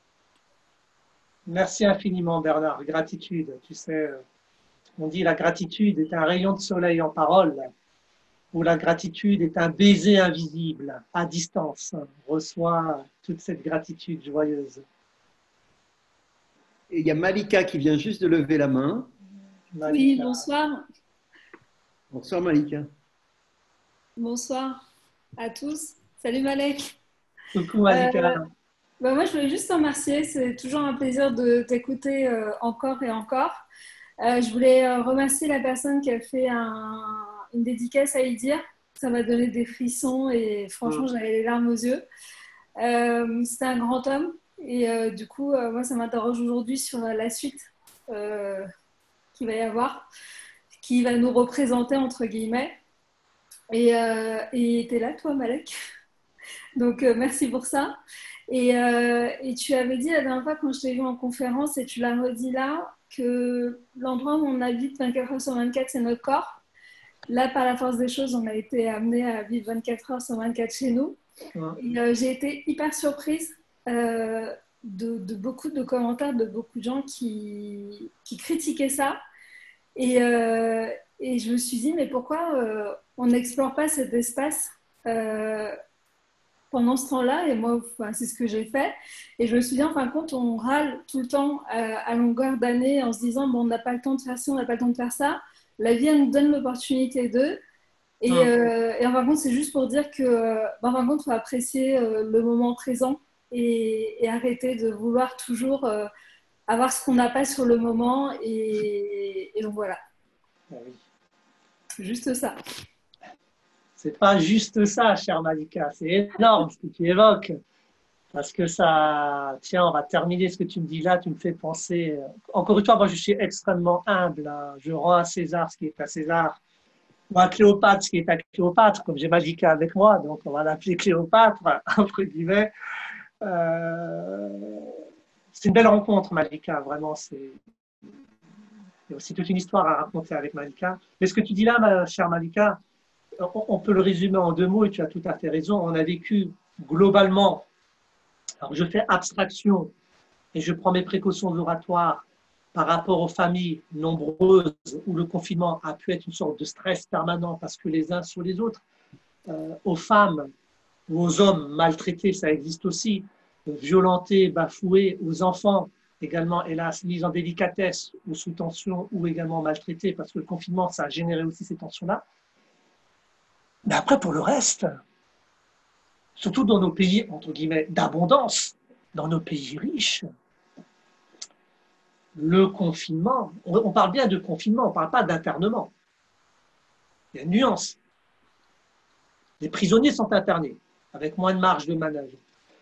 Merci infiniment, Bernard. Gratitude. Tu sais, on dit la gratitude est un rayon de soleil en parole, ou la gratitude est un baiser invisible à distance. Reçois toute cette gratitude joyeuse. Et il y a Malika qui vient juste de lever la main. Malika. Oui, bonsoir. Bonsoir, Malika. Bonsoir à tous. Salut Malek. Coucou Malika. Moi, je voulais juste te remercier. C'est toujours un plaisir de t'écouter encore et encore. Je voulais remercier la personne qui a fait une dédicace à Idir. Ça m'a donné des frissons et franchement, j'avais les larmes aux yeux. C'était un grand homme et du coup, moi, ça m'interroge aujourd'hui sur la suite qu'il va y avoir, qui va nous représenter entre guillemets. Et tu es là, toi, Malek. Donc, merci pour ça. Et tu avais dit la dernière fois quand je t'ai vu en conférence, et tu l'as redit là, que l'endroit où on habite 24 heures sur 24, c'est notre corps. Là, par la force des choses, on a été amené à vivre 24 heures sur 24 chez nous. Et j'ai été hyper surprise de beaucoup de commentaires de beaucoup de gens qui critiquaient ça. Et je me suis dit, mais pourquoi on n'explore pas cet espace pendant ce temps-là? Et moi, c'est ce que j'ai fait. Et je me suis dit, en fin de compte, on râle tout le temps à longueur d'année en se disant, bon, on n'a pas le temps de faire ci, on n'a pas le temps de faire ça. La vie, elle nous donne l'opportunité d'eux. Et en fin de compte, c'est juste pour dire que, en fin de compte, il faut apprécier le moment présent et arrêter de vouloir toujours avoir ce qu'on n'a pas sur le moment. Et donc voilà. Oui. Juste ça. C'est pas juste ça, chère Malika. C'est énorme ce que tu évoques. Parce que ça, tiens, on va terminer ce que tu me dis là. Tu me fais penser. Encore une fois, moi, je suis extrêmement humble. Hein. Je rends à César ce qui est à César. Ou à Cléopâtre ce qui est à Cléopâtre. Comme j'ai Malika avec moi, donc on va l'appeler Cléopâtre, entre guillemets. C'est une belle rencontre, Malika. Vraiment, c'est. Il y a aussi toute une histoire à raconter avec Malika. Mais ce que tu dis là, ma chère Malika, on peut le résumer en 2 mots et tu as tout à fait raison. On a vécu globalement, alors je fais abstraction et je prends mes précautions oratoires par rapport aux familles nombreuses où le confinement a pu être une sorte de stress permanent parce que les uns sur les autres, aux femmes ou aux hommes maltraités, ça existe aussi, violentés, bafoués, aux enfants également, hélas, mis en délicatesse ou sous tension ou également maltraités parce que le confinement, ça a généré aussi ces tensions-là. Mais après, pour le reste, surtout dans nos pays, entre guillemets, d'abondance, dans nos pays riches, le confinement, on parle bien de confinement, on ne parle pas d'internement. Il y a une nuance. Les prisonniers sont internés, avec moins de marge de manœuvre.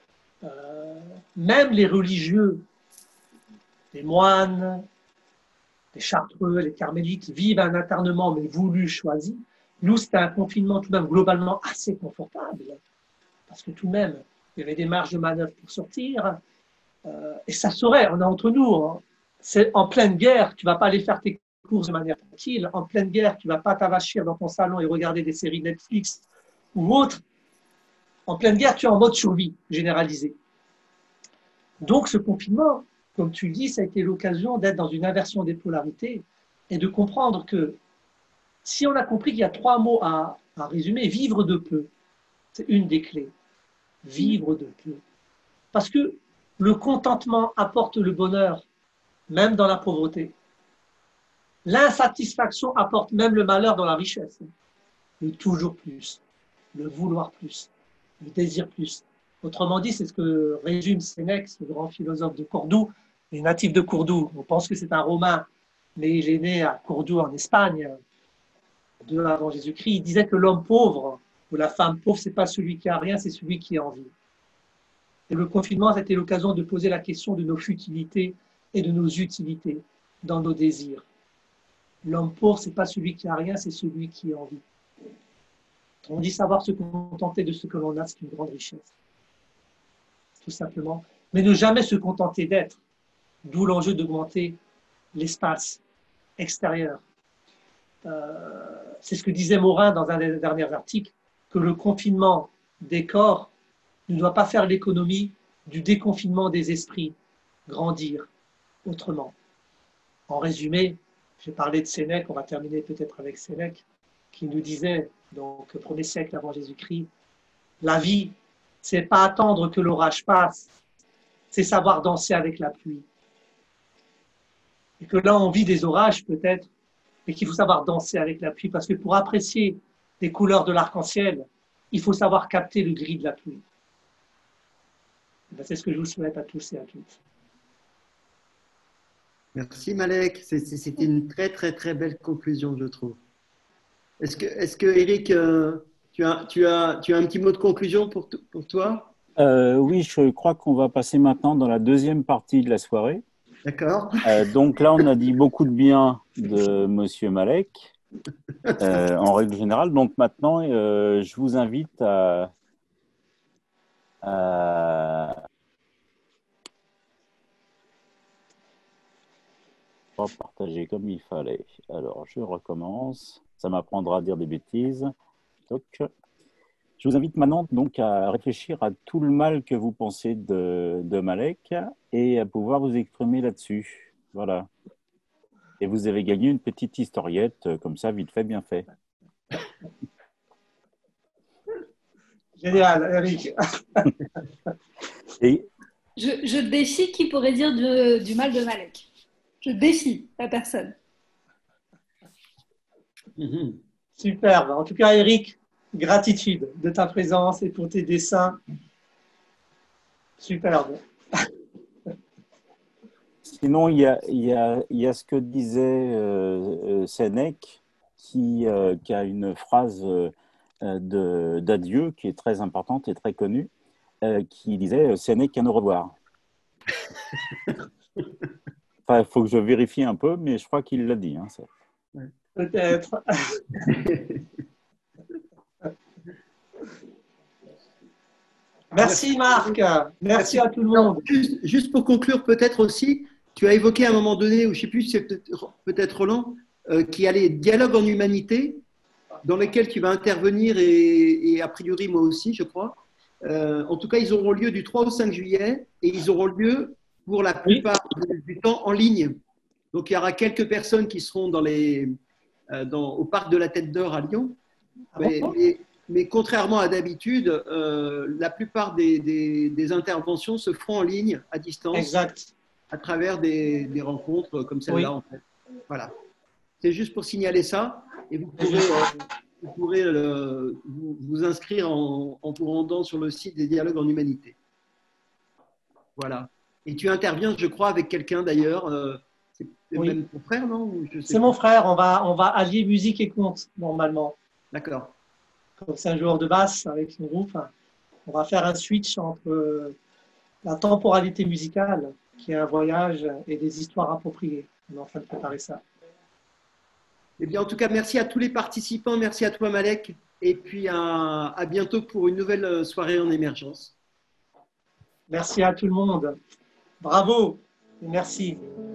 Même les religieux, les moines, les chartreux, les carmélites vivent un internement, mais voulu, choisi. Nous, c'était un confinement tout de même globalement assez confortable, parce que tout de même, il y avait des marges de manœuvre pour sortir, et ça saurait, on est entre nous. Hein. C'est en pleine guerre, tu ne vas pas aller faire tes courses de manière tranquille. En pleine guerre, tu ne vas pas t'avachir dans ton salon et regarder des séries Netflix ou autres. En pleine guerre, tu es en mode survie généralisé. Donc, ce confinement, comme tu le dis, ça a été l'occasion d'être dans une inversion des polarités et de comprendre que si on a compris qu'il y a 3 mots à résumer, vivre de peu, c'est une des clés. Vivre de peu. Parce que le contentement apporte le bonheur, même dans la pauvreté. L'insatisfaction apporte même le malheur dans la richesse. Le toujours plus, le vouloir plus, le désir plus. Autrement dit, c'est ce que résume Sénèque, ce grand philosophe de Cordoue, les natifs de Cordoue. On pense que c'est un Romain, mais il est né à Cordoue en Espagne, 2 avant Jésus-Christ. Il disait que l'homme pauvre ou la femme pauvre, ce n'est pas celui qui a rien, c'est celui qui a envie. Et le confinement, c'était l'occasion de poser la question de nos futilités et de nos utilités dans nos désirs. L'homme pauvre, ce n'est pas celui qui a rien, c'est celui qui a envie. On dit savoir se contenter de ce que l'on a, c'est une grande richesse. Tout simplement. Mais ne jamais se contenter d'être. d'où l'enjeu d'augmenter l'espace extérieur. C'est ce que disait Morin dans un des derniers articles, que le confinement des corps ne doit pas faire l'économie du déconfinement des esprits, grandir autrement. En résumé, j'ai parlé de Sénèque, on va terminer peut-être avec Sénèque, qui nous disait, donc, 1er siècle avant Jésus-Christ, la vie, c'est pas attendre que l'orage passe, c'est savoir danser avec la pluie. Et que là, on vit des orages peut-être, mais qu'il faut savoir danser avec la pluie, parce que pour apprécier les couleurs de l'arc-en-ciel, il faut savoir capter le gris de la pluie. C'est ce que je vous souhaite à tous et à toutes. Merci Malek, c'était une très très très belle conclusion, je trouve. Est-ce que Eric, tu as un petit mot de conclusion pour toi? Oui, je crois qu'on va passer maintenant dans la deuxième partie de la soirée. D'accord. Donc là, on a dit beaucoup de bien de Monsieur Malek, en règle générale. Donc maintenant, je vous invite à partager comme il fallait. Alors, je recommence. Ça m'apprendra à dire des bêtises. Toc. Je vous invite maintenant donc à réfléchir à tout le mal que vous pensez de Malek et à pouvoir vous exprimer là-dessus. Voilà. Et vous avez gagné une petite historiette, comme ça, vite fait, bien fait. Génial, Eric. Et Je défie qui pourrait dire du mal de Malek. Je défie la personne. Superbe. En tout cas, Eric, gratitude de ta présence et pour tes dessins. Superbe. Sinon, il y a ce que disait Sénèque, qui a une phrase d'adieu qui est très importante et très connue, qui disait « Sénèque à nous revoir ». Enfin, il faut que je vérifie un peu, mais je crois qu'il l'a dit. Hein, peut-être. Merci Marc, merci à tout le monde. Juste pour conclure peut-être aussi, tu as évoqué à un moment donné, ou je ne sais plus si c'est peut-être Roland, qu'il y a les dialogues en humanité dans lesquels tu vas intervenir et a priori moi aussi je crois. En tout cas ils auront lieu du 3 au 5 juillet et ils auront lieu pour la plupart du temps en ligne. Donc il y aura quelques personnes qui seront au parc de la Tête d'Or à Lyon. Mais contrairement à d'habitude, la plupart des interventions se feront en ligne, à distance, exact, à travers des rencontres comme celle-là. En fait. Voilà. C'est juste pour signaler ça. Et vous pourrez vous inscrire en vous rendant sur le site des dialogues en humanité. Voilà. Et tu interviens, je crois, avec quelqu'un d'ailleurs. C'est même ton frère, non? C'est mon frère. On va allier musique et conte, normalement. D'accord. Comme c'est un joueur de basse avec son groupe, on va faire un switch entre la temporalité musicale, qui est un voyage, et des histoires appropriées. On est en train de préparer ça. Eh bien, en tout cas, merci à tous les participants. Merci à toi, Malek. Et puis, à bientôt pour une nouvelle soirée en émergence. Merci à tout le monde. Bravo et merci.